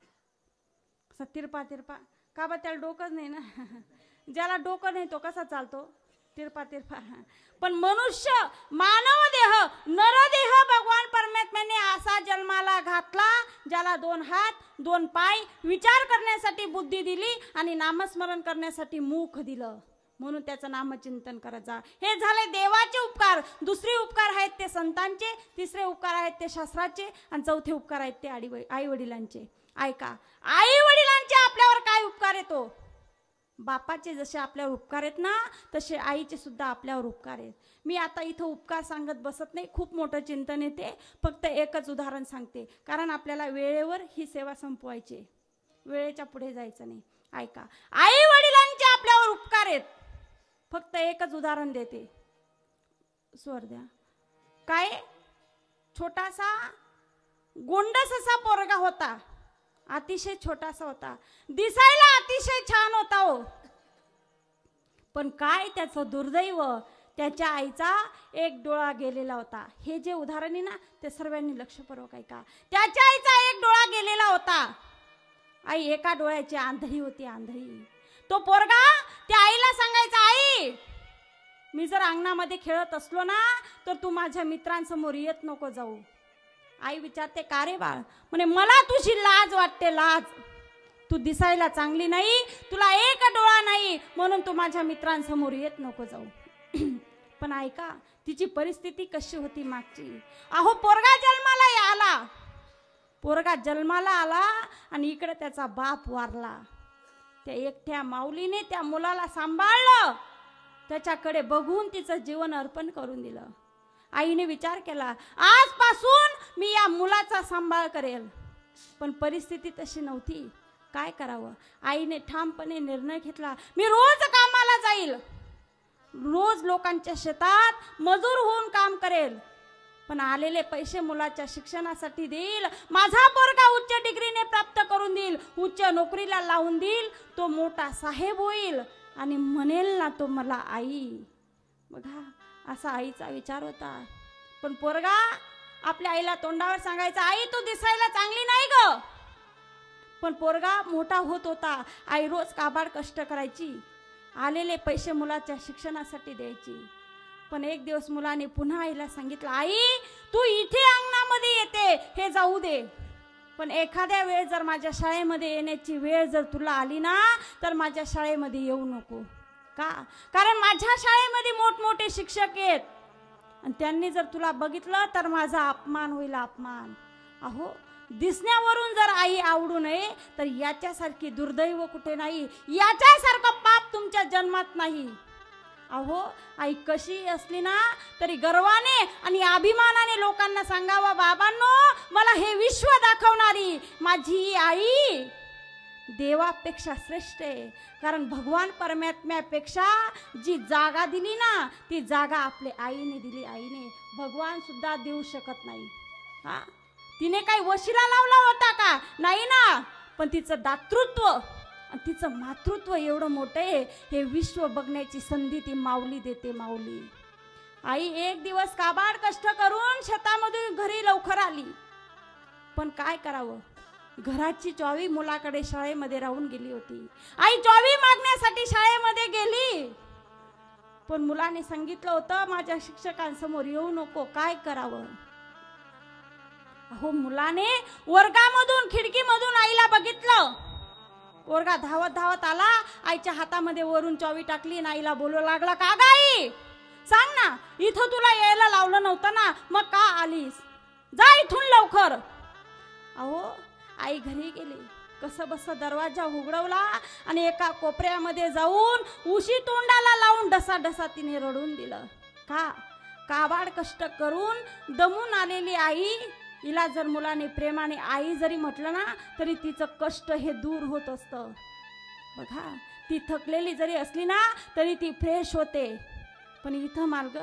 तिरपा का? बा त्याला डोकंच नाही ना. ज्याला डोकं नाही तो कसा चालतो? तिरपा. पण मनुष्य, मानव देह, नरदेह भगवान परमात्म्याने असा जन्माला घातला ज्याला 2 हात 2 पाय, विचार करण्यासाठी बुद्धी दिली, आणि नामस्मरण करण्यासाठी मुख दिलं. म्हणून त्याचं नामचिंतन करायचं. हे झाले देवाचे उपकार. दुसरे उपकार आहेत ते संतांचे, तिसरे उपकार आहेत ते शास्त्राचे, आणि चौथे उपकार आहेत ते आई वडिलांचे. ऐका, आई वडिलांचे आपल्यावर काय उपकार येतो? बापाचे जसे आपल्यावर उपकार आहेत ना, तसे आईचे सुद्धा आपल्यावर उपकार आहेत. मी आता इथं उपकार सांगत बसत नाही, खूप मोठं चिंतन येते. फक्त एकच उदाहरण सांगते, कारण आपल्याला वेळेवर ही सेवा संपवायची, वेळेच्या पुढे जायचं नाही. ऐका, आई वडिलांचे आपल्यावर उपकार आहेत. फक्त एकच उदाहरण देते. स्वर द्या. काय? छोटासा गोंडस असा पोरगा होता, अतिशय छोटासा होता, दिसायला अतिशय छान होता. हो, पण काय त्याचं दुर्दैव, त्याच्या आईचा एक डोळा गेलेला होता. हे जे उदाहरण आहे ना ते सर्वांनी लक्षपूर्वक ऐका. त्याच्या आईचा एक डोळा गेलेला होता. आई एका डोळ्याची आंधळी होती, आंधळी. तो पोरगा त्या आईला सांगायचा, आई मी जर अंगणामध्ये खेळत असलो ना तर तू माझ्या मित्रांसमोर येत नको जाऊ. आई विचारते, का रे बाळ? म्हणे मला तुझी लाज वाटते, लाज. तू दिसायला चांगली नाही, तुला एक डोळा नाही, म्हणून तू माझ्या मित्रांसमोर येत नको जाऊ. पण ऐका तिची परिस्थिती कशी होती मागची. अहो पोरगा जन्माला आला आणि इकडे त्याचा बाप वारला. त्या एकट्या माऊलीने त्या मुलाला सांभाळलं, त्याच्याकडे बघून तिचं जीवन अर्पण करून दिलं. आईने विचार केला, आजपासून मी या मुलाचा सांभाळ करेल. पण परिस्थिती तशी नव्हती, काय करावं. आईने ठामपणे निर्णय घेतला, मी रोज कामाला जाईल, रोज लोकांच्या शेतात मजूर होऊन काम करेल, पण आलेले पैसे मुलाच्या शिक्षणासाठी देईल. माझा पोरगा उच्च डिग्रीने प्राप्त करून देईल, उच्च नोकरीला लावून देईल, तो मोठा साहेब होईल आणि म्हणेल ना तो मला आई. बघा असा आईचा विचार होता. पण पोरगा आपल्या आईला तोंडावर सांगायचा, आई तू दिसायला चांगली नाही ग. पण पोरगा मोठा होत होता. आई रोज काबाड कष्ट करायची, आलेले पैसे मुलाच्या शिक्षणासाठी द्यायची. पण एक दिवस मुलाने पुन्हा आईला सांगितलं, आई तू इथे अंगणामध्ये येते हे जाऊ दे, पण एखाद्या वेळ जर माझ्या शाळेमध्ये येण्याची वेळ जर तुला आली ना तर माझ्या शाळेमध्ये येऊ नको. का? कारण माझ्या शाळेमध्ये मोठमोठे शिक्षक आहेत आणि त्यांनी जर तुला बघितलं तर माझा अपमान होईल, अपमान. अहो दिसण्यावरून जर आई आवडू नये तर याच्यासारखी दुर्दैव कुठे नाही, याच्यासारखं पाप तुमच्या जन्मात नाही. अहो आई कशी असली ना तरी गर्वाने आणि अभिमानाने लोकांना सांगावं, बाबांनो मला हे विश्व दाखवणारी माझी आई देवापेक्षा श्रेष्ठ आहे. कारण भगवान परमात्म्यापेक्षा जी जागा दिली ना ती जागा आपल्या आईने दिली. आईने भगवान सुद्धा देऊ शकत नाही. हा तिने काही वशिला लावला होता का? नाही ना. पण तिचं दातृत्व आणि तिचं मातृत्व एवढं मोठं आहे, हे विश्व बघण्याची संधी ती माऊली देते. माऊली आई एक दिवस काबाड कष्ट करून शेतामधून घरी लवकर आली. पण काय करावं, घराची चावी मुलाकडे शाळेमध्ये राहून गेली होती. आई चावी मागण्यासाठी शाळेमध्ये गेली, पण मुलाने सांगितलं होतं माझ्या शिक्षकांसमोर येऊ नको. काय करावं. अहो मुलाने वर्गामधून खिडकीमधून आईला बघितलं. पोरगा धावत धावत आला, आईच्या हातामध्ये वरून चावी टाकली आणि आईला बोलू लागला, का ग आई सांग ना, इथं तुला यायला लावलं नव्हतं ना, मग का आलीस? जा इथून लवकर. अहो आई घरी गेली, कसं बस दरवाजा उघडवला आणि एका कोपऱ्यामध्ये जाऊन उशी तोंडाला लावून ढसा ढसा तिने रडून दिलं. का? काबाड कष्ट करून दमून आलेली आई, हिला जर मुलाने प्रेमाने आई जरी म्हटलं ना तरी तिचं कष्ट हे दूर होत असतं. बघा ती थकलेली जरी असली ना तरी ती फ्रेश होते. पण इथं मार्ग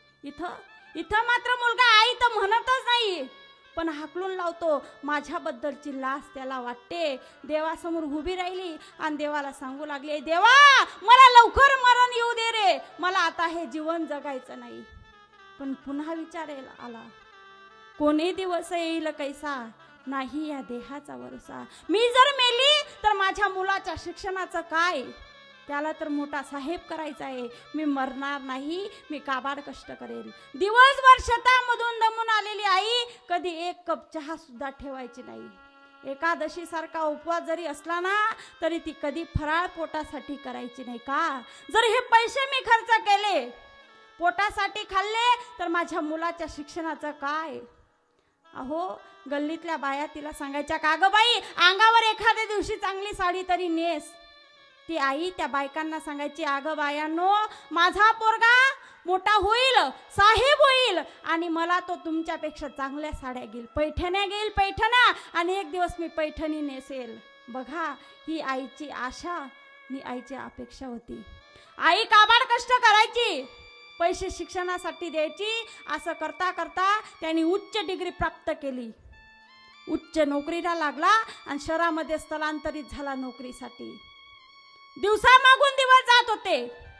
इथं मात्र मुलगा आई तर म्हणतच नाही, पण हाकलून लावतो. माझ्याबद्दलची लाज त्याला वाटते. देवासमोर उभी राहिली आणि देवाला सांगू लागली, देवा मला लवकर मरण येऊ दे रे, मला आता हे जीवन जगायचं नाही. पण पुन्हा विचारायला आला, कोणी दिवस येईल कैसा, नाही या देहाचा भरोसा. मी जर मेली तर माझ्या मुलाच्या शिक्षणाचं काय? त्याला तर मोठा साहेब करायचा आहे. मी मरणार नाही, मी काबाड कष्ट करेल. दिवसभर शेतामधून दमून आलेली आई कधी एक कप चहा सुद्धा ठेवायची नाही. एकादशी सारखा उपवास जरी असला ना तरी ती कधी फराळ पोटासाठी करायची नाही. का? जर हे पैसे मी खर्च केले, पोटासाठी खाल्ले, तर माझ्या मुलाच्या शिक्षणाचं काय? अहो गल्लीतल्या बाया तिला सांगायच्या, का ग बाई अंगावर एखाद्या दिवशी चांगली साडी तरी नेस. ती आई त्या बायकांना सांगायची, अगं बायांनो माझा पोरगा मोठा होईल, साहेब होईल आणि मला तो तुमच्यापेक्षा चांगल्या साड्या घेईल, पैठण्या घेईल, पैठण्या, आणि एक दिवस मी पैठणी नेसेल. बघा ही आईची आशा आणि आईची अपेक्षा होती. आई काबाड कष्ट करायची, पैसे शिक्षणासाठी द्यायची. असं करता करता त्यांनी उच्च डिग्री प्राप्त केली, उच्च नोकरीला लागला आणि शहरामध्ये स्थलांतरित झाला नोकरीसाठी. दिवसा मागून दिवस जात होते.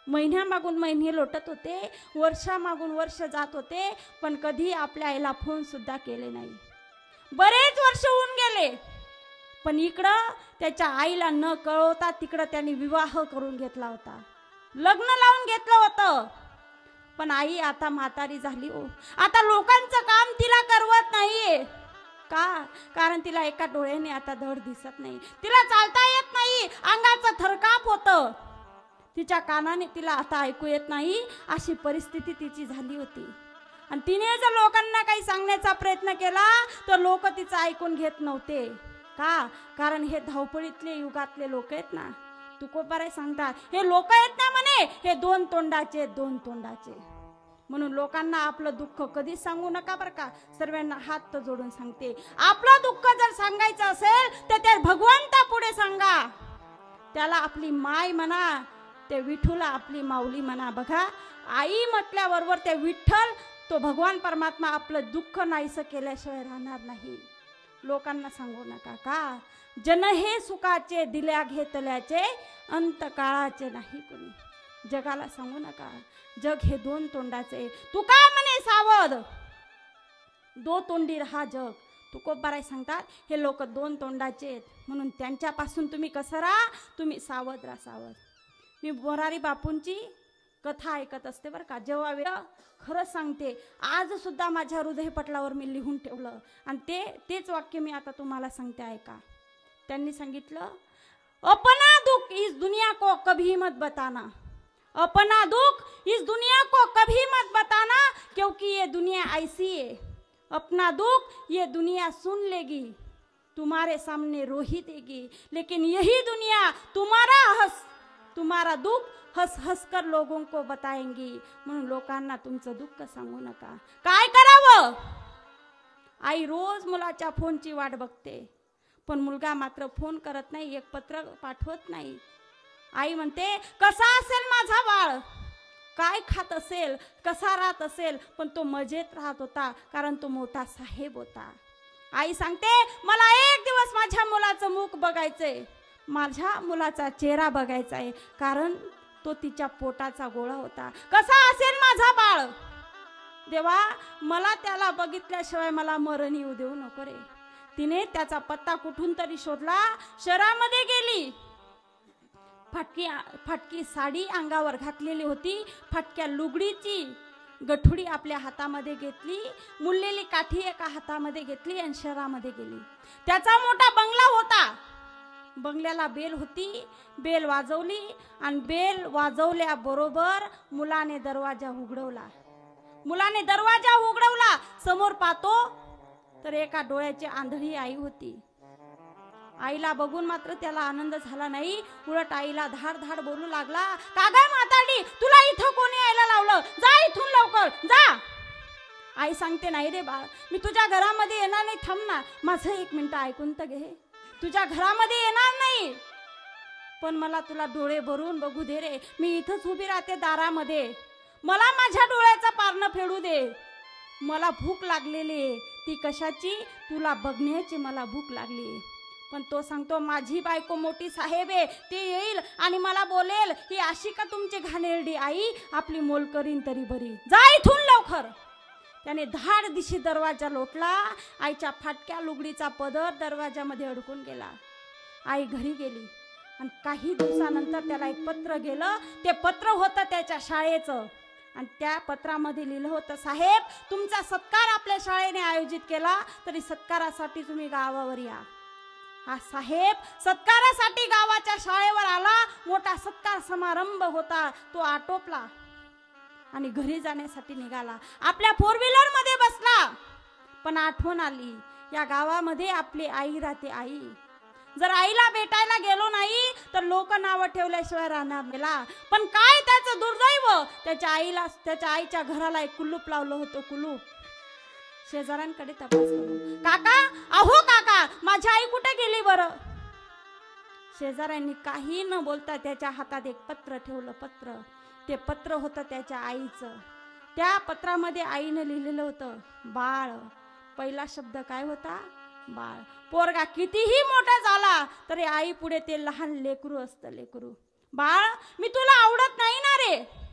महिन्यामागून महिने लोटत होते, वर्षामागून वर्ष जात होते, पण कधी आपल्या आईला फोन सुद्धा केले नाही. बरेच वर्ष होऊन गेले, पण इकडं त्याच्या आईला न कळवता तिकडं त्यांनी विवाह करून घेतला होता, लग्न लावून घेतलं होतं. पण आई आता म्हातारी झाली हो. आता लोकांचं काम तिला करवत नाहीये. का? कारण तिला एका डोळ्याने आता धड दिसत नाही, तिला चालता येत नाही, अंगाचं थरकाप होतं, तिच्या कानाने तिला आता ऐकू येत नाही, अशी परिस्थिती तिची झाली होती. आणि तिने जर लोकांना काही सांगण्याचा प्रयत्न केला तर लोक तिचं ऐकून घेत नव्हते. का? कारण हे धावपळीतले युगातले लोक आहेत ना, तुकोबाराय सांगतात, हे लोक आहेत ना म्हणे, हे दोन तोंडाचे. म्हणून लोकांना आपलं दुःख कधीच सांगू नका बरं का. सर्वांना हात जोडून सांगते, आपलं दुःख जर सांगायचं असेल तर त्या भगवंता पुढे सांगा. त्याला आपली माय म्हणा, ते विठूला आपली माऊली म्हणा. बघा, आई म्हटल्याबरोबर ते विठ्ठल, तो भगवान परमात्मा आपलं दुःख नाहीसं केल्याशिवाय राहणार नाही. लोकांना सांगू नका. का? जन हे सुखाचे दिल्या घेतल्याचे, अंत काळाचे नाही कोणी. जगाला सांगू नका, जग हे दोन तोंडाचे. तू का म्हणे सावध, दो तोंडी रहा जग. तुकोबाराय सांगतात, हे लोक दोन तोंडाचे आहेत, म्हणून त्यांच्यापासून तुम्ही कसं राहा, तुम्ही सावध राहा, सावध. मी मोरारी बापूंची कथा ऐकत असते बरं का. जेव्हा वेळ खरंच सांगते, आज सुद्धा माझ्या हृदयपटलावर मी लिहून ठेवलं, आणि तेच वाक्य मी आता तुम्हाला सांगते, ऐका. त्यांनी सांगितलं, अपना दुख इस दुनिया को कभी मत बताना, अपना दुख इस दुनिया को कभी मत बताना, क्योंकि ये दुनिया ऐसी है, अपना दुख ये दुनिया सुन लेगी, तुम्हारे सामने रो ही देगी, लेकिन यही दुनिया तुम्हारा दुख हस हस कर लोगों को बताएंगी. म्हणून लोकांना तुमचं दुःख सांगू नका. काय करावं? आई रोज मुलाच्या फोनची वाट बघते, पण मुलगा मात्र फोन करत नाही, एक पत्र पाठवत नाही. आई म्हणते, कसा असेल माझा बाळ, काय खात असेल, कसा राहत असेल, पण तो मजेत राहत होता, कारण तो मोठा साहेब होता. आई सांगते, मला एक दिवस माझ्या मुलाचं मुख बघायचंय, माझ्या मुलाचा चेहरा बघायचा आहे, कारण तो तिच्या पोटाचा गोळा होता. कसा असेल माझा बाळ, देवा मला त्याला बघितल्याशिवाय मला मरण येऊ देऊ नको रे. तिने त्याचा पत्ता कुठून तरी शोधला, शहरामध्ये गेली. फाटकी साडी अंगावर घातलेली होती, फाटक्या लुगडीची गठुडी आपल्या हातामध्ये घेतली, मुरलेली काठी एका हातामध्ये घेतली आणि शहरामध्ये गेली. त्याचा मोठा बंगला होता, बंगल्याला बेल होती, बेल वाजवली, आणि बेल वाजवल्याबरोबर मुलाने दरवाजा उघडवला. समोर पाहतो तर एका डोळ्याची आंधळी आई होती. आईला बघून मात्र त्याला आनंद झाला नाही, उलट आईला धाड धाड बोलू लागला, का गं म्हातारी, तुला इथं कोणी यायला लावलं, जा इथून लवकर जा. आई सांगते, नाही रे बाळ, मी तुझ्या घरामध्ये येणार नाही, थांब ना, माझं 1 मिनिट ऐकून तर घे. तुझ्या घरामध्ये येणार नाही, पण मला तुला डोळे भरून बघू दे रे. मी इथंच उभी राहते दारामध्ये, मला माझ्या डोळ्याचा पारणं फेडू दे. मला भूक लागलेली आहे, ती कशाची, तुला बघण्याची मला भूक लागली. पण तो सांगतो, माझी बायको मोठी साहेब आहे, ते येईल आणि मला बोलेल, ही अशी का तुमची घाणेरडी आई, आपली मोल करीन तरी बरी, जा इथून लवकर. त्याने धाड दिशी दरवाजा लोटला, आईच्या फाटक्या लुगडीचा पदर दरवाजामध्ये अडकून गेला. आई घरी गेली, आणि काही दिवसानंतर त्याला एक पत्र गेलं. ते पत्र होतं त्याच्या शाळेचं, आणि त्या पत्रामध्ये लिहिलं होतं, साहेब तुमचा सत्कार आपल्या शाळेने आयोजित केला, तरी सत्कारासाठी तुम्ही गावावर या. हा साहेब सत्कारासाठी गावाच्या शाळेवर आला, मोठा सत्कार समारंभ होता, तो आटोपला आणि घरी जाण्यासाठी निघाला. आपल्या 4 व्हीलर मध्ये बसला, पण आठवण आली, या गावामध्ये आपली आई राहते. आई जर आईला भेटायला गेलो नाही तर लोक नाव ठेवल्याशिवाय राहणार नाही. पण काय त्याचं दुर्दैव, त्याच्या आईच्या घराला एक कुलूप लावलं होतं, कुलूप. शेजाऱ्यांकडे तपास करून, काका, अहो काका, माझी आई कुठे गेली बरं. शेजाऱ्यांनी काही न बोलता त्याच्या हातात एक पत्र ठेवलं. ते पत्र होतं त्याच्या आईचं. त्या पत्रामध्ये आईनं लिहिलेलं होतं, बाळ. पहिला शब्द काय होता, बाळ. पोरगा कितीही मोठा झाला तरी आई पुढे ते लहान लेकरू असतं, लेकरू. बाळ, मी तुला आवडत नाही ना रे, रे?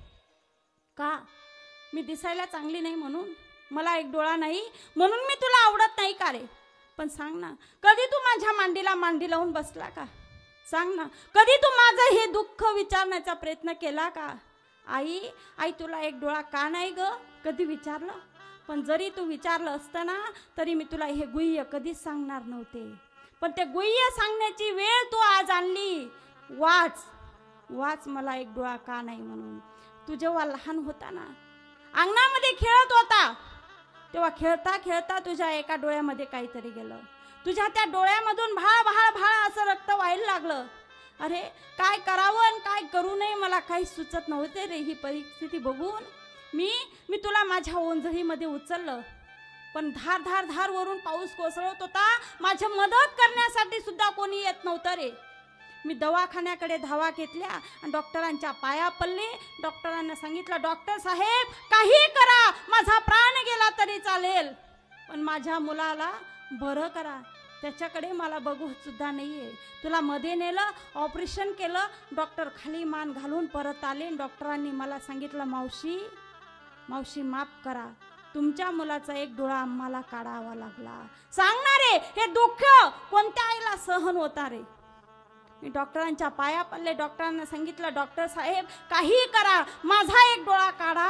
का? मी दिसायला चांगली नाही म्हणून? मला एक डोळा नाही म्हणून मी तुला आवडत नाही का रे? पण सांग ना, कधी तू माझ्या मांडीला मांडी लावून बसला का? सांग ना, कधी तू माझं हे दुःख विचारण्याचा प्रयत्न केला का? आई आई तुला एक डोळा का नाही ग? कधी विचारलं? पण जरी तू विचारलं असतं ना, तरी मी तुला हे गुह्य कधीच सांगणार नव्हते. पण ते गुह्य सांगण्याची वेळ तू आज आणली. वाच वाच मला एक डोळा का नाही म्हणून. तू जेव्हा लहान होता ना, अंगणामध्ये खेळत होता, तेव्हा खेळता खेळता तुझ्या एका डोळ्यामध्ये काहीतरी गेलं. तुझ्या त्या डोळ्यामधून भाळ भाळ भाळ असं रक्त व्हायला लागलं. अरे काय करावं आणि काय करू नये मला काही सुचत नव्हते रे. ही परिस्थिती बघून मी तुला माझ्या ओंजळीमध्ये उचललं. पण धार धार धार वरून पाऊस कोसळत होता. माझी मदत करण्यासाठी सुद्धा कोणी येत नव्हतं रे. मी दवाखान्याकडे धावा घेतल्या आणि डॉक्टरांच्या पाया पडले. डॉक्टरांना सांगितलं, डॉक्टर साहेब काही करा, माझा प्राण गेला तरी चालेल, पण माझ्या मुलाला बरं करा. त्याच्याकडे मला बघत सुद्धा नाहीये. तुला मध्ये नेलं, ऑपरेशन केलं. डॉक्टर खाली मान घालून परत आले. डॉक्टरांनी मला सांगितलं, मावशी मावशी माफ करा, तुमच्या मुलाचा एक डोळा आम्हाला काढावा लागला. सांगणार रे, हे दुःख कोणत्या आईला सहन होता रे? मी डॉक्टरांच्या पाया पडले. डॉक्टरांना सांगितलं, डॉक्टर साहेब काही करा, माझा एक डोळा काढा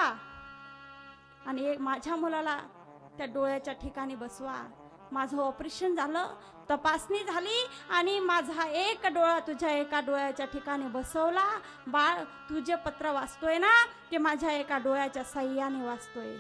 आणि एक माझ्या मुलाला त्या डोळ्याच्या ठिकाणी बसवा. माझं ऑपरेशन झालं, तपासणी झाली आणि माझा एक डोळा तुझ्या एका डोळ्याच्या ठिकाणी बसवला. बाळ, तू जे पत्र वाचतोय ना, ते माझ्या एका डोळ्याच्या साह्याने वाचतोय.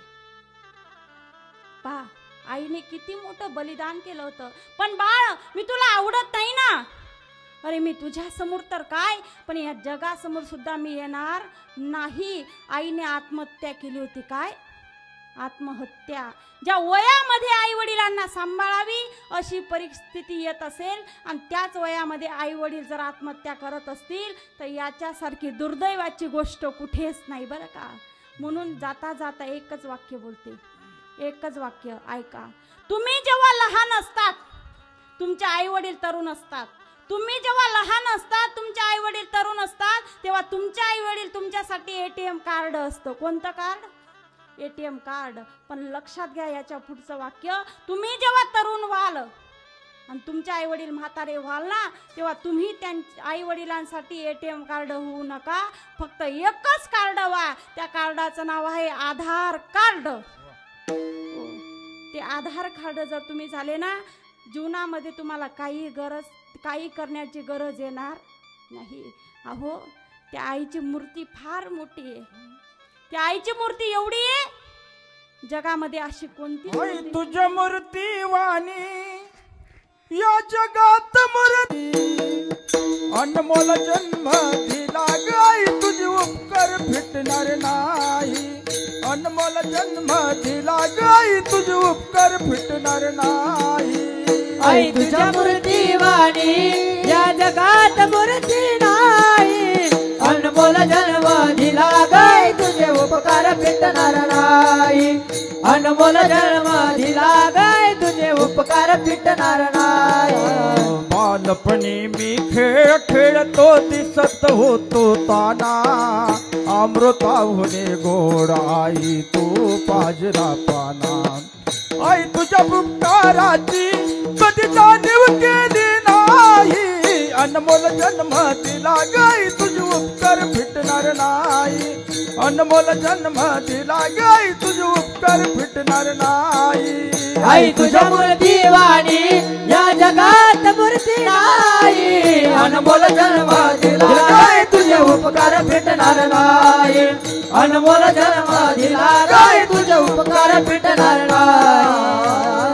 पहा, आईने किती मोठं बलिदान केलं होतं. पण बाळ, मी तुला आवडत नाही ना? अरे मी तुझ्या समोर तर काय, पण या जगासमोर सुद्धा मी येणार नाही. आईने आत्महत्या केली होती. काय आत्महत्या? ज्या वयामध्ये आई वडिलांना सांभाळावी अशी परिस्थिती येत असेल आणि त्याच वयामध्ये आई वडील जर आत्महत्या करत असतील तर याच्यासारखी दुर्दैवाची गोष्ट कुठेच नाही बरं का. म्हणून जाता जाता एकच वाक्य बोलते, एकच वाक्य ऐका. तुम्ही जेव्हा लहान असतात, तुमचे आई वडील तरुण असतात. तुम्ही जेव्हा लहान असतात, तुमचे आई वडील तरुण असतात, तेव्हा तुमचे आई वडील तुमच्यासाठी ATM कार्ड असतं. कोणतं कार्ड? ATM card. पण लक्षात घ्या याच्या पुढचं वाक्य, तुम्ही जेव्हा तरुण व्हाल आणि तुमचे आई वडील म्हातारे व्हाल ना, तेव्हा तुम्ही त्यांच्या आई वडिलांसाठी ATM कार्ड होऊ नका. फक्त एकच कार्ड व्हा. त्या कार्डाचं नाव आहे आधार कार्ड. ते आधार कार्ड जर तुम्ही झाले ना, जीवनामध्ये तुम्हाला काही करण्याची गरज येणार नाही. अहो, त्या आईची मूर्ती फार मोठी आहे. त्या आईची मूर्ती एवढी आहे, जगामध्ये अशी कोणती आई तुझ्या मूर्ती वाणी या जगात मूर्ती, अनमोल जन्म दिला ग आई, तुझे उपकार फिटणार नाही. अनमोल जन्म दिला ग आई, तुझे उपकार फिटणार नाही. आई तुझ्या मूर्ती वाणी या जगात मूर्ती नाही. अनमोल जन्म दिला गाय, तुझे उपकार फिटणार नाही. अनमोल जन्म दिला गाय, तुझे उपकार फिटणार नाही. बालपणी मी खेळ खेळतो, दिसत होतो ताना, अमृताहुने गोड आई तू पाजरा पाना. आई तुझ्या उपकाराची कधी जाणीव केली नाही. अनमोल जन्म दिला गाई, तुझे उपकार फिटणार नाही. अनमोल जन्म दिला गाई, तुझे उपकार फिटणार नाही. आई तुझ्या मूर्ती वाणी या जगात मूर्ती नाही. अनमोल जन्म दिला गाय, तुझे उपकार फिटणार नाही. अनमोल जन्म दिला गाय, तुझे उपकार फिटणार नाही.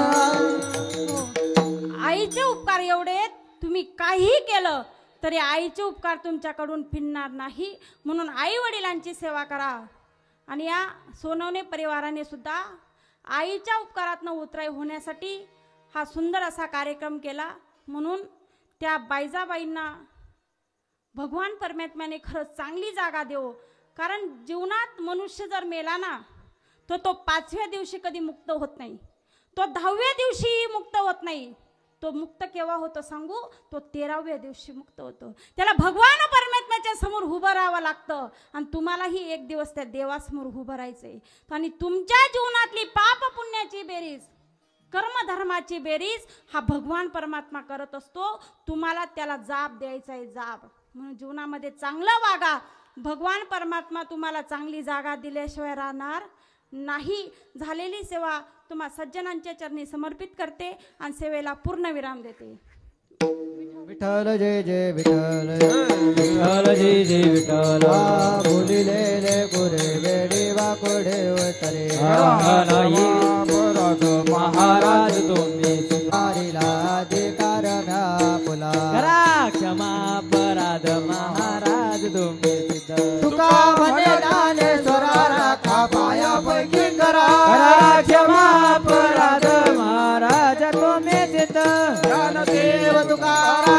आईचे उपकार एवढे, तुम्ही काही केलं तरी आईचे उपकार तुमच्याकडून फिरणार नाही. म्हणून आई वडिलांची सेवा करा. आणि या सोनवणे परिवाराने सुद्धा आईच्या उपकारातनं उतराई होण्यासाठी हा सुंदर असा कार्यक्रम केला. म्हणून त्या बायजाबाईंना भगवान परमात्म्याने खरंच चांगली जागा देव. कारण जीवनात मनुष्य जर मेला ना, तर तो 5व्या दिवशी कधी मुक्त होत नाही, तो 10व्या दिवशी मुक्त होत नाही. तो मुक्त केव्हा होतो सांगू? तो 13व्या दिवशी मुक्त होतो. त्याला भगवान परमात्मा परमात्म्याच्या समोर उभं राहावं लागतं आणि तुम्हालाही एक दिवस त्या देवासमोर उभं राहायचंय. आणि तुमच्या जीवनातली पाप पुण्याची बेरीज, कर्मधर्माची बेरीज हा भगवान परमात्मा करत असतो. तुम्हाला त्याला जाब द्यायचा आहे, जाब. म्हणून जीवनामध्ये चांगलं वागा. भगवान परमात्मा तुम्हाला चांगली जागा दिल्याशिवाय राहणार नाही. झालेली सेवा तुम्हा सज्जनांच्या चरणी समर्पित करते आणि सेवेला पूर्ण विराम देते. विठ्ठल जय जय विठ्ठल, विठ्ठल जय जय विठ्ठल. बोलिलेले गुरे वेडी वाकोडे उतरे, अपराध महाराज तुम्ही हरिला अधिकार व्यापुला. करा क्षमा अपराध महाराज तुम्ही सिद्ध. तुका म्हणे ज्ञानेश्वरा राखा पायापैकी करा. करा क्षमा अपराध महाराज तुम्ही सिद्ध. ज्ञानदेव तुकाराम